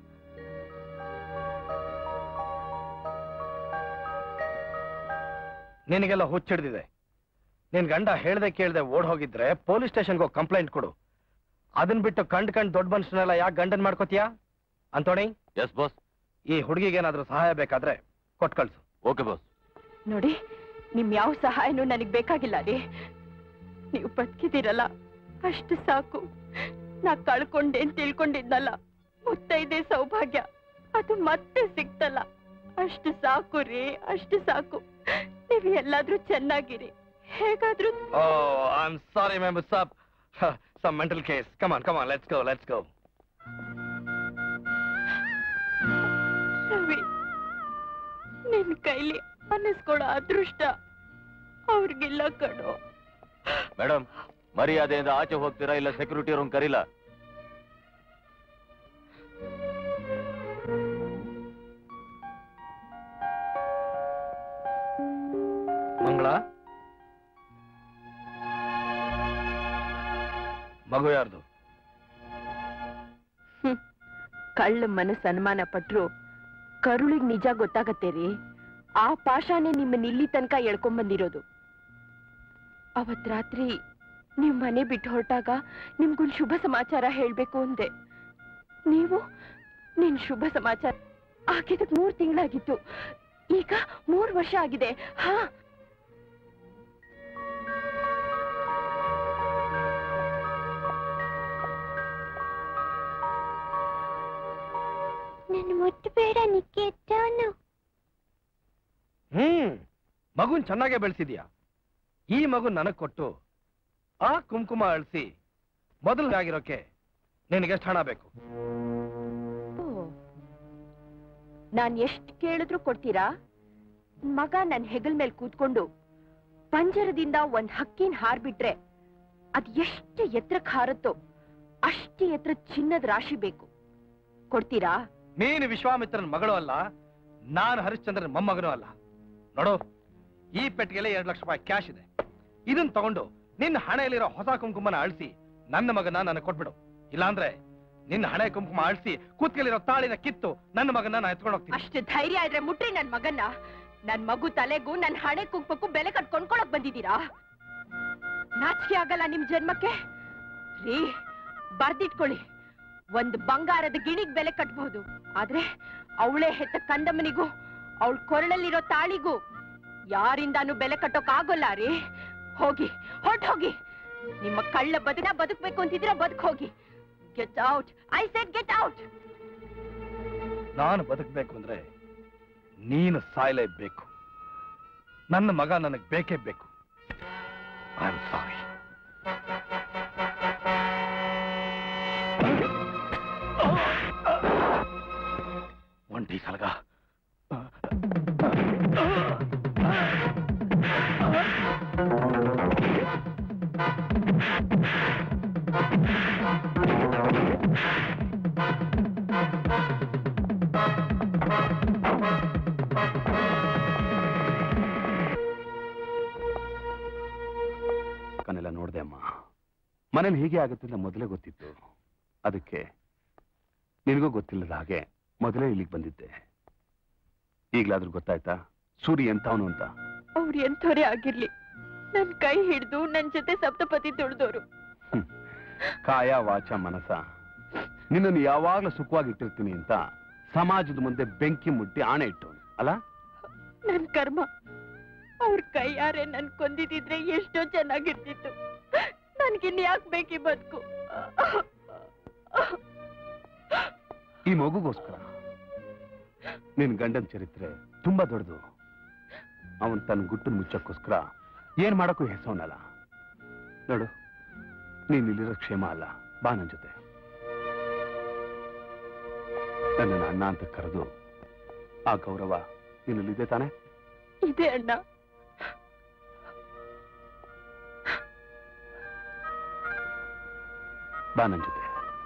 S2: ನಿನಗೆಲ್ಲ ಹುಚ್ಚಿಡ್ದಿದೆ. ನಿನ್ ಗಂಡ ಹೇಳ್ದೆ ಕೇಳ್ದೆ ಓಡ್ ಹೋಗಿದ್ರೆ ಪೊಲೀಸ್ ಸ್ಟೇಷನ್ಗೆ ಹೋಗಿ ಕಂಪ್ಲೇಂಟ್ ಕೊಡು. ಅದನ್ ಬಿಟ್ಟು ಕಂಡ್ ದೊಡ್ಡ ಮನುಷ್ಯನೆಲ್ಲ ಯಾಕೆ ಗಂಡನ್ ಮಾಡ್ಕೋತೀಯಾ? ಅಂತೋಣಿ.
S6: Yes boss.
S2: ಈ ಹುಡುಗಿಗೆ ಏನಾದ್ರೂ ಸಹಾಯ ಬೇಕಾದ್ರೆ ಕೊಟ್ ಕಳ್ಸು.
S6: Okay boss.
S5: ನೋಡಿ, ನಿಮ್ ಯಾವ ಸಹಾಯನೂ ನನಗ್ ಬೇಕಾಗಿಲ್ಲ ರೀ. ನೀವು ಬದುಕಿದ್ದೀರಲ್ಲ ಅಷ್ಟು ಸಾಕು. ನಾ ಕಳ್ಕೊಂಡೆ ಅಂತ ತಿಳ್ಕೊಂಡಿದ್ನಲ್ಲ, ಮುತ್ತೈದೆ ಸೌಭಾಗ್ಯ, ಅದು ಮತ್ತೆ ಸಿಕ್ತಲ್ಲ, ಅಷ್ಟು ಸಾಕು ರೀ, ಅಷ್ಟು ಸಾಕು. ನೀವು ಎಲ್ಲಾದ್ರೂ ಚೆನ್ನಾಗಿರಿ, ಹೇಗಾದ್ರೂ.
S2: Oh, I'm sorry, Member Sab. Some mental case. Come on, let's go.
S5: Ravi, ನಿನ್ ಕೈಲಿ ಅನ್ನಿಸ್ಕೊಡೋ ಅದೃಷ್ಟ ಅವ್ರಿಗಿಲ್ಲ ಕಣೋ.
S6: ಮೇಡಮ್, ಮರ್ಯಾದೆಯಿಂದ ಆಚೆ ಹೋಗ್ತೀರಾ ಇಲ್ಲ ಸೆಕ್ಯೂರಿಟಿ ರೂಮ್ ಕರೀಲ?
S2: ಮಂಗಳ, ಮಗು ಯಾರ್ದು?
S5: ಕಳ್ಳ ಮನಸ್ಸು ಅನುಮಾನ ಪಟ್ರು ಕರುಳಿಗೆ ನಿಜ ಗೊತ್ತಾಗತ್ತೆ ರೀ. ಆ ಪಾಶಾನೆ ನಿಮ್ಮನ್ನ ಇಲ್ಲಿ ತನಕ ಎಳ್ಕೊಂಡ್ಬಂದಿರೋದು. ಅವತ್ ರಾತ್ರಿ ನೀವು ಮನೆ ಬಿಟ್ಟು ಹೊರಟಾಗ ನಿಮ್ಗೊಂದು ಶುಭ ಸಮಾಚಾರ ಹೇಳ್ಬೇಕು ಅಂದೆ. ನೀವು ನಿನ್ ಶುಭ ಸಮಾಚಾರ ಆಗಿದ್ದಕ್ಕೆ 3 ತಿಂಗಳಾಗಿತ್ತು. ಈಗ 3 ವರ್ಷ ಆಗಿದೆ. ಹಾ,
S13: ನನ್ನ ಮುಟ್ಟಬೇಡ ನಿಕ್ಕೇಟವನು.
S2: ಮಗುನ್ ಚೆನ್ನಾಗೇ ಬೆಳೆಸಿದ್ಯಾ. ಈ ಮಗು ನನಗ್ ಕೊಟ್ಟು ಆ ಕುಂಕುಮ ಅಳಿಸಿ ಮೊದಲಾಗಿರೋಕೆ ನಿನಗೆಷ್ಟು ಹಣ ಬೇಕು?
S5: ನಾನ್ ಎಷ್ಟು ಕೇಳಿದ್ರು ಕೊಡ್ತೀರಾ? ಮಗ ನನ್ ಹೆಗಲ್ ಮೇಲೆ ಕೂತ್ಕೊಂಡು ಪಂಜರದಿಂದ ಒಂದ್ ಹಕ್ಕಿನ ಹಾರ್ಬಿಟ್ರೆ ಅದ್ ಎಷ್ಟು ಎತ್ತರಕ್ಕೆ ಹಾರುತ್ತೋ ಅಷ್ಟೇ ಎತ್ತರ ಚಿನ್ನದ ರಾಶಿ ಬೇಕು. ಕೊಡ್ತೀರಾ?
S2: ನೀನು ವಿಶ್ವಾಮಿತ್ರನ ಮಗಳು ಅಲ್ಲ, ನಾನು ಹರಿಶ್ಚಂದ್ರನ ಮೊಮ್ಮಗನೂ ಅಲ್ಲ. ನೋಡು, ಈ ಪೆಟ್ಟಿಗೆಲೆ 2 ಲಕ್ಷ ರೂಪಾಯಿ ಕ್ಯಾಶ್ ಇದೆ. ಇದನ್ನ ತಗೊಂಡು ನಿನ್ನ ಹಣೆಯಲ್ಲಿರೋ ಹೊಸ ಕುಂಕುಮನ ಅಳಿಸಿ ನನ್ನ ಮಗನ ನನಗೆ ಕೊಟ್ಬಿಡು. ಇಲ್ಲಾಂದ್ರೆ ನಿನ್ನ ಹಣೆ ಕುಂಕುಮ ಅಳಿಸಿ ಕೂತ್ಕಲಿರೋ ತಾಳಿನ ಕಿತ್ತು ನನ್ನ ಮಗನ ನಾನು ಎತ್ಕೊಂಡು ಹೋಗ್ತೀನಿ.
S5: ಅಷ್ಟು ಧೈರ್ಯ ಇದ್ರೆ ಮುಟ್ರಿ ನನ್ ಮಗನ್ನ. ನನ್ ಮಗು ತಲೆಗೂ ನನ್ ಹಣೆ ಕುಂಕುಮಕ್ಕೂ ಬೆಲೆ ಕಟ್ಕೊಂಡ್ಕೊಳಕ್ ಬಂದಿದ್ದೀರಾ? ನಾಚಿಕೆ ಆಗಲ್ಲ ನಿಮ್ ಜನ್ಮಕ್ಕೆ? ರೀ, ಬರ್ದಿಟ್ಕೊಳ್ಳಿ, ಒಂದ್ ಬಂಗಾರದ ಗಿಣಿಗ್ ಬೆಲೆ ಕಟ್ಬಹುದು, ಆದ್ರೆ ಅವಳೇ ಹೆತ್ತ ಕಂದಮ್ಮನಿಗೂ ಅವಳ ಕೊರಳಲ್ಲಿರೋ ತಾಳಿಗೂ ಯಾರಿಂದಾನು ಬೆಲೆ ಕಟ್ಟೋಕ್ ಆಗೋಲ್ಲ ರೀ. ಹೋಗಿ, ಹೊರಟೋಗಿ. ನಿಮ್ಮ ಕಳ್ಳ ಬದುಕ್ಬೇಕು ಅಂತಿದ್ರೆ ಬದುಕ್ ಹೋಗಿ. Get out, I said get out.
S2: ನಾನು ಬದುಕಬೇಕು ಅಂದ್ರೆ ನೀನು ಸಾಯಲೇಬೇಕು. ನನ್ನ ಮಗ ನನಗೆ ಬೇಕೇ ಬೇಕು. I am sorry. ಒಂಟಿ ಸಲಗ
S7: ಕನೆಲ್ಲ ನೋಡ್ದೆ ಅಮ್ಮ. ಮನೇಲಿ ಹೀಗೆ ಆಗುತ್ತೆ ಅಂತ ಮೊದಲೇ ಗೊತ್ತಿತ್ತು. ಅದಕ್ಕೆ ನಿನಗೂ ಗೊತ್ತಿಲ್ಲದ ಹಾಗೆ ಮೊದಲೇ ಇಲ್ಲಿಗೆ ಬಂದಿದ್ದೆ. ಈಗ್ಲಾದ್ರೂ ಗೊತ್ತಾಯ್ತಾ ಸೂರಿ ಎಂತವನು ಅಂತ?
S5: ಅವ್ರು ಎಂಥವರೇ ಆಗಿರ್ಲಿ, ನನ್ ಕೈ ಹಿಡಿದು ನನ್ ಜೊತೆ ಸಪ್ತಪತಿ ತುಳಿದೋರು.
S7: ಕಾಯ ವಾಚ ಮನಸ ನಿನ್ನನ್ನು ಯಾವಾಗ್ಲೂ ಸುಖವಾಗಿಟ್ಟಿರ್ತೀನಿ ಅಂತ ಸಮಾಜದ ಮುಂದೆ ಬೆಂಕಿ ಮುಟ್ಟಿ ಆಣೆ ಇಟ್ಟವನು ಅಲ್ಲ?
S5: ನನ್ ಕರ್ಮ. ಅವ್ರ ಕೈಯಾರೆ ನನ್ ಕೊಂದಿದ್ರೆ ಎಷ್ಟೋ ಚೆನ್ನಾಗಿರ್ತಿತ್ತು. ನನ್ಗಿನ್ ಯಾಕೆ ಬೇಕಿ ಬದುಕು?
S7: ಈ ಮಗುಗೋಸ್ಕರ ನಿನ್ ಗಂಡನ ಚರಿತ್ರೆ ತುಂಬಾ ದೊಡ್ಡದು. ಅವನ್ ತನ್ನ ಗುಟ್ಟನ್ ಮುಚ್ಚಕ್ಕೋಸ್ಕರ ಏನ್ ಮಾಡಕ್ಕೂ ಹೆಸವನಲ್ಲ. ನೋಡು, ನೀನ್ ಇಲ್ಲಿರೋ ಕ್ಷೇಮ ಅಲ್ಲ, ಬಾ ನನ್ ಜೊತೆ. ನನ್ನನ್ನು ಅಣ್ಣ ಅಂತ ಕರೆದು ಆ ಗೌರವ ನಿನ್ನಲ್ಲಿದೆ ತಾನೆ?
S5: ಇದೆ ಅಣ್ಣ.
S7: ಬಾ ನನ್ ಜೊತೆ.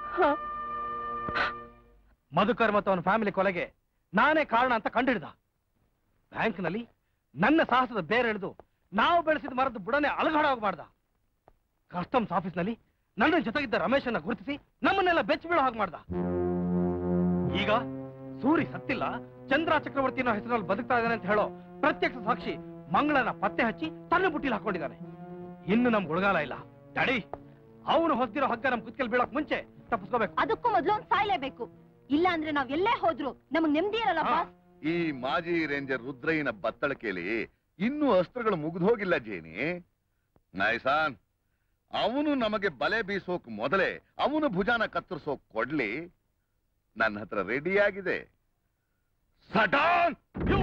S2: ಮಧುಕರ್ ಮತ್ತು ಅವನ ಫ್ಯಾಮಿಲಿ ಕೊಲೆಗೆ ನಾನೇ ಕಾರಣ ಅಂತ ಕಂಡುಹಿಡ್ದ. ಬ್ಯಾಂಕ್ನಲ್ಲಿ ನನ್ನ ಸಾಹಸದ ಬೇರೆ ಎಳೆದು ನಾವು ಬೆಳೆಸಿದ ಮರದ ಬುಡನೆ ಅಲಗಾಡೋಗ್ ಮಾಡ್ದ. ಕಸ್ಟಮ್ಸ್ ಆಫೀಸ್ನಲ್ಲಿ ನನ್ನ ಜೊತೆಗಿದ್ದ ರಮೇಶನ್ನ ಗುರುತಿಸಿ ನಮ್ಮನ್ನೆಲ್ಲ ಬೆಚ್ಚ ಬೀಳೋ ಹಾಗೆ ಮಾಡ್ದ. ಈಗ ಸೂರಿ ಸತ್ತಿಲ್ಲ, ಚಂದ್ರ ಚಕ್ರವರ್ತಿ ಅನ್ನೋ ಹೆಸರಲ್ಲಿ ಬದುಕ್ತಾ ಇದ್ದಾನೆ ಅಂತ ಹೇಳೋ ಪ್ರತ್ಯಕ್ಷ ಸಾಕ್ಷಿ ಮಂಗಳನ ಪತ್ತೆ ಹಚ್ಚಿ ತನ್ನ ಬುಟ್ಟಿಲಿ ಹಾಕೊಂಡಿದ್ದಾನೆ. ಇನ್ನು ನಮ್ಗೆ ಉಳಗಾಲ ಇಲ್ಲ. ತಡಿ, ಅವನು ಹೊಸ್ತಿರೋ ಹಗ್ಗ ನಮ್ ಕುತ್ಕಲ್ ಬೀಳೋಕ್ ಮುಂಚೆ ತಪ್ಪಿಸ್ಕೋಬೇಕು.
S5: ಅದಕ್ಕೂ ಮೊದಲು ಒಂದು ಸಾಯ್ಲೇಬೇಕು. ಇಲ್ಲ ಅಂದ್ರೆ ನಾವ್ ಎಲ್ಲೇ ಹೋದ್ರು ನಮಗ್ ನೆಮ್ಮದಿ ಇರಲ್ಲ ಬಾಸ್.
S3: ಈ ಮಾಜಿ ರೇಂಜರ್ ರುದ್ರಯ್ಯನ ಬತ್ತಳಿಕೆಯಲ್ಲಿ ಇನ್ನೂ ಅಸ್ತ್ರಗಳು ಮುಗಿದೋಗಿಲ್ಲ ಜೇನಿ. ನಾಯ್ಸಾನ್, ಅವನು ನಮಗೆ ಬಲೆ ಬೀಸೋಕ್ ಮೊದಲೇ ಅವನು ಭುಜಾನ ಕತ್ತರಿಸೋಕ್ ಕೊಡ್ಲಿ. ನನ್ನ ಹತ್ರ ರೆಡಿಯಾಗಿದೆ. ಸಟಾನ್!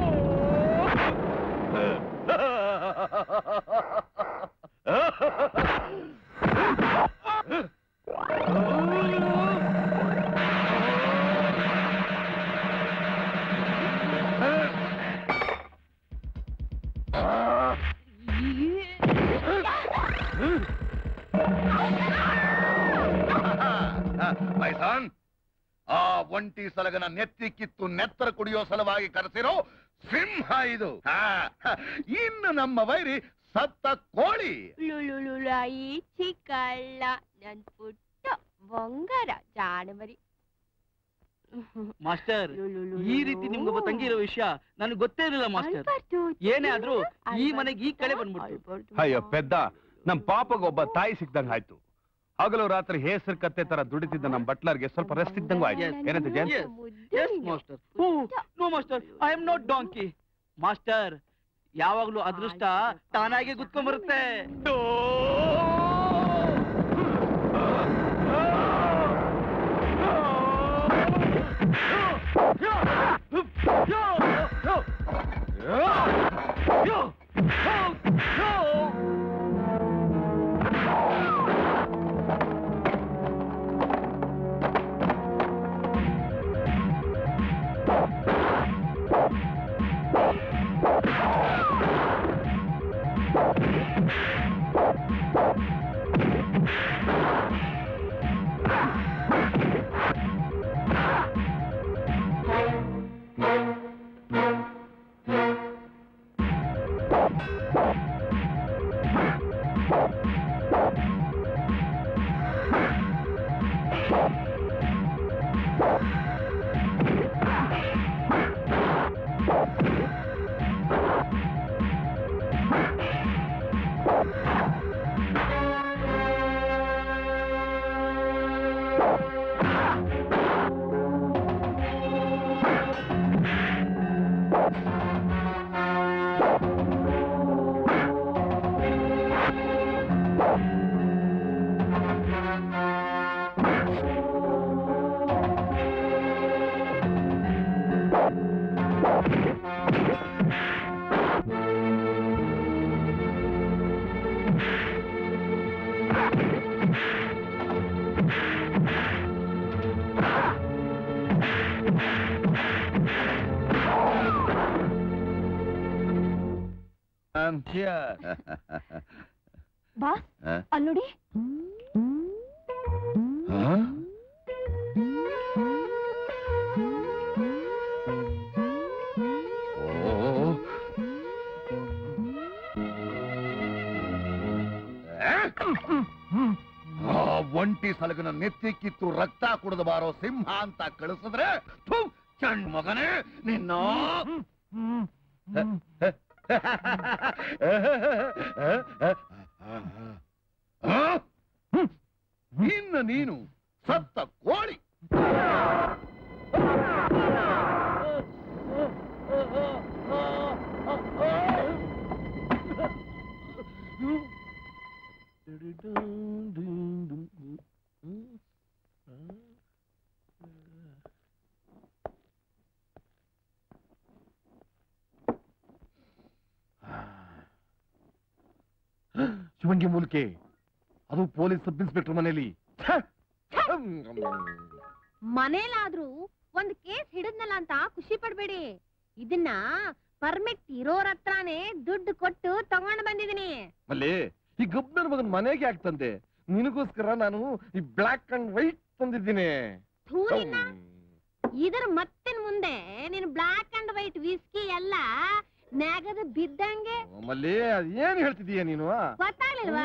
S3: ಮೈಸಾನ್, ಆ ಒಂಟಿ ಸಲಗನ ನೆತ್ತಿ ಕಿತ್ತು ನೆತ್ತರ ಕುಡಿಯೋ ಸಲುವಾಗಿ ಕರೆಸಿರೋ ಸಿಂಹ ಇದು. ಇನ್ನು ನಮ್ಮ ವೈರಿ ಸತ್ತ ಕೋಳಿ.
S5: ಈ ಚಿಕ್ಕಳ್ಳ ನನ್ ಪುಟ್ಟ ಬಂಗಾರ ಜಾಣಮರಿ.
S9: ಮಾಸ್ಟರ್, ಈ ರೀತಿ ನಿಮ್ಗೊಬ್ಬ ತಂಗಿರೋ ವಿಷಯ ನನಗೆ ಗೊತ್ತೇ ಇರಲಿಲ್ಲ ಮಾಸ್ಟರ್. ಏನೇ ಆದ್ರೂ ಈ ಮನೆಗೆ ಈ ಕಡೆ ಬಂದ್ಬಿಡ್ತು.
S7: ಅಯ್ಯೋ ಪೆದ್ದ, ನಮ್ ಪಾಪಗೊಬ್ಬ ತಾಯಿ ಸಿಕ್ದಂಗ ಆಯ್ತು. ಹಗಲು ರಾತ್ರಿ ಹೇಸರ್ ಕತ್ತೆ ತರ ದುಡಿತಿದ್ದ ನಮ್ ಬಟ್ಲರ್ಗೆ ಸ್ವಲ್ಪ ರೆಸ್ಟ್ ಸಿಕ್ದಂಗೂ ಆಯ್ತು. ಏನಂತ Jane?
S9: No master, I am not donkey. Master, ಯಾವಾಗ್ಲೂ ಅದೃಷ್ಟ ತಾನಾಗೆ ಗುತ್ಕೊಂಡ್ಬರುತ್ತೆ.
S5: ಬಾಸ್ ಅಲ್ಲಿ ನೋಡಿ.
S3: ಒಂಟಿ ಸಲಗನ ನೆತ್ತಿ ಕಿತ್ತು ರಕ್ತ ಕುಡಿದು ಬಾರೋ ಸಿಂಹ ಅಂತ ಕಳಿಸಿದ್ರೆ ಚಂಡ್ ಮಗನೇ ನಿನ್ನ ಇನ್ನು ನೀನು ಸತ್ತ ಕೋಳಿ.
S6: ಶಿವಂಗಿ ಮೂಲಿಕೆ, ಅದು ಪೊಲೀಸ್ ಸಬ್ ಇನ್ಸ್ಪೆಕ್ಟರ್ ಮನೆಯಲ್ಲಿ.
S5: ಮನೇಲಾದ್ರೂ ಒಂದ್ ಕೇಸ್ ಹಿಡಿದ್ನಲ್ಲ ಅಂತ ಖುಷಿ ಪಡ್ಬೇಡಿ. ಇದನ್ನ ಪರ್ಮಿಟ್ ಇರೋರ ಹತ್ರನೇ ದುಡ್ಡು ಕೊಟ್ಟು ತಗೊಂಡ್ ಬಂದಿದೀನಿ.
S6: ಮಲ್ಲಿ, ಈ ಗಬ್ನರ್ ಮಗನ್ ಮನೆಗೆ ಆಗ್ತಂತೆ. ನಿನಗೋಸ್ಕರ ನಾನು ಈ ಬ್ಲಾಕ್ ಅಂಡ್ ವೈಟ್ ತಂದಿದ್ದೀನಿ.
S5: ಇದರ ಮತ್ತಿನ ಮುಂದೆ ನೀನು ಬ್ಲಾಕ್ ಅಂಡ್ ವೈಟ್ ವಿಸ್ಕಿ ಎಲ್ಲ ನೆಗದು ಬಿದ್ದಂಗೆ.
S6: ಮಲ್ಲಿ, ಅದೇನ್ ಹೇಳ್ತಿದೀಯ ನೀನು?
S5: ಗೊತ್ತಾಗ್ಲಿಲ್ವಾ?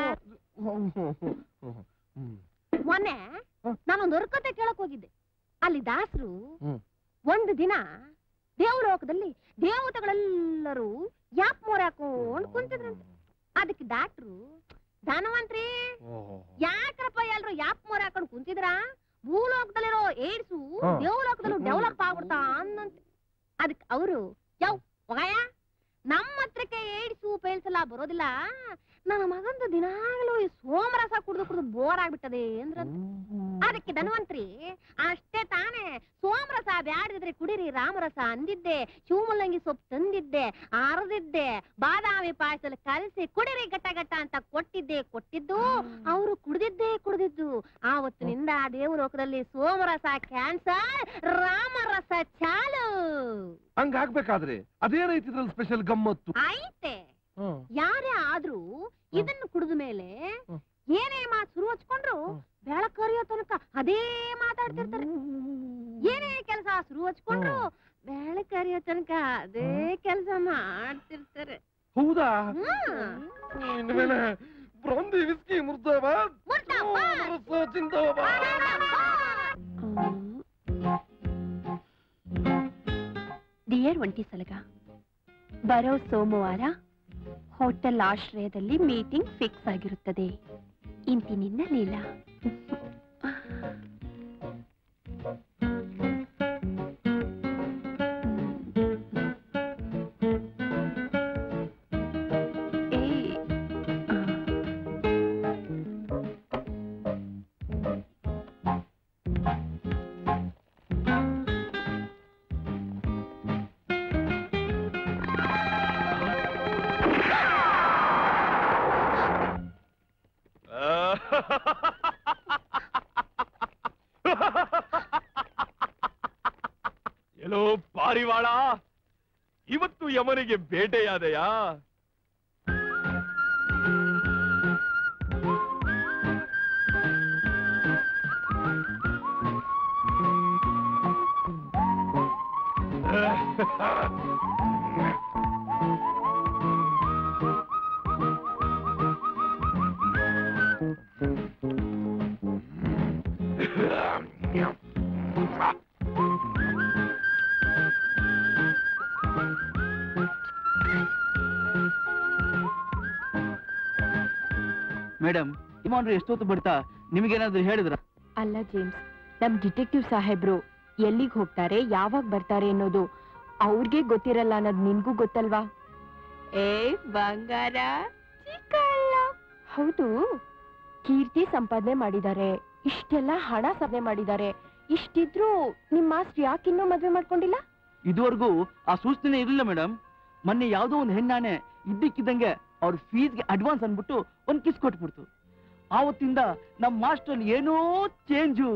S5: ಮೊನ್ನೆ ನಾನೊಂದು ಹೊರಕತೆ ಕೇಳಕ್ ಹೋಗಿದ್ದೆ. ಅಲ್ಲಿ ದಾಸರು ಒಂದು ದಿನ ದೇವಲೋಕದಲ್ಲಿ ದೇವತೆಗಳೆಲ್ಲರೂ ಯಾಪ್ ಮೋರ್ ಹಾಕೊಂಡ್ ಕುಂತಿದ್ರಂತೆ. ಅದಕ್ಕೆ ಡಾಕ್ಟ್ರು, ಧನವಂತ್ರಿ ಯಾಕ್ರಪ್ಪ ಎಲ್ರು ಯಾಪ್ ಮೋರ್ ಹಾಕೊಂಡ್ ಕುಂತಿದ್ರ? ಭೂಲೋಕದಲ್ಲಿರೋ ಏಡ್ಸು ದೇವಲೋಕದಲ್ಲೂ ಡೆವಲಪ್ ಆಗ್ಬಿಡ್ತಾ ಅಂದಂತೆ. ಅದಕ್ಕೆ ಅವರು, ಹೋಗಯ್ಯ, ನಮ್ಮ ಹತ್ರಕ್ಕೆ ಏಡ್ಸು ಪೇಲ್ಸಲ್ಲ ಬರೋದಿಲ್ಲ, ನನ್ನ ಮಗಂದು ದಿನಾಗಲೂ ಈ ಸೋಮರಸ ಕುಡ್ದು ಬೋರ್ ಆಗ್ಬಿಟ್ಟದೆ ಅಂದ್ರ. ಅದಕ್ಕೆ ಧನ್ವಂತ್ರಿ, ಅಷ್ಟೇ ತಾನೇ, ಸೋಮರಸ ಬ್ಯಾಡಿದ್ರೆ ಕುಡಿರಿ ರಾಮರಸ ಅಂದಿದ್ದೆ, ಶಿವಮುಲ್ಲಂಗಿ ಸೊಪ್ಪು ತಂದಿದ್ದೆ, ಅರದಿದ್ದೆ, ಬಾದಾಮಿ ಪಾಯಸದಲ್ಲಿ ಕಲಸಿ ಕುಡಿರಿ ಗಟ್ಟ ಗಟ್ಟ ಅಂತ ಕೊಟ್ಟಿದ್ದು ಅವರು ಕುಡಿದಿದ್ದು. ಆವತ್ತಿನಿಂದ ದೇವಲೋಕದಲ್ಲಿ ಸೋಮರಸ ಕ್ಯಾನ್ಸರ್, ರಾಮರಸ ಚಾಲು.
S6: ಹಂಗಾಗ್ಬೇಕಾದ್ರೆ ಅದೇನೈತಿ ಇದ್ರಲ್ಲಿ ಸ್ಪೆಷಲ್ ಗಮ್ಮತ್ತು?
S5: ಐತೆ. ಯಾರೇ ಆದ್ರೂ ಇದನ್ನು ಕುಡಿದ ಮೇಲೆ ಏನೇ ಮಾತು ಶುರು ಹಚ್ಕೊಂಡ್ರು ಬೆಳಕರಿಯೋ ತನಕ ಅದೇ ಮಾತಾಡ್ತಿರ್ತಾರೆ. ಏನೇ ಕೆಲಸ ಶುರು ಹಚ್ಕೊಂಡ್ರು ಬೆಳಕರಿಯೋ ತನಕ ಅದೇ ಕೆಲಸ ಮಾಡ್ತಿರ್ತಾರೆ.
S6: ಹೌದಾ? ಇನ್ಮೇಲೆ ಬ್ರಾಂದಿ ವಿಸ್ಕಿ ಮುರ್ದಾಬಾದ್, ಜಿಂದಾಬಾದ್.
S5: ಡಿಯರ್ ಒಂಟಿ ಸಲಗ, ಬರೋ ಸೋಮವಾರ ಹೋಟೆಲ್ ಆಶ್ರಯದಲ್ಲಿ ಮೀಟಿಂಗ್ ಫಿಕ್ಸ್ ಆಗಿರುತ್ತದೆ. ಇಂತಿನಿಂದ ಲೀಲಾ.
S7: ಎಲ್ಲೋ ಪಾರಿವಾಳ, ಇವತ್ತು ಯಮನಿಗೆ ಬೇಟೆಯಾದೆಯಾ?
S9: ಮೇಡಮ್, ಇಮಾನ್ರು ಎಷ್ಟೊತ್ತು ಬಿಡ್ತಾ ನಿಮಗೇನಾದ್ರೂ ಹೇಳಿದ್ರ?
S5: ಅಲ್ಲ ಜೇಮ್ಸ್, ನಮ್ ಡಿಟೆಕ್ಟಿವ್ ಸಾಹೇಬ್ರು ಎಲ್ಲಿಗೆ ಹೋಗ್ತಾರೆ, ಯಾವಾಗ ಬರ್ತಾರೆ ಅನ್ನೋದು ಅವ್ರಿಗೆ ಗೊತ್ತಿರಲ್ಲ ಅನ್ನೋದು ನಿನ್ಗೂ ಗೊತ್ತಲ್ವಾ? ಏ ಬಂಗಾರ ಚಿಕ್ಕಲ್ಲ. ಹೌದು, ಕೀರ್ತಿ ಸಂಪಾದನೆ ಮಾಡಿದ್ದಾರೆ, ಇಷ್ಟೆಲ್ಲ ಹಣ ಸಂಪಾದನೆ ಮಾಡಿದ್ದಾರೆ. ಇಷ್ಟಿದ್ರು ನಿಮ್ ಮಾಸ್ಟರ್ ಯಾಕಿನ್ನೂ ಮದ್ವೆ ಮಾಡ್ಕೊಂಡಿಲ್ಲ?
S9: ಇದುವರೆಗೂ ಆ ಸೂಚನೆ ಇರಲಿಲ್ಲ ಮೇಡಮ್. ಮೊನ್ನೆ ಯಾವ್ದೋ ಒಂದು ಹೆಣ್ಣಾನೆ ಇದ್ದಕ್ಕಿದ್ದಂಗೆ ಅವ್ರ ಫೀಸ್ಗೆ ಅಡ್ವಾನ್ಸ್ ಅನ್ಬಿಟ್ಟು ಒಂದ್ ಕಿಸ್ ಕೊಟ್ಬಿಡ್ತು. ಆವತ್ತಿಂದ ನಮ್ ಮಾಸ್ಟರ್ ಏನೋ ಚೇಂಜು.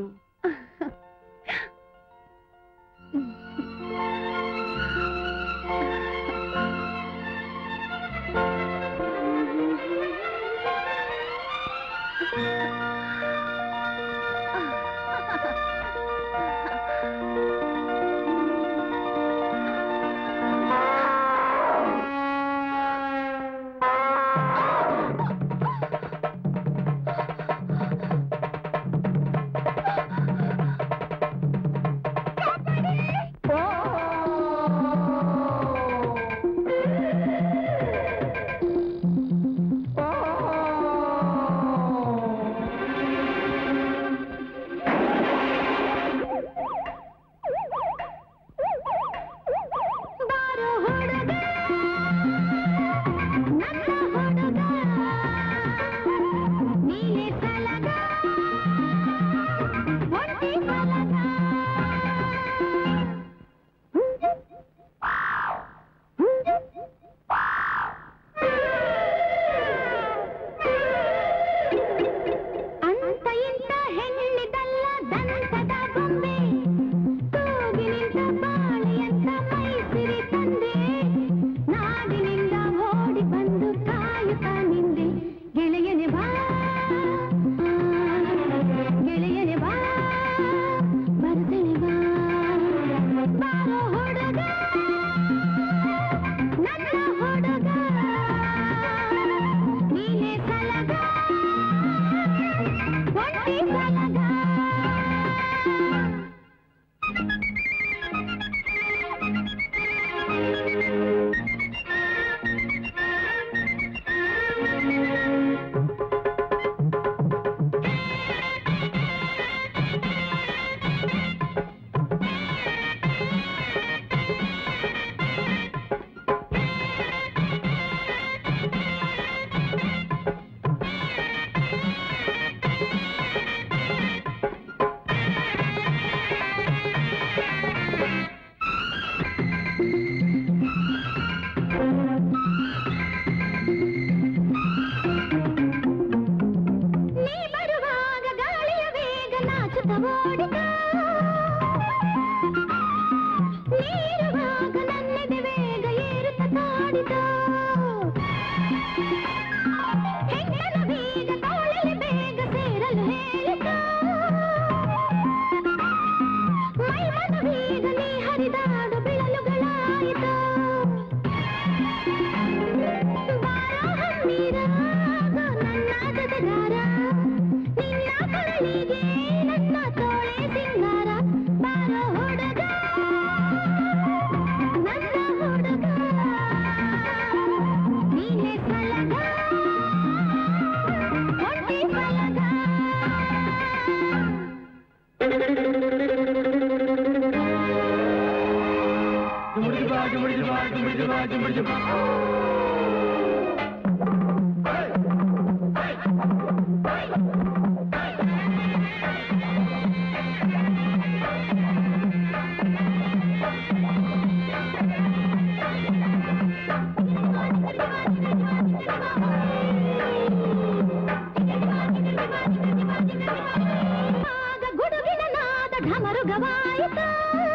S14: ಗುಡುಗಿನ
S13: ಢಮರುಗವಾಯಿತು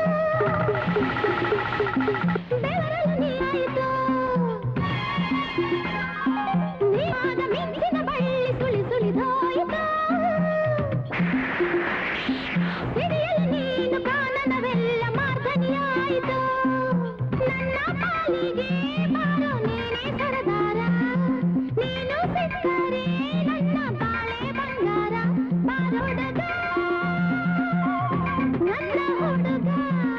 S13: ಬೆವರಲು ನೀರಾಯಿತು ನೀವಾದ ಮಿಂಚಿನ ಬಳ್ಳಿ ಸುಳಿ ಸುಳಿದೋಯಿತು ಸಿಡಿಯಲು ನೀನು ಕಾನನವೆಲ್ಲ ಮಾರ್ಧನಿಯಾಯಿತು ನನ್ನ ಪಾಲಿಗೆ ಬಾರೋ ನೀನೇ ಸರದಾರ ನೀನು ಸಿಕ್ಕರೆ ನನ್ನ ಬಾಳೆ ಬಂಗಾರ ಬಾರೋಡಗ ನನ್ನ ಹುಡುಗ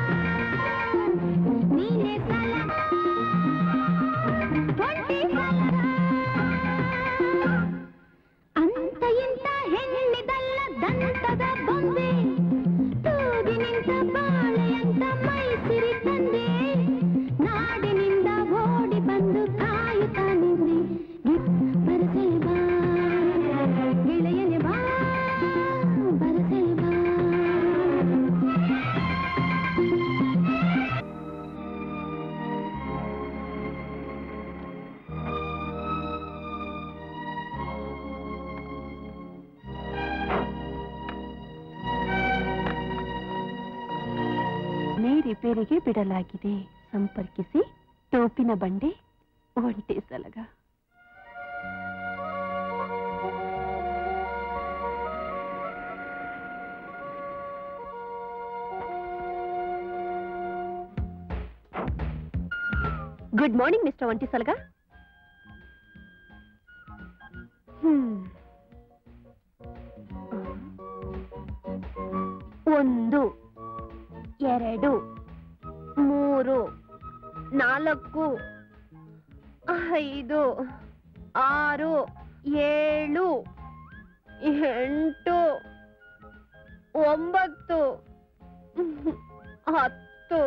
S13: ನೀನೇ ಸಲ ಒಂಟಿ ಸಲ ಅಂತ ಇಂತ ಹೆಣ್ಣಿದಲ್ಲ ದಂತದ ಬೊಂಬೆ ತೂಗಿ ನಿಂತ ಬಾಳೆಯಂತ ಮೈಸಿರಿ ತಂದೆ ನಾಡಿನಿಂದ ಓಡಿ ಬಂದು ಕಾಯುತ್ತಾ ನಿಂದೆ ಬರಸೆ ಬಾ ಗೆಳೆಯನೆ ಬಾ ಬರಸೆ ಬಾ ರಿಪೇರಿಗೆ ಬಿಡಲಾಗಿದೆ ಸಂಪರ್ಕಿಸಿ ಟೋಪಿನ ಬಂಡೆ ಒಂಟಿ ಸಲಗ ಗುಡ್ ಮಾರ್ನಿಂಗ್ ಮಿಸ್ಟರ್ ಒಂಟಿ ಸಲಗ ಒಂದು ಎರಡು ಮೂರು ನಾಲ್ಕು ಐದು ಆರು ಏಳು ಎಂಟು ಒಂಬತ್ತು ಹತ್ತು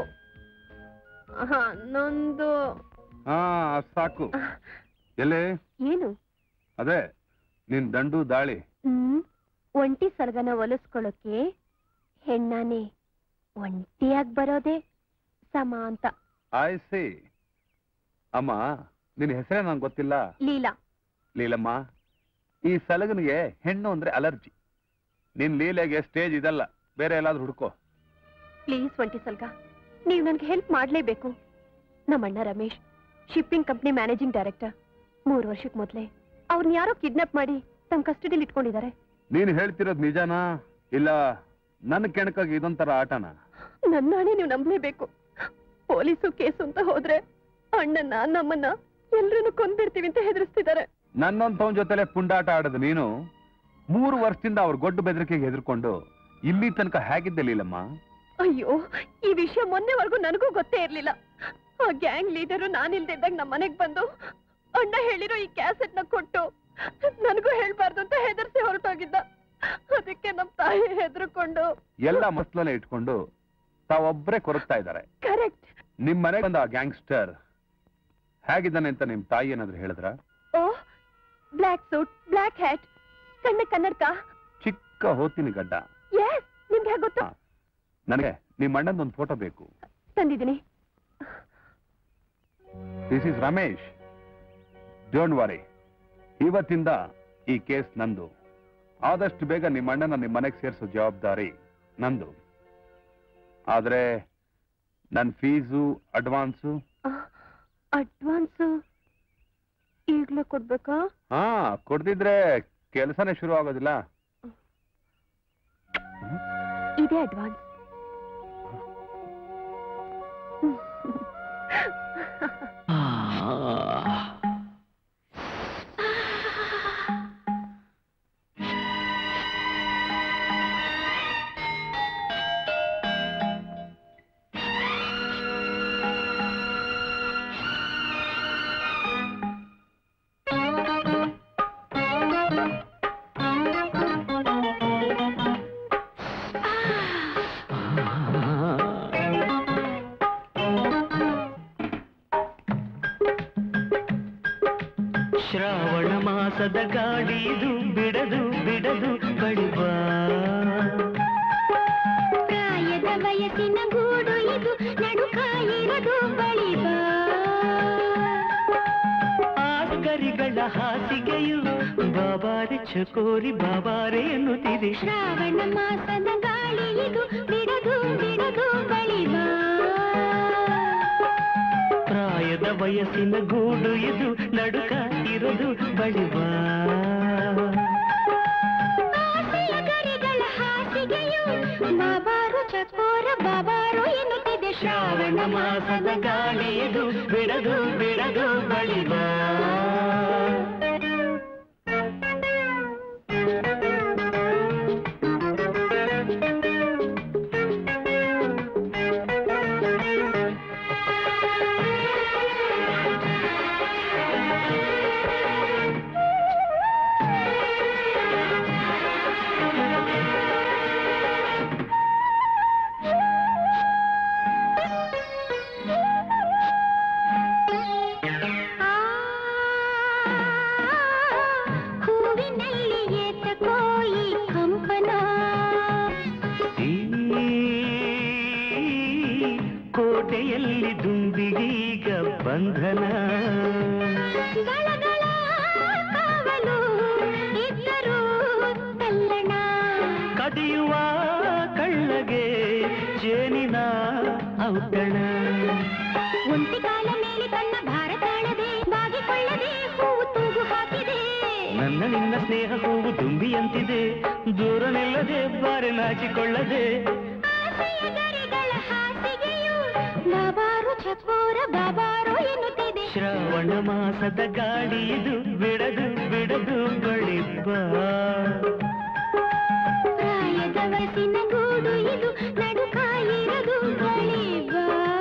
S13: ಹನ್ನೊಂದು
S7: ಸಾಕು ಎಲೆ
S13: ಏನು
S7: ಅದೇ ನಿನ್ ದಂಡು ದಾಳಿ
S13: ಒಂಟಿ ಸಲಗನ ಒಲಿಸ್ಕೊಳ್ಳೋಕೆ ಹೆಣ್ಣಾನೆ ಒಂಟಿಯಾಗಿ ಬರೋದೆ ಸಮ ಅಂತ
S7: ಆಯ್ಸಿ ಅಮ್ಮ ನಿನ್ ಹೆಸರೇ ನಂಗೆ ಗೊತ್ತಿಲ್ಲ
S13: ಲೀಲಾ
S7: ಲೀಲಮ್ಮ ಈ ಸಲಗನಿಗೆ ಹೆಣ್ಣು ಅಂದ್ರೆ ಅಲರ್ಜಿ ನಿನ್ ಲೀಲೆಗೆ ಸ್ಟೇಜ್ ಇದಲ್ಲ ಬೇರೆ ಎಲ್ಲಾದ್ರೂ ಹುಡ್ಕೋ
S13: ಪ್ಲೀಸ್ ಒಂಟಿ ಸಲ್ಗ ನೀವು ನನ್ಗೆ ಹೆಲ್ಪ್ ಮಾಡ್ಲೇಬೇಕು ನಮ್ಮಣ್ಣ Ramesh shipping company managing director 3 ವರ್ಷಕ್ಕೆ ಮೊದಲೇ ಅವ್ರನ್ನ ಯಾರೋ ಕಿಡ್ನಾಪ್ ಮಾಡಿ ತಮ್ಮ ಕಸ್ಟಡಿಯಲ್ಲಿ ಇಟ್ಕೊಂಡಿದ್ದಾರೆ
S7: ನೀನ್ ಹೇಳ್ತಿರೋದು ನಿಜಾನಾ ಇಲ್ಲ ನನ್ನ ಕೆಣಕಾಗಿ ಇದೊಂಥರ ಆಟನ
S13: ನನ್ನಾಣೆ ನೀವು ನಂಬಲೇಬೇಕು ಪೊಲೀಸು ಕೇಸು ಅಂತ ಹೋದ್ರೆ ಅಣ್ಣನ್ನ ನಮ್ಮನ್ನ ಎಲ್ರನ್ನು ಕೊಂದ್ಬಿಡ್ತೀವಿ ಅಂತ ಹೆದರಿಸ್ತಿದ್ದಾರೆ
S7: ನನ್ನೊಂದವನ್ ಜೊತೆಲೆ ಪುಂಡಾಟ ಆಡೋದು ನೀನು 3 ವರ್ಷದಿಂದ ಅವ್ರ ಗೊಡ್ಡು ಬೆದರಿಕೆಗೆ ಹೆದರ್ಕೊಂಡು ಇಲ್ಲಿ ತನಕ ಹೇಗಿದ್ದೆ ಲೀಲಮ್ಮ
S13: ಅಯ್ಯೋ ಈ ವಿಷಯ ಮೊನ್ನೆವರೆಗೂ ನನಗೂ ಗೊತ್ತೇ ಇರ್ಲಿಲ್ಲ ಆ ಗ್ಯಾಂಗ್ ಲೀಡರು ನಾನಿಲ್ದಿದ್ದಾಗ ನಮ್ಮ ಮನೆಗ್ ಬಂದು ಅಣ್ಣ ಹೇಳಿರೋ ಈ ಕ್ಯಾಸೆಟ್ ನ ಕೊಟ್ಟು ನನಗೂ ಹೇಳ್ಬಾರ್ದು ಅಂತ ಹೆದರ್ಸಿ ಹೊರಟೋಗಿದ್ದ ಅದಕ್ಕೆ ನಮ್ ತಾಯಿ ಹೆದರ್ಕೊಂಡು
S7: ಎಲ್ಲ ಮಸ್ಲನೆ ಇಟ್ಕೊಂಡು ತಾವೊಬ್ಬರೇ ಕೊರಗ್ತಾ ಇದ್ದಾರೆ
S13: ಕರೆಕ್ಟ್
S7: ನಿಮ್ ಮನೆಗೆ ಬಂದ ಆ ಗ್ಯಾಂಗ್ಸ್ಟರ್ ಹೇಗಿದ್ದಾನೆ ಅಂತ ನಿಮ್ ತಾಯಿ ಏನಾದ್ರು ಹೇಳಿದ್ರ
S13: ಓ ಬ್ಲ್ಯಾಕ್ ಸೂಟ್ ಬ್ಲ್ಯಾಕ್ ಹ್ಯಾಟ್ ಕಣ್ಣ ಕನ್ನಡಕ
S7: ಚಿಕ್ಕ ಹೋತಿನ ಗಡ್ಡ
S13: ಎಸ್ ನಿಮ್ಗೆ ಹೇಗೆ ಗೊತ್ತು
S7: ನನಗೆ ನಿಮ್ ಅಣ್ಣಂದೊಂದು ಫೋಟೋ ಬೇಕು
S13: ತಂದಿದ್ದೀನಿ
S7: this is Ramesh don't worry ಇವತ್ತಿಂದ ಈ ಕೇಸ್ ನಂದು ಆದಷ್ಟು ಬೇಗ ನಿಮ್ಮ ಅಣ್ಣನ ನಿಮ್ಮ ಮನೆಗೆ ಸೇರಿಸೋ ಜವಾಬ್ದಾರಿ ನಂದು ಆದ್ರೆ ನನ್ನ ಫೀಸು ಅಡ್ವಾನ್ಸು
S13: ಈಗ್ಲೇ ಕೊಡ್ಬೇಕಾ
S7: ಕೊಡ್ದಿದ್ರೆ ಕೆಲಸನೇ ಶುರು ಆಗೋದಿಲ್ಲ
S13: ಇದೇ ಅಡ್ವಾನ್ಸ್
S12: ಶ್ರಾವಣ ಮಾಸದ ಗಾಳಿದು ಬಿಡದು ಬಿಡದು ಬಳಿಬಾ
S13: ಪ್ರಾಯದ ವಯಸ್ಸಿನ ಗೂಡು ಇದು ನಡುಕಾಯಿರದು ಬಳಿಬಾ
S12: ಆಸ್ಕರಿಗಳ ಹಾಸಿಗೆಯು ಬಾಬಾರೆ ಚಕೋರಿ ಬಾಬಾರೆ ಎನ್ನುತ್ತಿದೆ
S13: ಶ್ರಾವಣ ಮಾಸದ ಗಾಳಿ ಇದು
S12: ವಯಸ್ಸಿನ ಗೂಡು ಇದು ನಡುಕ ಇರೋದು ಬಳಿವಾ
S14: ಬಾಬಾರು ಚಕೋರ ಬಾಬಾರು ಎನ್ನುತ್ತಿದೆ
S12: ಶ್ರಾವಣ ಮಾಸದ ಗಾಳಿಯದು ಬಿಡದು ಬಿಡದು ಬಳಿವಾ ಕೋಟೆಯಲ್ಲಿ ದುಂಬಿಗೀಗ ಬಂಧನ ಕದಿಯುವ ಕಳ್ಳಗೆ ಜೇನಿನ ಔತಣ
S14: ಒಂಟಿ ಕಾಲ ಮೇಲೆ ತನ್ನ ಭಾರ ತಾಳದೆ ಬಾಗಿಕೊಳ್ಳದೆ ಹೂವು ತೂಗು ಹಾಕಿದೆ
S12: ನನ್ನ ನಿನ್ನ ಸ್ನೇಹ ಹೂವು ದುಂಬಿಯಂತಿದೆ ದೂರ ನಿಲ್ಲದೆ ಬಾರೆ ನಾಚಿಕೊಳ್ಳದೆ
S14: ಬಾಬಾರು ಚಕೋರ ಬಾಬಾರು ಎನ್ನುತ್ತಿದೆ
S12: ಶ್ರಾವಣ ಮಾಸದ ಗಾಳಿ ಇದು ಬಿಡದು ಬಿಡದು ಬಳಿಬ್ಬ
S14: ಪ್ರಾಯದ ವಯಸ್ಸಿನ ಗೂಡು ಇದು ನಡುಕಾಯಿರದು ಬಳಿಬ್ಬ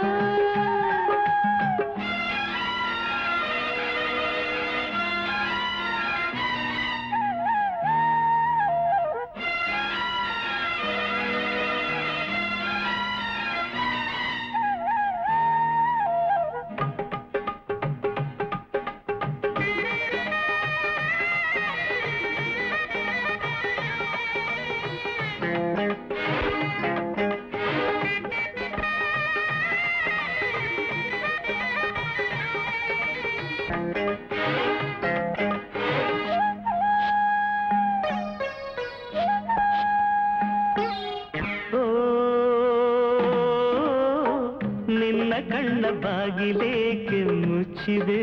S12: ನಿನ್ನ ಕಣ್ಣ ಬಾಗಿಲೇಕೆ ಮುಚ್ಚಿದೆ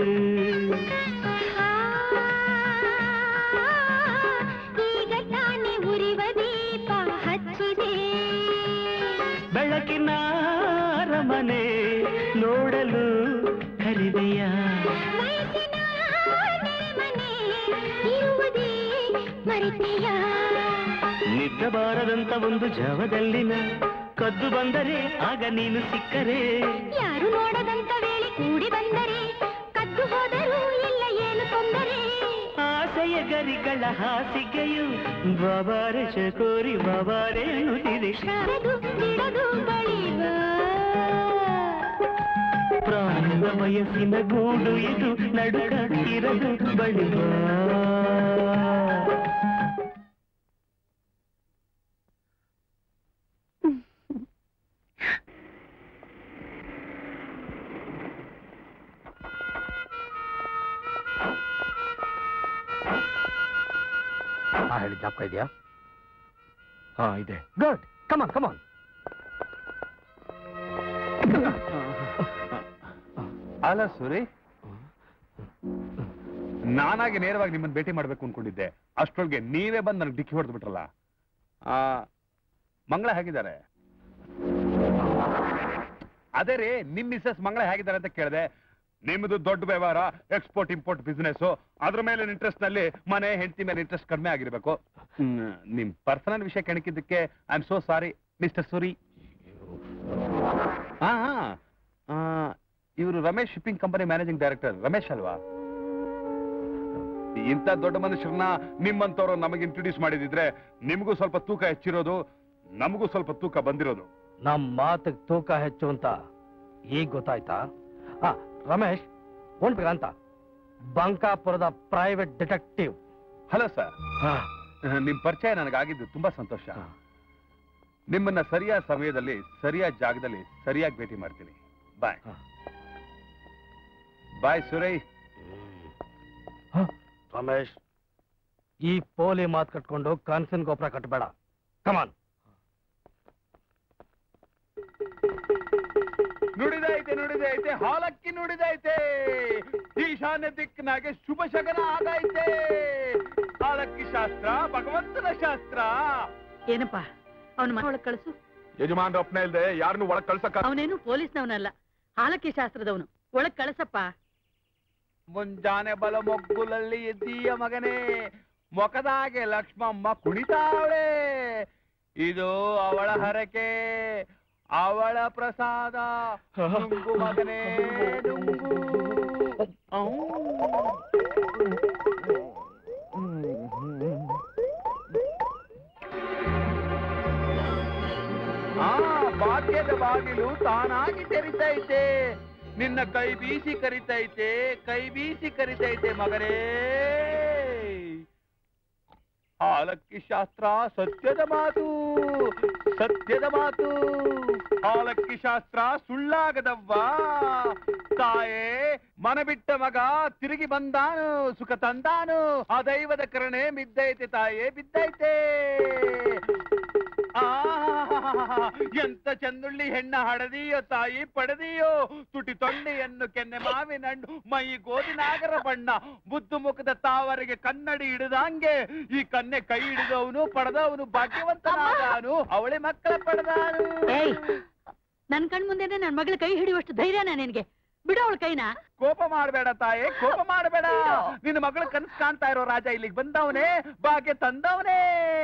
S14: ಈಗ ತಾನೇ ಉರಿವ ದೀಪ ಹಚ್ಚಿದೆ
S12: ಬೆಳಕಿನ ಅರಮನೆ ನೋಡಲು ಕರಿದೆಯ
S14: ವಯಸ್ಸಿನ ಮನೆ ಇರುವುದೇ ಮರೆತೆಯ
S12: ನಿದ್ದಬಾರದಂತ ಒಂದು ಜಾವದಲ್ಲಿನ ಕದ್ದು ಬಂದರೆ ಆಗ ನೀನು ಸಿಕ್ಕರೆ
S14: ಯಾರು ನೋಡದಂತ ವೇಳೆ ಕೂಡಿ ಬಂದರೆ ಕದ್ದು ಹೋದರೂ ಇಲ್ಲ ಏನು ತೊಂದರೆ
S12: ಆಸೆಯ ಗರಿಗಳ ಹಾಸಿಗೆಯು ಬಾಬಾರೆ ಚಕೋರಿ ಬಾಬಾರೆ ನುಡಿದೆ
S14: ಬಿಡದು ಬಳಿವ
S12: ಪ್ರಾಣದ ವಯಸ್ಸಿನ ಗೂಡು ಇದು ನಡುಕ ಇರದು ಬಳಿವ
S6: ಹೇಳಿ ಜ್ಞಾಪಕ ಇದೆಯಾ? ಹಾ ಇದೆ. Good, come on come on.
S7: ಅಲ್ಲ ಸೂರಿ, ನಾನಾಗಿ ನೇರವಾಗಿ ನಿಮ್ಮನ್ನ ಭೇಟಿ ಮಾಡ್ಬೇಕು ಅನ್ಕೊಂಡಿದ್ದೆ. ಅಷ್ಟರೊಳಗೆ ನೀವೇ ಬಂದು ನನಗೆ ಡಿಕ್ಕಿ ಹೊಡೆದು ಬಿಟ್ರಲ್ಲ. ಮಂಗಳ ಹೇಗಿದ್ದಾರೆ? ಅದೇ ರೀ, ನಿಮ್ ಮಿಸ್ಸಸ್ ಮಂಗಳ ಹೇಗಿದ್ದಾರೆ ಅಂತ ಕೇಳಿದೆ. ನಿಮ್ಮದು ದೊಡ್ಡ ವ್ಯವಹಾರ, ಎಕ್ಸ್ಪೋರ್ಟ್ ಇಂಪೋರ್ಟ್ ಬಿಸ್ನೆಸ್, ಅದ್ರ ಮೇಲೆ ಇಂಟ್ರೆಸ್ಟ್ ನಲ್ಲಿ ಮನೆ ಹೆಂಡತಿ ಮೇಲೆ ಇಂಟ್ರೆಸ್ಟ್ ಕಡಿಮೆ ಆಗಿರ್ಬೇಕು. ನಿಮ್ ಪರ್ಸನಲ್ ವಿಷಯ ಕೆಣಕಿದ್ದಕ್ಕೆ I am so sorry mister Suri. ಇವರು Ramesh shipping company managing director Ramesh ಅಲ್ವಾ? ಇಂಥ ದೊಡ್ಡ ಮನುಷ್ಯರನ್ನ ನಿಮ್ಮಂತವ್ರು ನಮಗೆ ಇಂಟ್ರೊಡ್ಯೂಸ್ ಮಾಡಿದಿದ್ರೆ ನಿಮಗೂ ಸ್ವಲ್ಪ ತೂಕ ಹೆಚ್ಚಿರೋದು, ನಮಗೂ ಸ್ವಲ್ಪ ತೂಕ ಬಂದಿರೋದು.
S6: ನಮ್ ಮಾತಿಗೆ ತೂಕ ಹೆಚ್ಚು ಅಂತ ಈಗ ಗೊತ್ತಾಯ್ತಾ? ರಮೇಶ್ ಒಂಟ್ರ ಅಂತ ಬಂಕಾಪುರದ ಪ್ರೈವೇಟ್ ಡಿಟೆಕ್ಟಿವ್.
S7: ಹಲೋ ಸರ್, ನಿಮ್ ಪರಿಚಯ ನನಗಾಗಿದ್ದು ತುಂಬಾ ಸಂತೋಷ. ನಿಮ್ಮನ್ನ ಸರಿಯಾದ ಸಮಯದಲ್ಲಿ ಸರಿಯಾದ ಜಾಗದಲ್ಲಿ ಸರಿಯಾಗಿ ಭೇಟಿ ಮಾಡ್ತೀನಿ. ಬಾಯ್ ಬಾಯ್ ಸುರೈ.
S6: ರಮೇಶ್, ಈ ಪೋಲಿ ಮಾತು ಕಟ್ಕೊಂಡು ಕನ್ಸಿನ ಗೋಪುರ ಕಟ್ಟಬೇಡ. ಕಮಾನ್.
S7: ನುಡಿದಾಯ್ತೆ ನುಡಿ ನುಡಿದೈತೆ, ಹಾಲಕ್ಕಿ ನುಡಿದೈತೆ, ಈಶಾನ್ಯ ದಿಕ್ಕಿನಾಗೆ ಶುಭ ಶಗನ ಆಗೈತೆ. ಹಾಲಕ್ಕಿ ಶಾಸ್ತ್ರ ಭಗವಂತನ ಶಾಸ್ತ್ರ.
S10: ಏನಪ್ಪ ಅವನ ಮನೆ ಒಳಗ್ ಕಳಿಸು.
S7: ಯಜಮಾನ್ರ ಅಪ್ಪನೆ ಇಲ್ದೆ ಯಾರನ್ನು ಒಳಗ್ ಕಳ್ಸಕ್ಕ.
S10: ಅವನೇನು ಪೊಲೀಸ್ನವನಲ್ಲ, ಹಾಲಕ್ಕಿ ಶಾಸ್ತ್ರದವನು. ಒಳಗ್ ಕಳಿಸಪ್ಪ.
S7: ಮುಂಜಾನೆ ಬಲ ಮೊಗ್ಗುಲಲ್ಲಿ ಎದ್ದೀಯ ಮಗನೇ, ಮೊಕದಾಗೆ ಲಕ್ಷ್ಮಮ್ಮ ಕುಣಿತಾವಳೆ. ಇದು ಅವಳ ಹರಕೆ, ಅವಳ ಪ್ರಸಾದ. ನುಂಗು ಮಗನೇ ನುಂಗು. ಭಾಗ್ಯದ ಬಾಗಿಲು ತಾನಾಗಿ ತೆರಿತೈತೆ. ನಿನ್ನ ಕೈ ಬೀಸಿ ಕರಿತೈತೆ, ಕೈ ಬೀಸಿ ಕರಿತೈತೆ ಮಗನೇ. ಹಾಲಕ್ಕಿ ಶಾಸ್ತ್ರ ಸತ್ಯದ ಮಾತು, ಸತ್ಯದ ಮಾತು. ಹಾಲಕ್ಕಿ ಶಾಸ್ತ್ರ ಸುಳ್ಳಾಗದವ್ವ. ತಾಯೇ ಮನ ಬಿಟ್ಟ ಮಗ ತಿರುಗಿ ಬಂದಾನು, ಸುಖ ತಂದಾನು. ಆ ದೈವದ ಕರುಣೆ ಬಿದ್ದೈತೆ ತಾಯೇ, ಬಿದ್ದೈತೆ. ಎಂತ ಚಂದುಳ್ಳಿ ಹೆಣ್ಣ ಹಡದಿಯೋ ತಾಯಿ ಪಡೆದಿಯೋ. ತುಟಿ ತೊಂಡೆಯನ್ನು ಕೆನ್ನೆ ಮಾವಿನಣ್ಣು, ಮೈ ಗೋದಿನಾಗರ ಬಣ್ಣ. ಬುದ್ದು ಮುಖದ ತಾವರಿಗೆ ಕನ್ನಡಿ ಹಿಡಿದಂಗೆ ಈ ಕನ್ನೆ ಕೈ ಹಿಡಿದವನು ಪಡೆದವನು ಭಾಗ್ಯವಂತನಾದನು. ಅವಳೆ ಮಕ್ಕಳ ಪಡೆದಾನು.
S10: ನನ್ ಕಣ್ ಮುಂದೆನೆ ನನ್ ಮಗಳ ಕೈ ಹಿಡಿಯುವಷ್ಟು ಧೈರ್ಯನಾ ನಿನ್ಗೆ? ಬಿಡು ಅವಳ ಕೈನ.
S7: ಕೋಪ ಮಾಡಬೇಡ ತಾಯೇ, ಕೋಪ ಮಾಡಬೇಡ. ನಿನ್ನ ಮಗಳು ಕನಸು ಕಾಣ್ತಾ ಇರೋ ರಾಜ ಇಲ್ಲಿಗೆ ಬಂದವನೇ, ಭಾಗ್ಯ ತಂದವನೇ.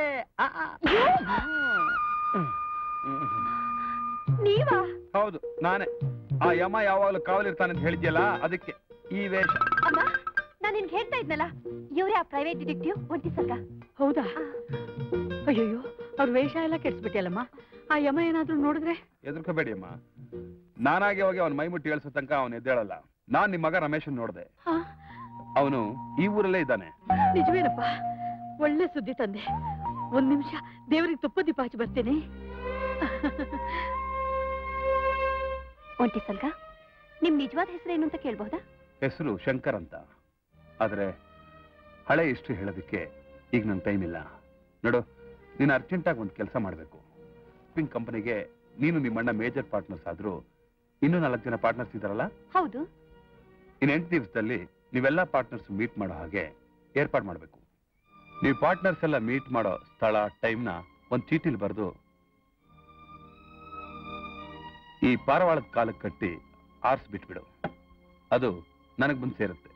S13: ನೀವಾ?
S7: ಹೌದು ನಾನೇ. ಆ ಯಮ ಯಾವಾಗಲೂ ಕಾವಲಿರ್ತಾನೆ ಅಂತ ಹೇಳಿದ್ಯಲ್ಲ, ಅದಕ್ಕೆ ಈ ವೇಷ.
S13: ಅಮ್ಮ, ನಾನು ನಿನ್ಗೆ ಹೇಳ್ತಾ ಇದ್ನಲ್ಲ, ಇವರೇ ಆ ಪ್ರೈವೇಟ್ ಡಿಟೆಕ್ಟಿವ್ ಒಂಟಿ ಸರ್ಗ.
S10: ಹೌದಾ? ಅಯ್ಯಯ್ಯೋ, ಅವ್ರ ವೇಷ ಎಲ್ಲ ಕೆಡ್ಸ್ಬಿಟ್ಟಿಯಲ್ಲಮ್ಮ. ಆ ಯಮ ಏನಾದ್ರೂ ನೋಡಿದ್ರೆ?
S7: ಎದುರ್ಕೋಬೇಡಿ ಅಮ್ಮ. ನಾನಾಗಿ ಹೋಗಿ ಅವನ ಮೈ ಮುಟ್ಟಿ ಹೇಳ್ಸೋ ತನಕ ಅವನು ಎದ್ದೇಳಲ್ಲ. ನಾನ್ ನಿಮ್ ಮಗ ರಮೇಶನ್ ನೋಡ್ದೆ. ಅವನು ಈ ಊರಲ್ಲೇ ಇದ್ದಾನೆ.
S10: ನಿಜವೇನಪ್ಪ? ಒಳ್ಳೆ ಸುದ್ದಿ ತಂದೆ. ಒಂದ್ ನಿಮಿಷ ದೇವರಿಗೆ ತುಪ್ಪ ದೀಪ ಹಚ್ಚಿ ಬರ್ತೀನಿ.
S13: ಒಂಟಿ ಸಲ್ಗ, ನಿಮ್ ನಿಜವಾದ ಹೆಸರು ಏನು ಅಂತ ಕೇಳ್ಬಹುದಾ?
S7: ಹೆಸರು ಶಂಕರ್ ಅಂತ. ಆದ್ರೆ ಹಳೆ ಹಿಸ್ಟ್ರಿ ಹೇಳೋದಕ್ಕೆ ಈಗ ನನ್ ಟೈಮ್ ಇಲ್ಲ. ನೋಡು, ನೀನು ಅರ್ಜೆಂಟಾಗಿ ಒಂದು ಕೆಲಸ ಮಾಡಬೇಕು. ಪಿಂಕ್ ಕಂಪನಿಗೆ ನೀನು ನಿಮ್ಮಣ್ಣ ಮೇಜರ್ ಪಾರ್ಟ್ನರ್ಸ್ ಆದ್ರೂ ಇನ್ನೂ 4 ಜನ ಪಾರ್ಟ್ನರ್ಸ್ ಇದ್ದಾರಲ್ಲ?
S13: ಹೌದು.
S7: ಇನ್ನು 8 ದಿವಸದಲ್ಲಿ ನೀವೆಲ್ಲ ಪಾರ್ಟ್ನರ್ಸ್ ಮೀಟ್ ಮಾಡೋ ಹಾಗೆ ಏರ್ಪಾಡು ಮಾಡಬೇಕು. ನೀವು ಪಾರ್ಟ್ನರ್ಸ್ ಎಲ್ಲ ಮೀಟ್ ಮಾಡೋ ಸ್ಥಳ, ಟೈಮ್ನ ಒಂದು ಚೀಟಿಲಿ ಬರೆದು ಈ ಪಾರವಾಳದ ಕಾಲಕ್ಕೆ ಕಟ್ಟಿ ಆರಿಸ್ಬಿಟ್ಬಿಡು. ಅದು ನನಗೆ ಬಂದು ಸೇರುತ್ತೆ.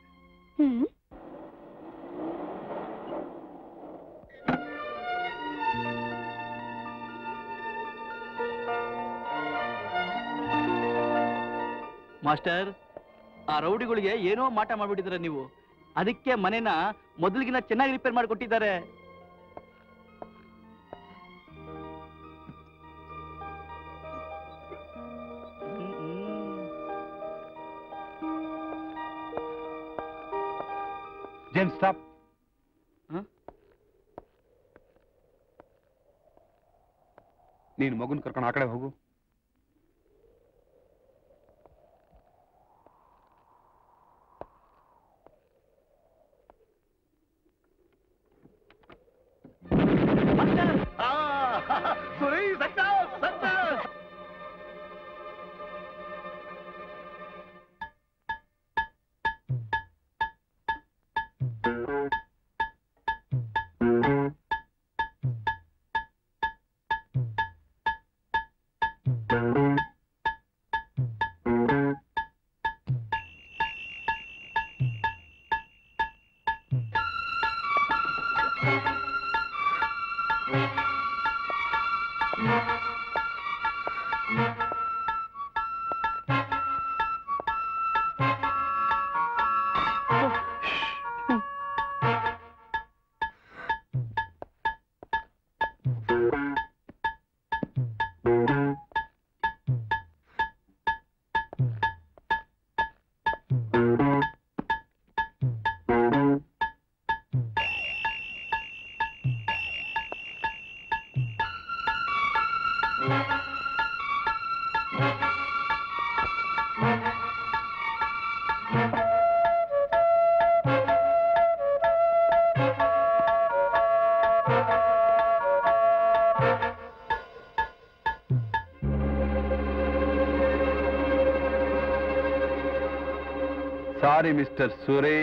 S9: ಮಾಸ್ಟರ್, ಆ ರೌಡಿಗಳಿಗೆ ಏನೋ ಮಾಟ ಮಾಡ್ಬಿಟ್ಟಿದ್ದಾರೆ ನೀವು. ಅದಕ್ಕೆ ಮನೆನ ಮೊದಲಿಗಿನ ಚೆನ್ನಾಗಿ ರಿಪೇರ್ ಮಾಡಿಕೊಟ್ಟಿದ್ದಾರೆ.
S7: James, stop. ನೀನು ಮಗುನ್ ಕರ್ಕೊಂಡು ಆ ಕಡೆ ಹೋಗು. Sorry mister Suri.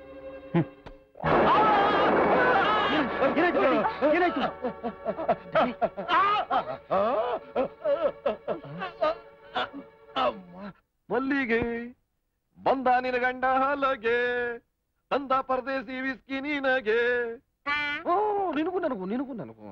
S11: ಮಲ್ಲಿಗೆ ಬಂದ ನಿನ ಗಂಡ ಹಾಲಗೆ ತಂದ ಪರದೇಸಿ ವಿಸ್ಕಿ ನೀನಗೆ. ನಿನಗೂ ನನಗೂ ನಿನಗೂ ನನಗೂ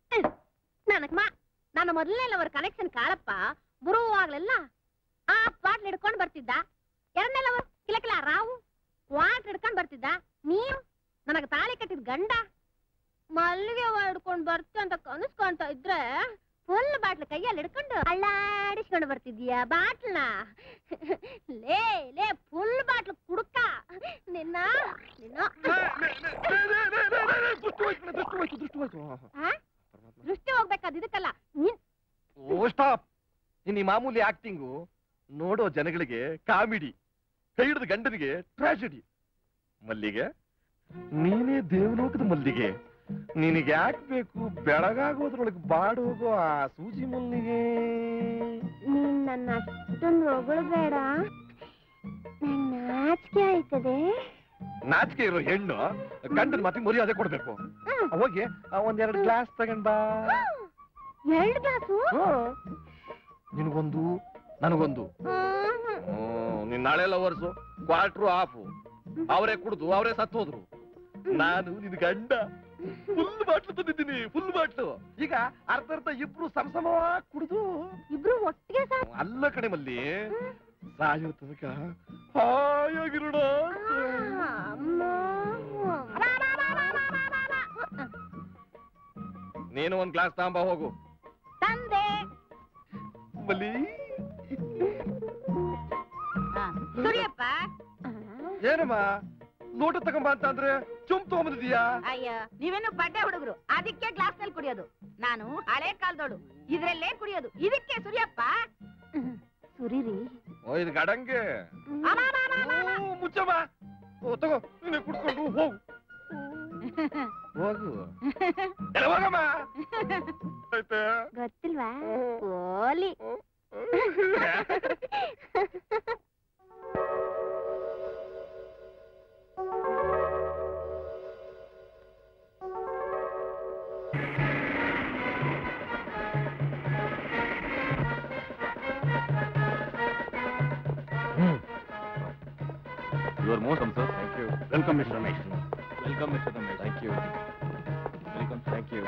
S13: ನನ್ನ ಮೊದಲನೇ ಲವರ್ ಕನೆಕ್ಷನ್ ಕಾಳಪ್ಪ ಬರುವಾಗ್ಲೆಲ್ಲ ಆ ಬಾಟ್ಲ್ ಹಿಡ್ಕೊಂಡ್ ಬರ್ತಿದ್ದ. ಎರಡನೇ ಲವರ್ ಕಿಲಕಿಲ ರಾವು ವಾಟ್ ಹಿಡ್ಕೊಂಡ್ ಬರ್ತಿದ್ದ. ನೀವು ನನಗ ತಾಳಿ ಕಟ್ಟಿದ ಗಂಡ ಮಲ್ಲಿಗೆ ಹಿಡ್ಕೊಂಡ್ ಬರ್ತಿ ಅಂತ ಕನಸ್ಕೊಂತ ಇದ್ರೆ ಫುಲ್ ಬಾಟ್ಲ್ ಕೈಯಲ್ಲಿ ಹಿಡ್ಕೊಂಡು ಅಳ್ಳಾಡಿಸ್ಕೊಂಡು ಬರ್ತಿದ್ಯಾ ಬಾಟ್ಲ್ನ. ಲೇ ಲೇ ಫುಲ್ ಬಾಟ್ಲ್ ಕುಡ್ಕ ನಿನ್ನ ದೃಷ್ಟಿ ಹೋಗ್ಬೇಕಾದ ಇದಕ್ಕಲ್ಲ.
S11: ಓ ಸ್ಟಾಪ್. ಇನ್ನು ಈ ಮಾಮೂಲಿ ಆಕ್ಟಿಂಗು ನೋಡೋ ಜನಗಳಿಗೆ ಕಾಮಿಡಿ, ಕೈ ಹಿಡಿದ ಗಂಡನಿಗೆ ಟ್ರಾಜಿಡಿ. ಮಲ್ಲಿಗೆ ನೀನೇ ದೇವಲೋಕದ ಮಲ್ಲಿಗೆ, ನಿನಗೆ ಯಾಕೆ ಬೇಕು ಬೆಳಗಾಗೋದ್ರೊಳಗೆ ಬಾಡೋಗೋ ಆ ಸೂಜಿ ಮಲ್ಲಿಗೆ.
S13: ನೀನ್ ನನ್ನ ಅಷ್ಟೊಂದು ಹೊಗಳಬೇಡ, ನಾಚಿಕೆ ಆಯ್ತದೆ.
S11: ನಾಚಿಕೆ ಇರೋ ಹೆಣ್ಣು ಗಂಡನ ಮತ್ತೆ ಮರ್ಯಾದೆ ಕೊಡ್ಬೇಕು. ಹೋಗಿ ಒಂದೆರಡು ಗ್ಲಾಸ್ ತಗೊಂಡ್ ಬಾ.
S13: 2 ಗ್ಲಾಸು?
S11: ನಿನಗೊಂದು ನನಗೊಂದು. ನಿನ್ ನಾಳೆ ಲವರ್ಸು ಕ್ವಾರ್ಟ್ರು ಹಾಫು ಅವರೇ ಕುಡ್ದು ಅವರೇ ಸತ್ತು ಹೋದ್ರು. ನಾನು ನಿನ್ ಗಂಡ ಫುಲ್ ಬಾಟ್ಲು ತಂದಿದ್ದೀನಿ, ಫುಲ್ ಬಾಟ್ಲು. ಈಗ ಅರ್ಧ ಇಬ್ರು ಸಮಸಮವಾಗಿ ಕುಡ್ದು
S13: ಇಬ್ರು ಒಟ್ಟಿಗೆ
S11: ಅಲ್ಲ ಕಡೆ ಮಲ್ಲಿ ಸಾಯೋ ತನಕ ಹಾಯಾಗಿರೋಣ. ನೀನು ಒಂದ್ ಗ್ಲಾಸ್ ತಾಂಬ ಹೋಗು.
S13: ತಂದೆ
S11: ಮಲ್ಲಿ
S5: ಸುರಿಯಪ್ಪ.
S11: ಏನಮ್ಮ ಲೋಟ ತಗೊಂಬ ಅಂತ ಅಂದ್ರೆ ಚುಮ್ ತಗೊಂಬಂದಿದೀಯಾ?
S5: ಅಯ್ಯ ನೀವೇನು ಬಡ್ಡೆ ಹುಡುಗರು, ಅದಕ್ಕೆ ಗ್ಲಾಸ್ ನಲ್ಲಿ ಕುಡಿಯೋದು. ನಾನು ಹಳೆ ಕಾಲದೋಳು, ಇದ್ರಲ್ಲೇ ಕುಡಿಯೋದು. ಇದಕ್ಕೆ ಸುರಿಯಪ್ಪ.
S13: ಸುರಿರಿ.
S11: ಓ ಇದು ಗಡಂಗೆ ಮುಚ್ಚಮ್ಮ. ಓ ತಗೋ ನೀನೆ ಕುಡ್ಕೊಂಡು ಹೋಗು. ಹೋಗು ಹೋಗಮ್ಮ.
S13: ಗೊತ್ತಿಲ್ವಾ ಓಲಿ.
S4: You are most welcome, sir.
S11: Thank you.
S7: Welcome mister Ramesh.
S4: Welcome, Mr. Ramesh.
S11: Thank you.
S4: Welcome.
S11: Thank you.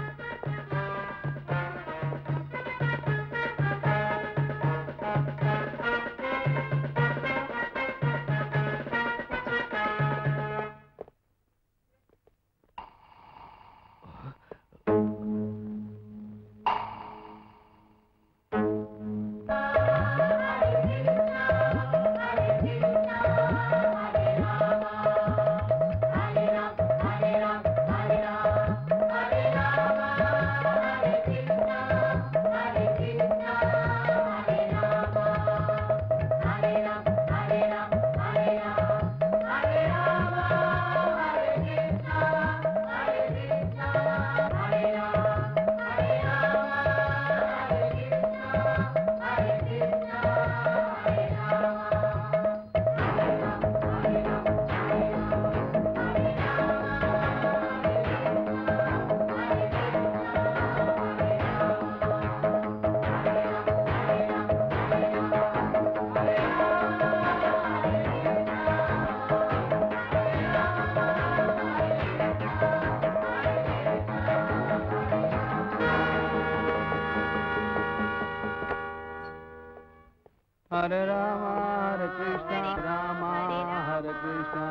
S1: Hare Rama, Hare Krishna, Rama, Hare Krishna.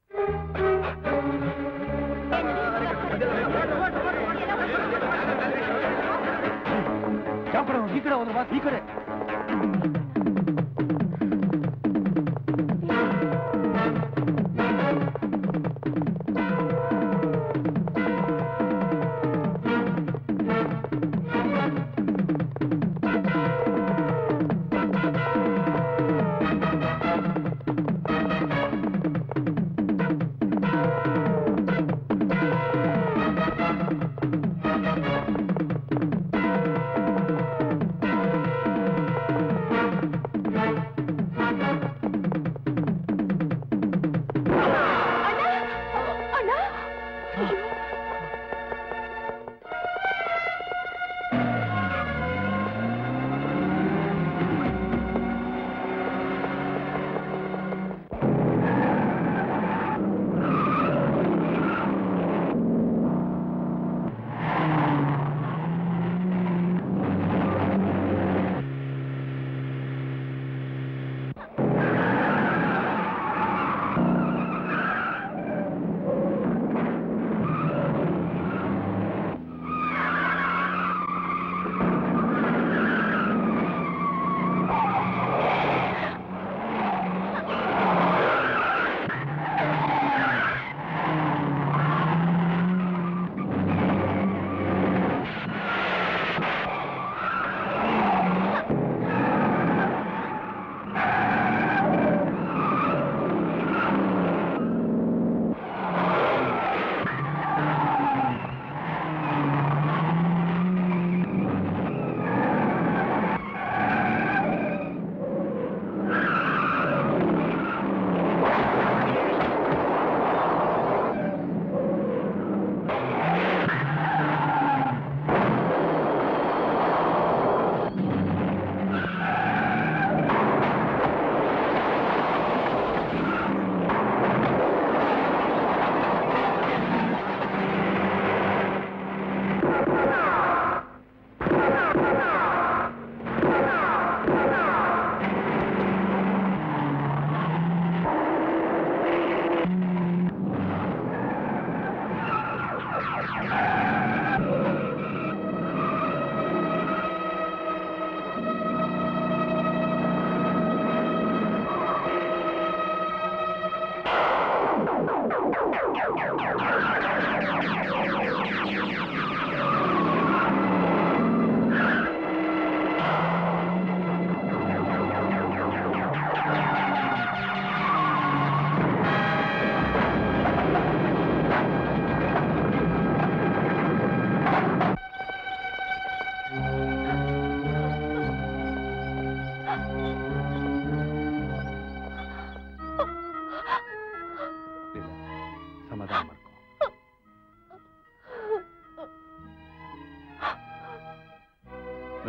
S1: ಈ ಕಡೆ ಒಂದು ಬಾಸ್, ಈ ಕಡೆ.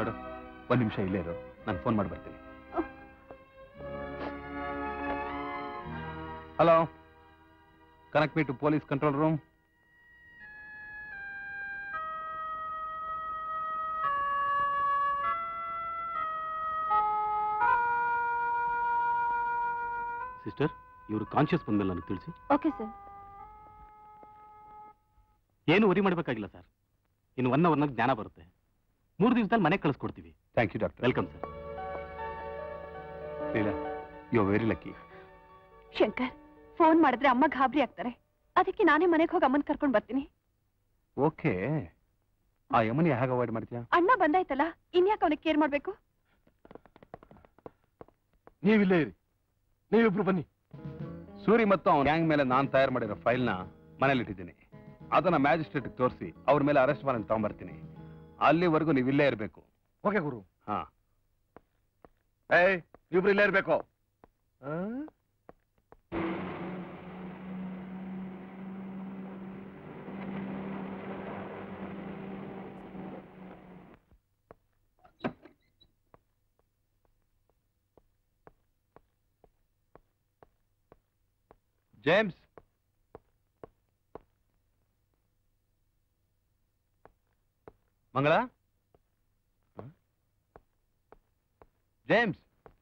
S7: ನೋಡು, ಒಂದ್ ನಿಮಿಷ ಇಲ್ಲೇ ಇರು, ನಾನು ಫೋನ್ ಮಾಡಿ ಬರ್ತೀನಿ. Hello, connect me to police control room.
S15: Sister, ಇವರು ಕಾನ್ಶಿಯಸ್ ಬಂದ್ಮೇಲೆ ನನಗೆ ತಿಳಿಸಿ.
S13: Okay sir.
S15: ಏನು ವರಿ ಮಾಡಬೇಕಾಗಿಲ್ಲ ಸರ್, ಇನ್ನು 1 ಅವರ್ನಾಗ ಜ್ಞಾನ ಬರುತ್ತೆ. 3 ದಿವಸದಲ್ಲಿ ಮನೆಗೆ ಕಳಿಸ್ಕೊಡ್ತೀವಿ.
S7: Thank you doctor.
S15: Welcome sir.
S7: Leela, you are very lucky.
S13: Shankar, phone ಮಾಡಿದ್ರೆ ಅಮ್ಮ ಗಾಬರಿ ಆಗ್ತಾರೆ, ಅದಕ್ಕೆ ನಾನೇ ಮನೆಗೆ ಹೋಗಿ ಅಮ್ಮನ್ ಕರ್ಕೊಂಡು ಬರ್ತೀನಿ.
S7: ಓಕೆ, ಆ ಯಮನಿ ಹೇಗೆ ಅವಾಯ್ಡ್ ಮಾಡ್ತೀಯಾ?
S13: ಅಣ್ಣ ಬಂದಾಯ್ತಲ್ಲ, ಇನ್ಯಾಕೆ ಅವನಿಗೆ ಕೇರ್ ಮಾಡ್ಬೇಕು?
S6: ನೀವಿಲ್ಲೇ ಇರಿ, ನೀವಿಬ್ರು ಬನ್ನಿ.
S7: ಸೂರಿ ಮತ್ತು ಅವನ ಗ್ಯಾಂಗ್ ಮೇಲೆ ನಾನು ತಯಾರು ಮಾಡಿರೋ ಫೈಲ್ನ ಮನೇಲಿಟ್ಟಿದ್ದೀನಿ. ಅದನ್ನ ಮ್ಯಾಜಿಸ್ಟ್ರೇಟ್ ತೋರಿಸಿ ಅವ್ರ ಮೇಲೆ ಅರೆಸ್ಟ್ ವಾರೆಂಟ್ ತಗೊಂಡ್ಬರ್ತೀನಿ. ಅಲ್ಲಿವರೆಗೂ ನೀವು ಇಲ್ಲೇ ಇರಬೇಕು.
S6: ಓಕೆ ಗುರು.
S7: ಹಾ,
S3: ಇಬ್ರು ಇಲ್ಲೇ ಇರ್ಬೇಕು.
S7: ಜೇಮ್ಸ್, ಮಂಗಳ, ಜೇಮ್ಸ್.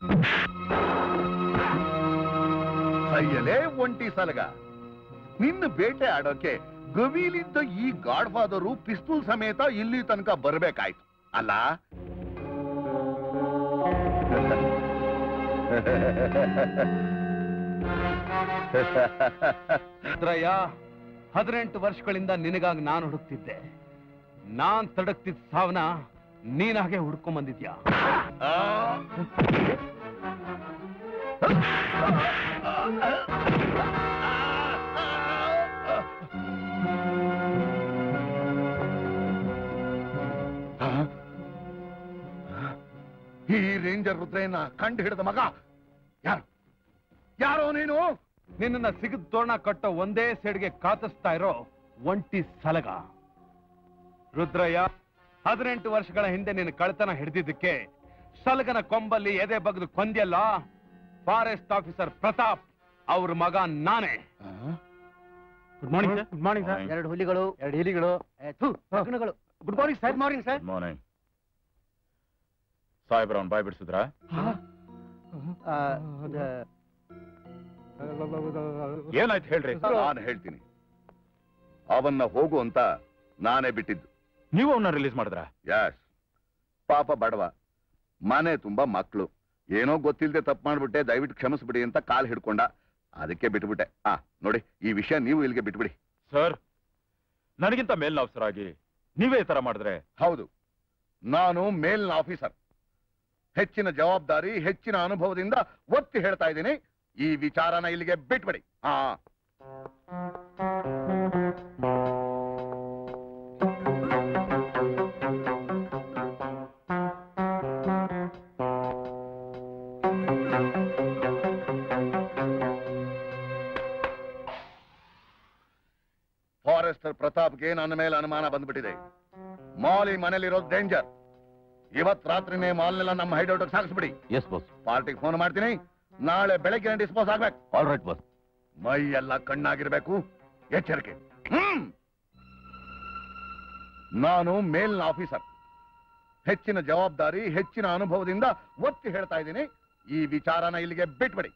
S3: ಸಯ್ಯಲೇ ಒಂಟಿ ಸಲಗ, ನಿನ್ನ ಬೇಟೆ ಆಡೋಕೆ ಗವಿಲಿದ್ದ ಈ ಗಾಡ್ ಫಾದರು ಪಿಸ್ತೂಲ್ ಸಮೇತ ಇಲ್ಲಿ ತನಕ ಬರ್ಬೇಕಾಯ್ತು ಅಲ್ಲ?
S7: ರುದ್ರಯ್ಯ, 18 ವರ್ಷಗಳಿಂದ ನಿನಗಾಗಿ ನಾನು ಹುಡುಕ್ತಿದ್ದೆ. ನಾನ್ ತಡಕ್ತಿದ್ದ ಸಾವನ ನೀನಾಗೆ ಹುಡ್ಕೊಂಡ್ ಬಂದಿದ್ಯಾ?
S3: ಈ ರೇಂಜರ್ ರುದ್ರಯ್ಯನ ಕಂಡು ಹಿಡಿದ ಮಗ ಯಾರು? ಯಾರೋ ನೀನು?
S7: ನಿನ್ನ ಸಿಗದ್ ತೋರಣ ಕಟ್ಟೋ ಒಂದೇ ಸೈಡ್ಗೆ ಕಾತಿಸ್ತಾ ಇರೋ ಒಂಟಿ ಸಲಗ. ರುದ್ರಯ್ಯ, 18 ವರ್ಷಗಳ ಹಿಂದೆ ನಿನ್ನ ಕಳ್ತನ ಹಿಡಿದಿದ್ದಕ್ಕೆ ಸಲಗನ ಕೊಂಬಲ್ಲಿ ಎದೆ ಬಗ್ದು ಕೊಂದ್ಯಲ್ಲ, ಫಾರೆಸ್ಟ್ ಆಫೀಸರ್ ಪ್ರತಾಪ್ ಅವ್ರ ಮಗ ನಾನೇ.
S15: Good morning sir.
S1: Good morning sir. 2 ಹುಲಿಗಳು, 2 ಇಲಿಗಳು, ಹಗಣಗಳು. Good morning sir. Morning sir.
S4: Morning. ಸಾಹೇಬ್ರ ಅವ್ನು ಬಾಯ್ ಬಿಡಿಸಿದ್ರ? ಏನಾಯ್ತು ಹೇಳ್ರಿ.
S3: ನಾನು ಹೇಳ್ತೀನಿ. ಅವನ್ನ ಹೋಗು ಅಂತ ನಾನೇ ಬಿಟ್ಟಿದ್ದು.
S4: ನೀವು ಅವನ್ನ ರಿಲೀಸ್ ಮಾಡಿದ್ರ?
S3: ಯಸ್. ಪಾಪ ಬಡವ, ಮನೆ ತುಂಬಾ ಮಕ್ಕಳು, ಏನೋ ಗೊತ್ತಿಲ್ಲದೆ ತಪ್ಪು ಮಾಡ್ಬಿಟ್ಟೆ, ದಯವಿಟ್ಟು ಕ್ಷಮಿಸ್ಬಿಡಿ ಅಂತ ಕಾಲ್ ಹಿಡ್ಕೊಂಡ, ಅದಕ್ಕೆ ಬಿಟ್ಬಿಟ್ಟೆ. ನೋಡಿ, ಈ ವಿಷಯ ನೀವು ಇಲ್ಲಿಗೆ ಬಿಟ್ಬಿಡಿ.
S4: ಸರ್, ನನಗಿಂತ ಮೇಲಿನ ಆಫೀಸರ್ ಆಗಿ ನೀವೇ ಈ ತರ ಮಾಡಿದ್ರೆ?
S3: ಹೌದು, ನಾನು ಮೇಲಿನ ಆಫೀಸರ್. ಹೆಚ್ಚಿನ ಜವಾಬ್ದಾರಿ, ಹೆಚ್ಚಿನ ಅನುಭವದಿಂದ ಒತ್ತಿ ಹೇಳ್ತಾ ಇದ್ದೀನಿ, ಈ ವಿಚಾರನ ಇಲ್ಲಿಗೆ ಬಿಟ್ಬಿಡಿ. ಫಾರೆಸ್ಟರ್ ಪ್ರತಾಪ್ಗೆ ನನ್ನ ಮೇಲೆ ಅನುಮಾನ ಬಂದ್ಬಿಟ್ಟಿದೆ. ಮಾಲ್ ಈ ಮನೇಲಿರೋದು ಡೇಂಜರ್. ಇವತ್ ರಾತ್ರಿನೇ ಮಾಲ್ನೆಲ್ಲ ನಮ್ಮ ಹೈಡೌಟ್ ಸಾಗಿಸ್ಬಿಡಿ.
S15: Yes boss.
S3: ಪಾರ್ಟಿಗೆ ಫೋನ್ ಮಾಡ್ತೀನಿ, ನಾಳೆ ಬೆಳಗ್ಗೆ ಡಿಸ್ಪೋಸ್ ಆಗ್ಬೇಕು.
S15: All right boss.
S3: ಮೈ ಎಲ್ಲ ಕಣ್ಣಾಗಿರ್ಬೇಕು, ಎಚ್ಚರಿಕೆ. ನಾನು ಮೇಲಿನ ಆಫೀಸರ್. ಹೆಚ್ಚಿನ ಜವಾಬ್ದಾರಿ, ಹೆಚ್ಚಿನ ಅನುಭವದಿಂದ ಒತ್ತಿ ಹೇಳ್ತಾ ಇದ್ದೀನಿ, ಈ ವಿಚಾರನ ಇಲ್ಲಿಗೆ ಬಿಟ್ಬಿಡಿ.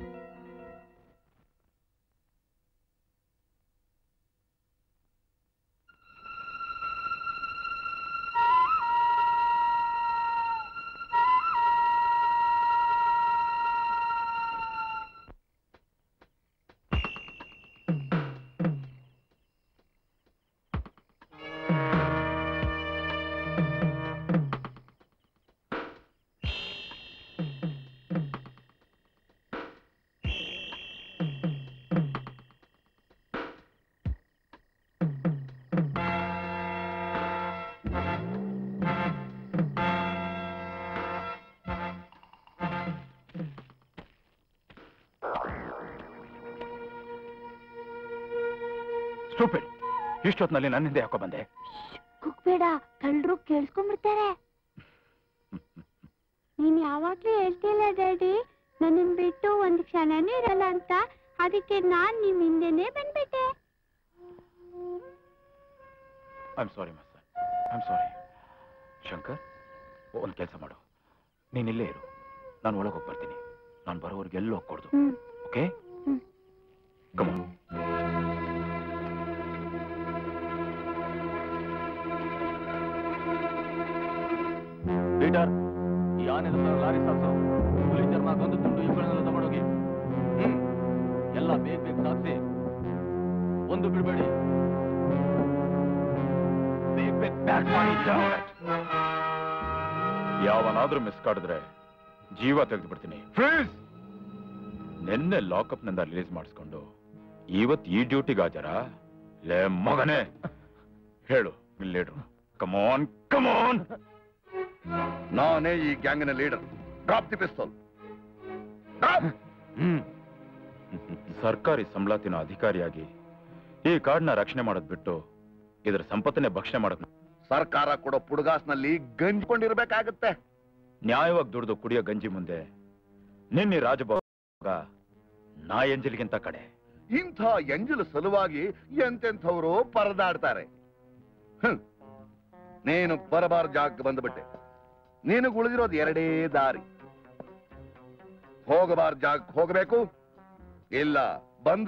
S4: ಸ್ಟೂಪಿಡ್, ಇಷ್ಟೊತ್ತಿನಲ್ಲಿ ನನ್ನ ಹಿಂದೆ ಯಾಕೋ ಬಂದೆ?
S5: ಕುಕ್ಬೇಡ, ಕಳ್ಳರು ಕೇಳಿಸ್ಕೊಂಡ್ಬಿಡ್ತಾರೆ.
S14: ನೀನ್ ಯಾವಾಗ್ಲೂ ಹೇಳ್ತಿಲ್ಲ ಡ್ಯಾಡಿ ನನ್ನನ್ ಬಿಟ್ಟು ಒಂದ್ ಕ್ಷಣನೂ ಇರಲ್ಲ ಅಂತ. ಅದಕ್ಕೆ ನಾನ್ ನಿಮ್ ಹಿಂದೆನೆ ಬಂದ್ಬಿಟ್ಟೆ.
S4: I am sorry master, I am sorry. Shankar, ಒಂದು ಕೆಲಸ ಮಾಡು, ನೀನ್ ಇಲ್ಲೇ ಇರು, ನಾನು ಒಳಗೆ ಹೋಗಿ ಬರ್ತೀನಿ. ನಾನು ಬರೋವರೆಗೆ ಎಲ್ಲೂ ಹೋಗ್ಕೊಡ್ದು, ಓಕೆ? Come on.
S9: ಲೀಡರ್, ಈ ಆನೆದ ಲಾರಿ ಸಾಕ್ಸು. ಹುಲಿ ಚರ್ಮ, ಗಂದು ತುಂಡು ಇವುಗಳನ್ನೆಲ್ಲ ತಗೊಂಡೋಗಿ ಎಲ್ಲ ಬೇಗ ಬೇಗ ಸಾಕ್ಸಿ. ಒಂದು ಬಿಡಬೇಡಿ. ಬೇಗ ಬೇಗ ಪ್ಯಾಕ್ ಮಾಡಿ.
S4: ಯಾವನಾದ್ರೂ ಮಿಸ್ ಕಾಡಿದ್ರೆ ಜೀವ ತೆಗೆದು ಬಿಡ್ತೀನಿ. ಫ್ರೀಸ್! ನಿನ್ನೆ ಲಾಕಪ್ ನಿಂದ ರಿಲೀಸ್ ಮಾಡಿಸ್ಕೊಂಡು ಇವತ್ತು ಈ ಡ್ಯೂಟಿಗೆ ಹಾಜರ? ಲೇ ಮಗನೇ, ಹೇಳು ಲೀಡರ್. ಕಮಾನ್ ಕಮಾನ್.
S3: ನಾನೇ ಈ ಗ್ಯಾಂಗಿನ ಲೀಡರ್. Drop the pistol.
S4: ಸರ್ಕಾರಿ ಸಂಬಳತಿನ ಅಧಿಕಾರಿಯಾಗಿ ಈ ಕಾಡನ್ನ ರಕ್ಷಣೆ ಮಾಡೋದ್ ಬಿಟ್ಟು ಇದರ ಸಂಪತ್ತನ್ನೇ ಭಕ್ಷಣೆ ಮಾಡೋದು.
S3: ಸರ್ಕಾರ ಕೊಡೋ ಪುಡುಗಾಸ್ನಲ್ಲಿ ಗಂಜಿಕೊಂಡಿರ್ಬೇಕಾಗತ್ತೆ.
S4: ನ್ಯಾಯವಾಗಿ ದುಡಿದು ಕುಡಿಯೋ ಗಂಜಿ ಮುಂದೆ ನಿನ್ನೆ ರಾಜಭೋಗ ನಾ ಎಂಜಲಿಗಿಂತ ಕಡೆ.
S3: ಇಂಥ ಎಂಜಲು ಸಲುವಾಗಿ ಎಂತೆಂಥವರು ಪರದಾಡ್ತಾರೆ. ನೀನು ಬರಬಾರ ಜಾಗಕ್ಕೆ ಬಂದ್ಬಿಟ್ಟೆ. ನೀನು ಉಳಿದಿರೋದು ಎರಡೇ ದಾರಿ. ಹೋಗಬಾರ ಜಾಗಕ್ಕೆ ಹೋಗಬೇಕು, ಇಲ್ಲ ಬಂದು.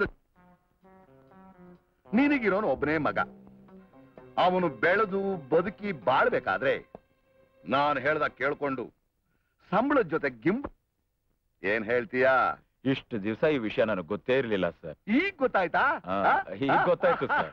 S3: ನಿನಗಿರೋನು ಒಬ್ಬನೇ ಮಗ. ಅವನು ಬೆಳೆದು ಬದುಕಿ ಬಾಳ್ಬೇಕಾದ್ರೆ ನಾನು ಹೇಳ್ದ ಕೇಳ್ಕೊಂಡು ಸಂಬಳದ ಜೊತೆ ಏನ್ ಹೇಳ್ತೀಯಾ?
S4: ಇಷ್ಟು ದಿವಸ ಈ ವಿಷಯ ನನಗೆ ಗೊತ್ತೇ ಇರಲಿಲ್ಲ ಸರ್.
S3: ಈಗ ಗೊತ್ತಾಯ್ತಾ?
S4: ಈಗ ಗೊತ್ತಾಯ್ತು ಸರ್.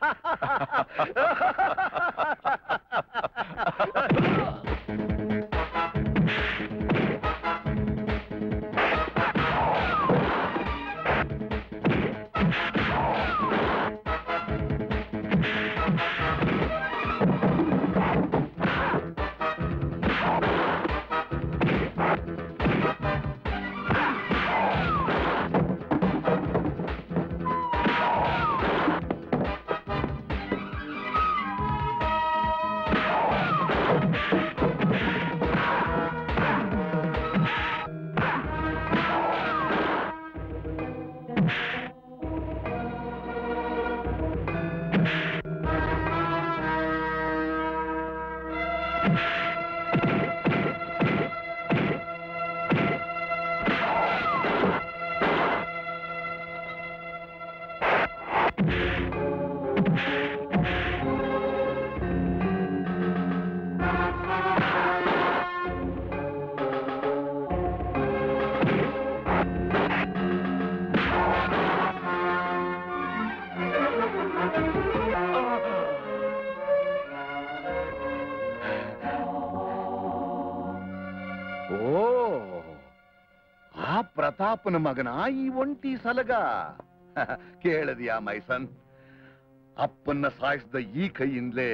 S3: ಪ್ರತಾಪನ ಮಗನ ಈ ಒಂಟಿ ಸಲಗ. ಕೇಳದಿಯಾ ಮೈಸನ್? ಅಪ್ಪನ್ನ ಸಾಯಿಸಿದ ಈ ಕೈಯಿಂದಲೇ.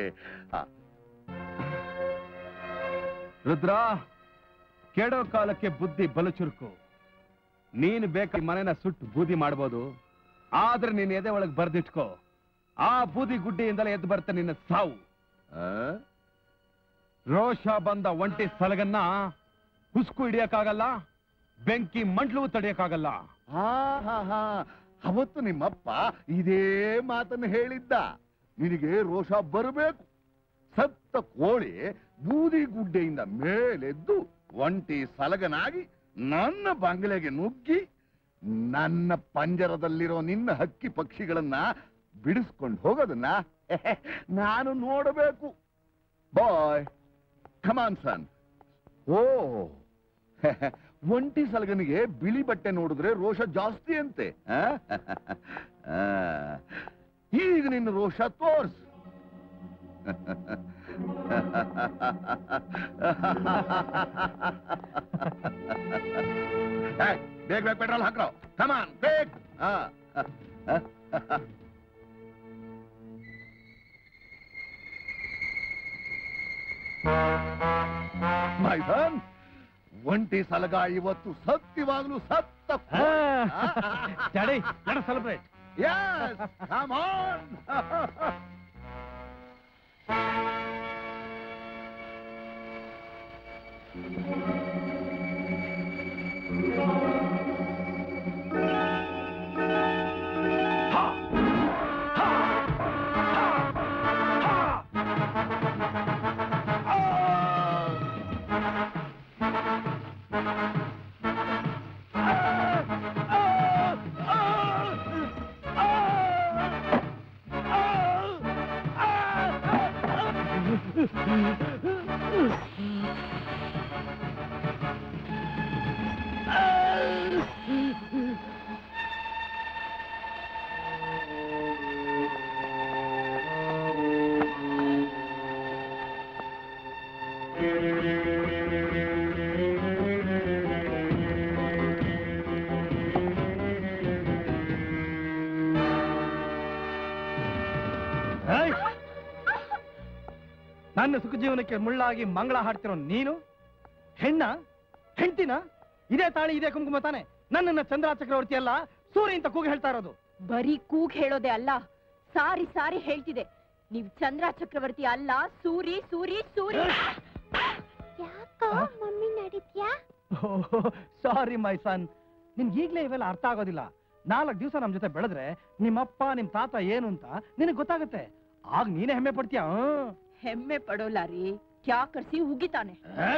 S7: ರುದ್ರ, ಕೆಡೋ ಕಾಲಕ್ಕೆ ಬುದ್ಧಿ ಬಲು ಚುರುಕು. ನೀನು ಬೇಕಾಗಿ ಮನೆನ ಸುಟ್ಟು ಬೂದಿ ಮಾಡ್ಬೋದು, ಆದ್ರೆ ನೀನ್ ಎದೆ ಒಳಗೆ ಬರ್ದಿಟ್ಕೋ, ಆ ಬೂದಿ ಗುಡ್ಡೆಯಿಂದಲೇ ಎದ್ದು ಬರ್ತ ನಿನ್ನ ಸಾವು. ರೋಷ ಬಂದ ಒಂಟಿ ಸಲಗನ್ನ ಹುಸ್ಕು ಹಿಡಿಯಕ್ಕಾಗಲ್ಲ, ಬೆಂಕಿ ಮಂಡ್ಲು ತಡೆಯಕ್ಕಾಗಲ್ಲ.
S3: ಅವತ್ತು ನಿಮ್ಮಪ್ಪ ಇದೇ ಮಾತನ್ನು ಹೇಳಿದ್ದ. ನಿನಗೆ ರೋಷ ಬರಬೇಕು. ಸತ್ತ ಕೋಳಿ ಬೂದಿ ಗುಡ್ಡೆಯಿಂದ ಮೇಲೆದ್ದು ಒಂಟಿ ಸಲಗನಾಗಿ ನನ್ನ ಬಂಗಲೆಗೆ ನುಗ್ಗಿ ನನ್ನ ಪಂಜರದಲ್ಲಿರೋ ನಿನ್ನ ಹಕ್ಕಿ ಪಕ್ಷಿಗಳನ್ನ ಬಿಡಿಸ್ಕೊಂಡು ಹೋಗೋದನ್ನ ನಾನು ನೋಡಬೇಕು. ಬಾಯ್, ಕಮಾನ್ ಸನ್. ಓ, ಒಂಟಿ ಸಲಗನಿಗೆ ಬಿಳಿ ಬಟ್ಟೆ ನೋಡಿದ್ರೆ ರೋಷ ಜಾಸ್ತಿ ಅಂತೆ. ಈಗ ನಿನ್ನ ರೋಷ ತೋರ್ಸ್. ಬೇಗ ಬೇಗ ಪೆಟ್ರೋಲ್ ಹಾಕ್ರೋ. ಕಮಾನ್ ಬೇಗ. ಮೈಸನ್, ಒಂಟಿ ಸಲಗ ಇವತ್ತು ಸತ್ಯವಾಗ್ಲೂ ಸತ್ತ.
S7: ಸೆಲೆಬ್ರೇಟ್.
S3: Yes, come on.
S2: ನನ್ನ ಸುಖ ಜೀವನಕ್ಕೆ ಮುಳ್ಳಾಗಿ ಮಂಗಳ ಹಾಡ್ತಿರೋ ನೀನು ಹೆಂಡ್ತಿನ? ಇದೇ ತಾಳಿ ಇದೇ ಕುಂಕುಮ ತಾನೆ ನನ್ನನ್ನ ಚಂದ್ರ ಚಕ್ರವರ್ತಿ ಅಲ್ಲ ಸೂರಿ ಅಂತ ಕೂಗಿ ಹೇಳ್ತಾ ಇರೋದು.
S13: ಬರೀ ಕೂಗ್ ಹೇಳೋದೆ ಅಲ್ಲ, ಸಾರಿ ಸಾರಿ ಹೇಳ್ತಿದೆ. ನೀವ್ ಚಂದ್ರ ಚಕ್ರವರ್ತಿ ಅಲ್ಲ, ಸೂರಿ ಸೂರಿ ಸೂರಿ.
S14: ಯಾಕೋ ಮಮ್ಮಿ ನಡೀತ್ಯಾ?
S2: ಸಾರಿ ಮೈ ಸನ್, ನಿನ್ಗೆ ಈಗ್ಲೇ ಇವೆಲ್ಲ ಅರ್ಥ ಆಗೋದಿಲ್ಲ. 4 ದಿವಸ ನಮ್ ಜೊತೆ ಬೆಳೆದ್ರೆ ನಿಮ್ಮಪ್ಪ ನಿಮ್ ತಾತ ಏನು ಅಂತ ನಿನಗ್ ಗೊತ್ತಾಗುತ್ತೆ. ಆಗ ನೀನೇ ಹೆಮ್ಮೆ ಪಡ್ತೀಯ.
S13: ಹೆಮ್ಮೆ ಪಡೋಲ್ಲ ರೀ, ಕ್ಯಾ ಕರ್ಸಿ ಉಗಿತಾನೆ.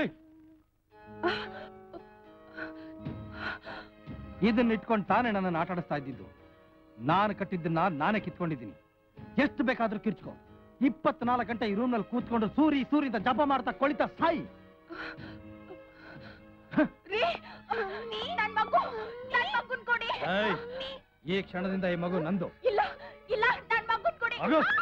S2: ಇದನ್ನ ಇಟ್ಕೊಂಡು ತಾನೇ ನನ್ನನ್ನು ಆಟ ಆಡಿಸ್ತಾ ಇದ್ದಿದ್ದು. ನಾನು ಕಟ್ಟಿದ್ದನ್ನ ನಾನೇ ಕಿತ್ಕೊಂಡಿದ್ದೀನಿ. ಎಷ್ಟು ಬೇಕಾದ್ರೂ ಕಿರ್ಚ್ಕೋ. 24 ಗಂಟೆ ಈ ರೂಮ್ನಲ್ಲಿ ಕೂತ್ಕೊಂಡು ಸೂರಿ ಸೂರಿ ಅಂತ ಜಪ ಮಾಡ್ತಾ ಕೊಳಿತಾ ಸಾಯಿ. ಈ ಕ್ಷಣದಿಂದ ಈ ಮಗು ನಂದು.
S13: ಇಲ್ಲ ಇಲ್ಲ, ನನ್ ಮಗುನ್ ಕೊಡಿ.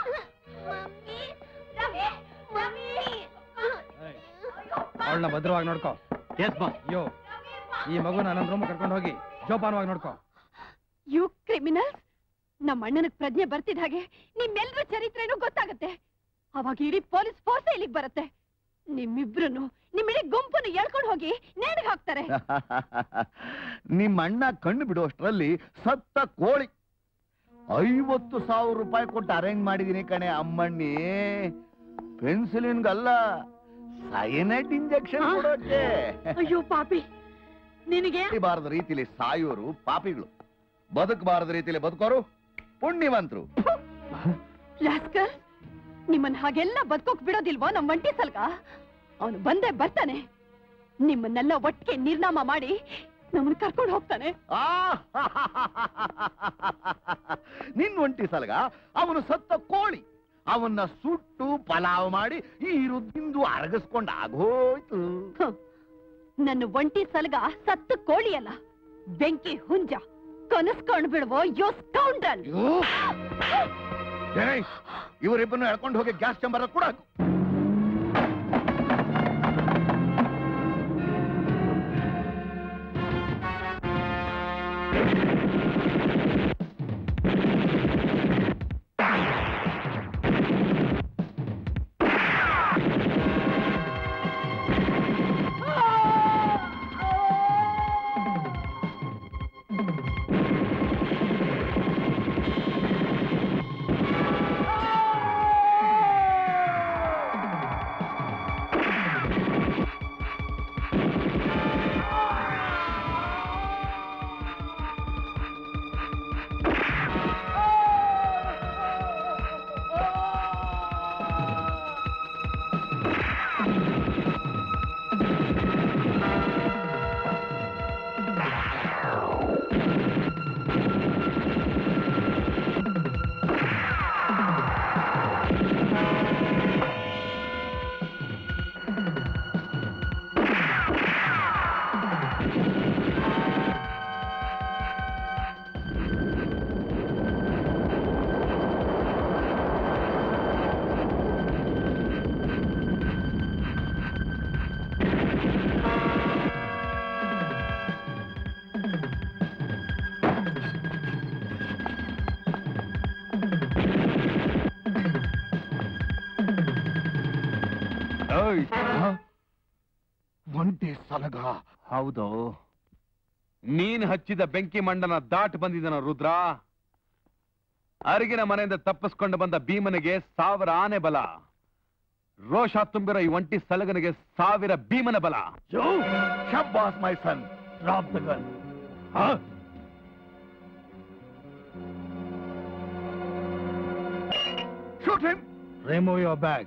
S2: ಅವಳನ್ನ ಭದ್ರವಾಗಿ ನೋಡ್ಕೋ. ಅಯ್ಯೋ, ಈ ಮಗುನ ನನ್ನ ರೂಮ್ ಕರ್ಕೊಂಡು ಹೋಗಿ ಜೋಪಾನವಾಗಿ ನೋಡ್ಕೋ.
S13: You criminals! ನಮ್ಮ ಅಣ್ಣನಿಗೆ ಪ್ರಜ್ಞೆ ಬರ್ತಿದ ಹಾಗೆ ನಿಮ್ಮೆಲ್ಲರ ಚರಿತ್ರೆನೂ ಗೊತ್ತಾಗತ್ತೆ. ಅವಾಗ ಇಡೀ ಪೊಲೀಸ್ ಫೋರ್ಸ್ ಇಲ್ಲಿಗೆ ಬರುತ್ತೆ. ನಿಮ್ಮಿಬ್ರು ನಿಮ್ಮಿಡೀ ಗುಂಪನ್ನು ಎಳ್ಕೊಂಡು ಹೋಗಿ ನೇಣಿಗೆ ಹಾಕ್ತಾರೆ.
S3: ನಿಮ್ಮ ಅಣ್ಣ ಕಣ್ಣು ಬಿಡುವಷ್ಟರಲ್ಲಿ ಸತ್ತ ಕೋಳಿ 50,000 ರೂಪಾಯಿ ಕೊಟ್ಟು ಅರೇಂಜ್ ಮಾಡಿದೀನಿ ಕಣೆ ಅಮ್ಮಣ್ಣಿ. ಪೆನ್ಸಿಲಿನ್ಗಲ್ಲ, ಸೈನೈಡ್ ಇಂಜೆಕ್ಷನ್ ಕೊಡೋಕೆ.
S10: ಅಯ್ಯೋ ಪಾಪಿ, ನಿನಗೆ
S3: ಬಾರದ ರೀತಿಲಿ ಸಾಯೋರು ಪಾಪಿಗಳು, ಬದುಕಬಾರದ ರೀತಿಲಿ ಬದುಕೋರು ಪುಣ್ಯವಂತರು.
S13: ರಾಸ್ಕಲ್, ನಿಮ್ಮನ್ನ ಹಾಗೆಲ್ಲ ಬದುಕೋಕ್ ಬಿಡೋದಿಲ್ವೋ ನಮ್ಮ ಒಂಟಿ ಸಲ್ಗ? ಅವನು ಬಂದೇ ಬರ್ತಾನೆ, ನಿಮ್ಮನ್ನೆಲ್ಲ ಒಟ್ಟಿಗೆ ನಿರ್ನಾಮ ಮಾಡಿ ನಮ್ಮನ್ನ ಕರ್ಕೊಂಡು ಹೋಗ್ತಾನೆ.
S3: ನಿನ್ ಒಂಟಿ ಸಲಗ ಅವನು ಸತ್ತ ಕೋಳಿ. ಅವನ್ನ ಸುಟ್ಟು ಪಲಾವ್ ಮಾಡಿ ಈ ರುದ್ದಿಂದು ಅರಗಿಸ್ಕೊಂಡು ಆಗೋಯ್ತು.
S13: ನನ್ನ ಒಂಟಿ ಸಲಗ ಸತ್ತ ಕೋಳಿ ಅಲ್ಲ, ಬೆಂಕಿ ಹುಂಜ. ಕನಸ್ಕೊಂಡು ಬಿಡುವೋ ಯೋ ಸ್ಕೌಂಡ್ರಲ್.
S3: ಇವರಿಬ್ಬರನ್ನು ಎಳ್ಕೊಂಡು ಹೋಗಿ ಗ್ಯಾಸ್ ಚಂಬರ್ ಕೂಡ. ಒಂಟಿ ಸಲಗ?
S7: ಹೌದು. ನೀನ್ ಹಚ್ಚಿದ ಬೆಂಕಿ ಮಂಡನ ದಾಟ್ ಬಂದಿದ್ದನ ರುದ್ರ. ಅರಿಗಿನ ಮನೆಯಿಂದ ತಪ್ಪಿಸ್ಕೊಂಡು ಬಂದ ಭೀಮನಿಗೆ 1000 ಆನೆ ಬಲ. ರೋಷ ತುಂಬಿರೋ ಈ ಒಂಟಿ ಸಲಗನಿಗೆ 1000 ಭೀಮನ ಬಲ.
S3: ಶಬ್ಬಾಸ್ my son, drop the gun. Shoot him.
S2: Remove your bag.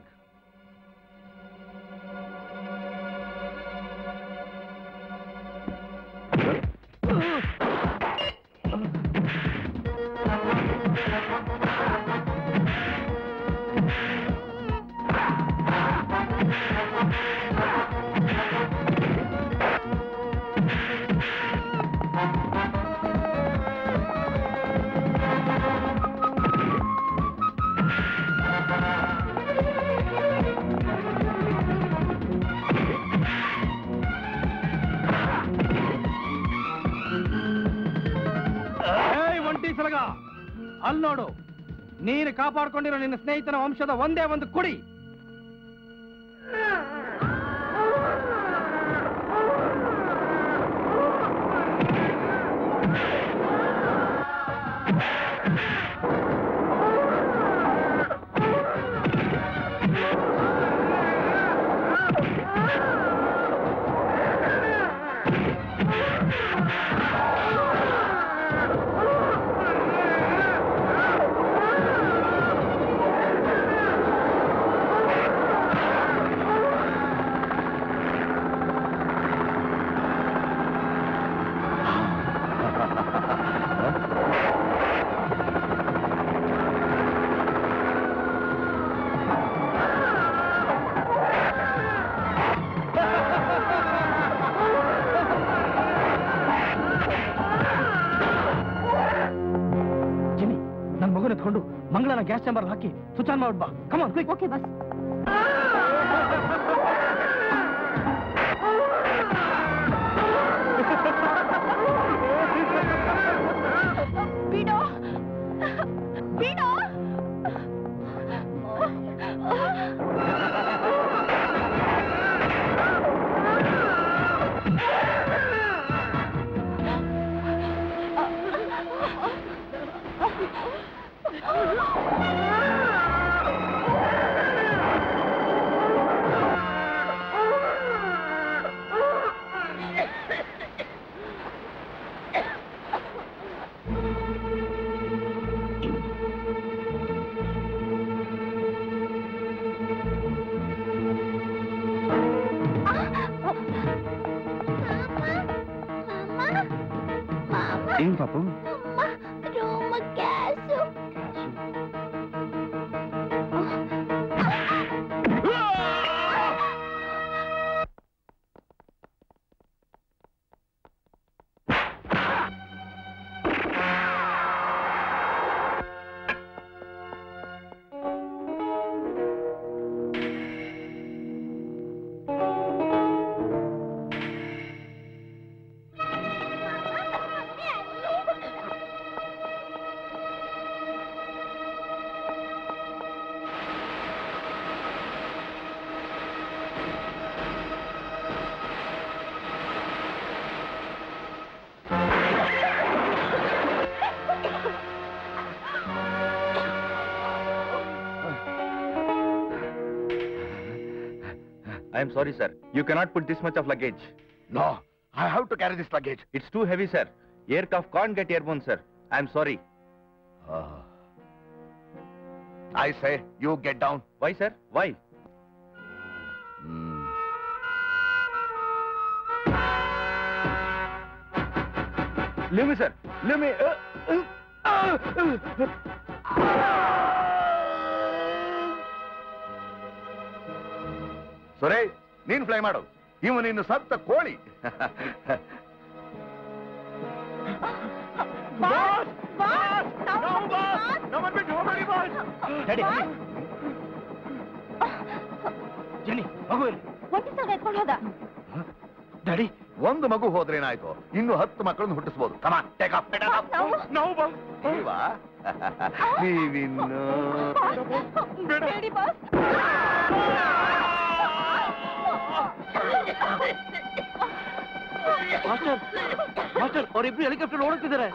S2: ಅಲ್ಲಿ ನೋಡು, ನೀನು ಕಾಪಾಡ್ಕೊಂಡಿರೋ ನಿನ್ನ ಸ್ನೇಹಿತನ ವಂಶದ ಒಂದೇ ಒಂದು ಕುಡಿ.
S15: ಎತ್ಕೊಂಡು ಮಂಗಳನ ಗ್ಯಾಸ್ ಚಾಂಬರ್ ಹಾಕಿ ಸ್ವಿಚ್ ಆನ್ ಮಾಡ್ಬಾ. Come on quick.
S5: Okay boss. ಬಿಡೋ ಬಿಡೋ.
S15: ಏನ್ ಪಾಪು?
S11: I am sorry, sir. You cannot put this much of luggage.
S3: No, I have to carry this luggage.
S11: It's too heavy, sir. Aircraft can't get airborne, sir. I am sorry.
S3: I say, you get down.
S11: Why, sir? Why? Leave me, sir. Leave me.
S3: ಸೊರೆ, ನೀನ್ fly ಮಾಡು. ಇವನಿನ್ನು ಸತ್ತ ಕೋಳಿ.
S11: Daddy,
S3: ಒಂದು ಮಗು ಹೋದ್ರೇನಾಯ್ತು, ಇನ್ನು 10 ಮಕ್ಕಳನ್ನು ಹುಟ್ಟಿಸಬಹುದು. Come on, take off. ನೀವಿನ್ನು
S15: ಮಾಸ್ಟರ್ ಅವರಿಬ್ರು ಹೆಲಿಕಾಪ್ಟರ್ ಓಡುತ್ತಿದ್ದಾರೆ.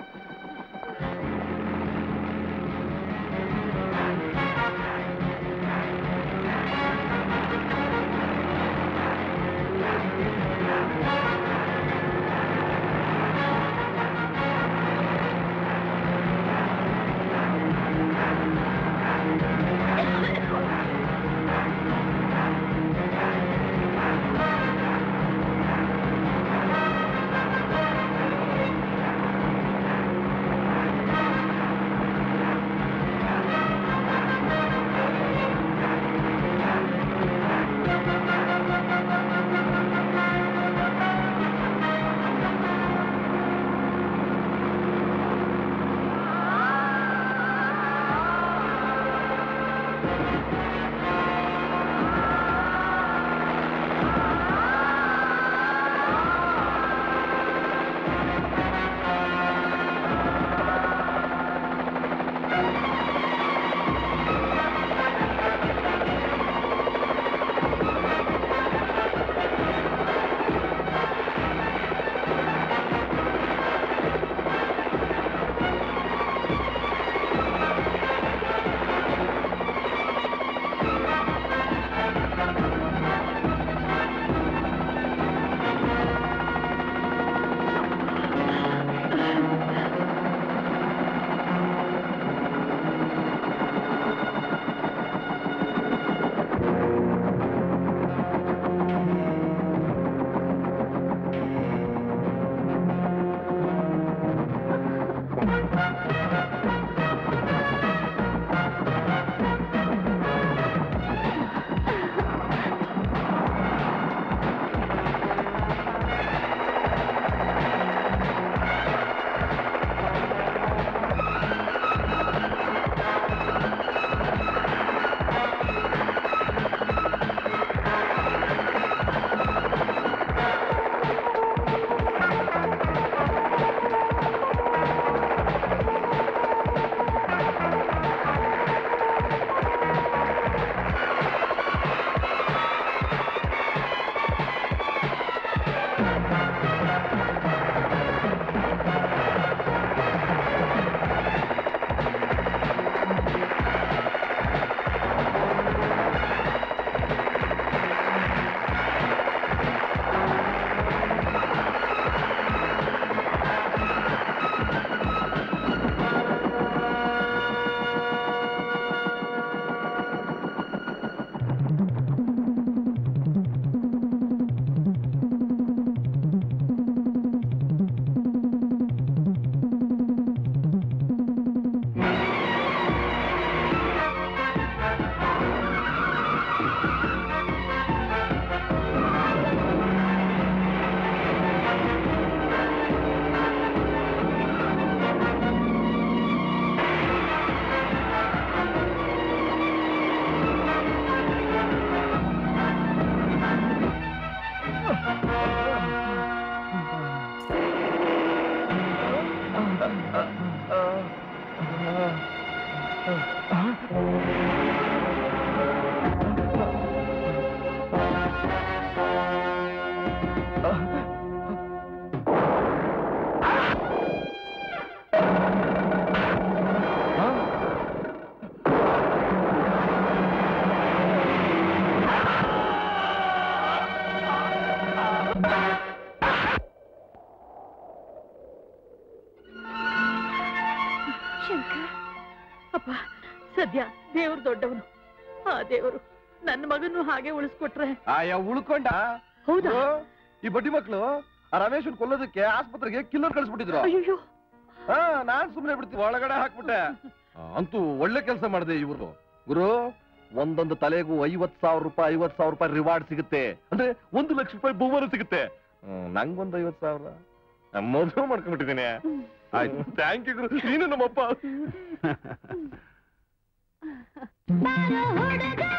S10: ಅಪ್ಪ ಸದ್ಯ ದೇವ್ರು ದೊಡ್ಡವನು. ಆ ದೇವರು ನನ್ನ ಮಗನು ಹಾಗೆ ಉಳಿಸ್ಕೊಟ್ರೆ.
S6: ಉಳ್ಕೊಂಡ?
S10: ಹೌದಾ?
S6: ಈ ಬಡ್ಡಿ ಮಕ್ಳು ಆ ರಮೇಶನ್ ಕೊಲ್ಲೋದಕ್ಕೆ ಆಸ್ಪತ್ರೆಗೆ ಕಿಲ್ಲರ್ ಕಳಿಸ್ಬಿಟ್ಟಿದ್ರು.
S10: ಅಯ್ಯೋ,
S6: ನಾನ್ ಸುಮ್ನೆ ಬಿಡ್ತೀವಿ, ಒಳಗಡೆ ಹಾಕ್ಬಿಟ್ಟೆ. ಅಂತೂ ಒಳ್ಳೆ ಕೆಲಸ ಮಾಡಿದೆ ಇವರು. ಗುರು, ಒಂದೊಂದು ತಲೆಗೂ 50,000 ರೂಪಾಯಿ ರಿವಾರ್ಡ್ ಸಿಗುತ್ತೆ. ಅಂದ್ರೆ 1,00,000 ರೂಪಾಯಿ ಬಹುಮಾನ ಸಿಗುತ್ತೆ. ನಂಗೊಂದು 50,000 ಮದುವೆ ಮಾಡ್ಕೊಂಡ್ಬಿಟ್ಟಿದ್ದೀನಿ. ಆಯ್ತು, ಥ್ಯಾಂಕ್ ಯು ಗುರು, ನೀನು ನಮ್ಮಪ್ಪ.